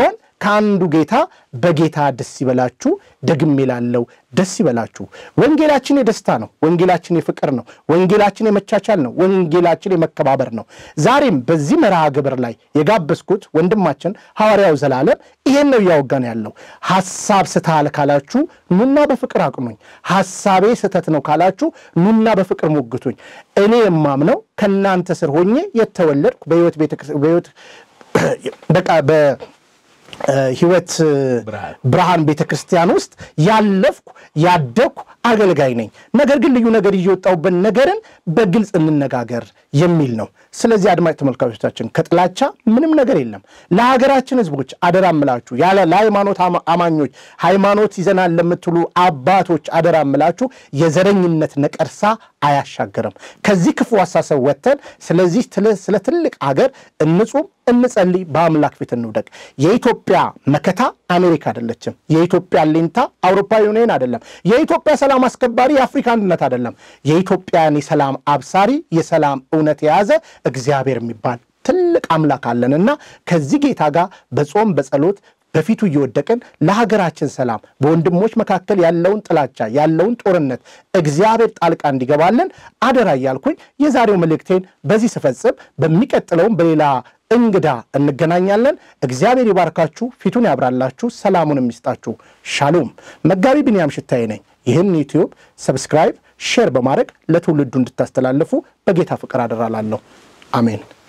ካንዱ ጌታ በጌታ ደስ ይበላችሁ ደግሜ ላለው ደስ ይበላችሁ ወንጌላችን የደስታ ነው ወንጌላችን የፍቅር ነው ወንጌላችን የመቻቻል ነው ወንጌላችን የመከባበር ነው ዛሬም በዚህ መርሃ ግብር ላይ የጋበስኩት ወንድማችን ሐዋርያው ዘላለም ይሄን ነው ያወጋን ያለው ሐሳብ ስታል ካላችሁ ኑና በፍቅር አቅኑኝ ሐሳቤ ስተት ነው ካላችሁ ኑና በፍቅር ሞግቱኝ እኔ የማምነው ከናንተ ስር ሆኜ የተወለድኩ በህይወት በቃ በህይወት ብርሃን ቤተክርስቲያን ውስጥ ያለፍኩ ያደኩ አገልጋይ ነኝ ነገር ግን ልዩ ነገር ይወጣውበት ነገርን በግልጽ እንነጋገር የሚል ነው ስለዚህ አድማጭ ተመልካቾቻችን ከጥላቻ ምንም ነገር የለም ለሀገራችን ህዝቦች አደራምላችሁ ያለ ለሃይማኖት አማኞች ሃይማኖት ይዘናል ለምትሉ አባቶች አደራምላችሁ የዘረኝነት ነቀርሳ አያሻገርም ከዚህ ክፉ አሳሰብ ወተን ስለዚህ ስለ ትልቅ ሀገር እንጹም እንጸልይ በአምላክ ፊት እንውደቅ የኢትዮጵያ መከታ አሜሪካ አይደለችም የኢትዮጵያ ሌንታ አውሮፓ ዩኒየን አይደለም የኢትዮጵያ ሰላም አስከባሪ የአፍሪካ አንድነት አይደለም የኢትዮጵያን የሰላም አብሳሪ የሰላም እውነት የያዘ እግዚአብሔር የሚባል ትልቅ አምላክ አለንና ከዚህ ጌታ ጋር በጾም በጸሎት በፊቱ እየወደቀን ለሀገራችን ሰላም በወንድሞች መካከል ያለውን ጥላቻ ያለውን ጦርነት እግዚአብሔር ጣልቃ እንዲገባልን አደራ ያልኩኝ የዛሬው መልእክቴን በዚህ ስፈጽም በሚቀጥለው በሌላ እንግዳ እንገናኛለን እግዚአብሔር ይባርካችሁ ፊቱን ያብራላችሁ ሰላሙን ይስጣችሁ ሻሎም መጋቢ ቢንያም ሽታዬ ነኝ ይህን ዩቲዩብ ሰብስክራይብ ሼር በማድረግ ለትውልዱ እንድታስተላልፉ በጌታ ፍቅር አደራላለሁ አሜን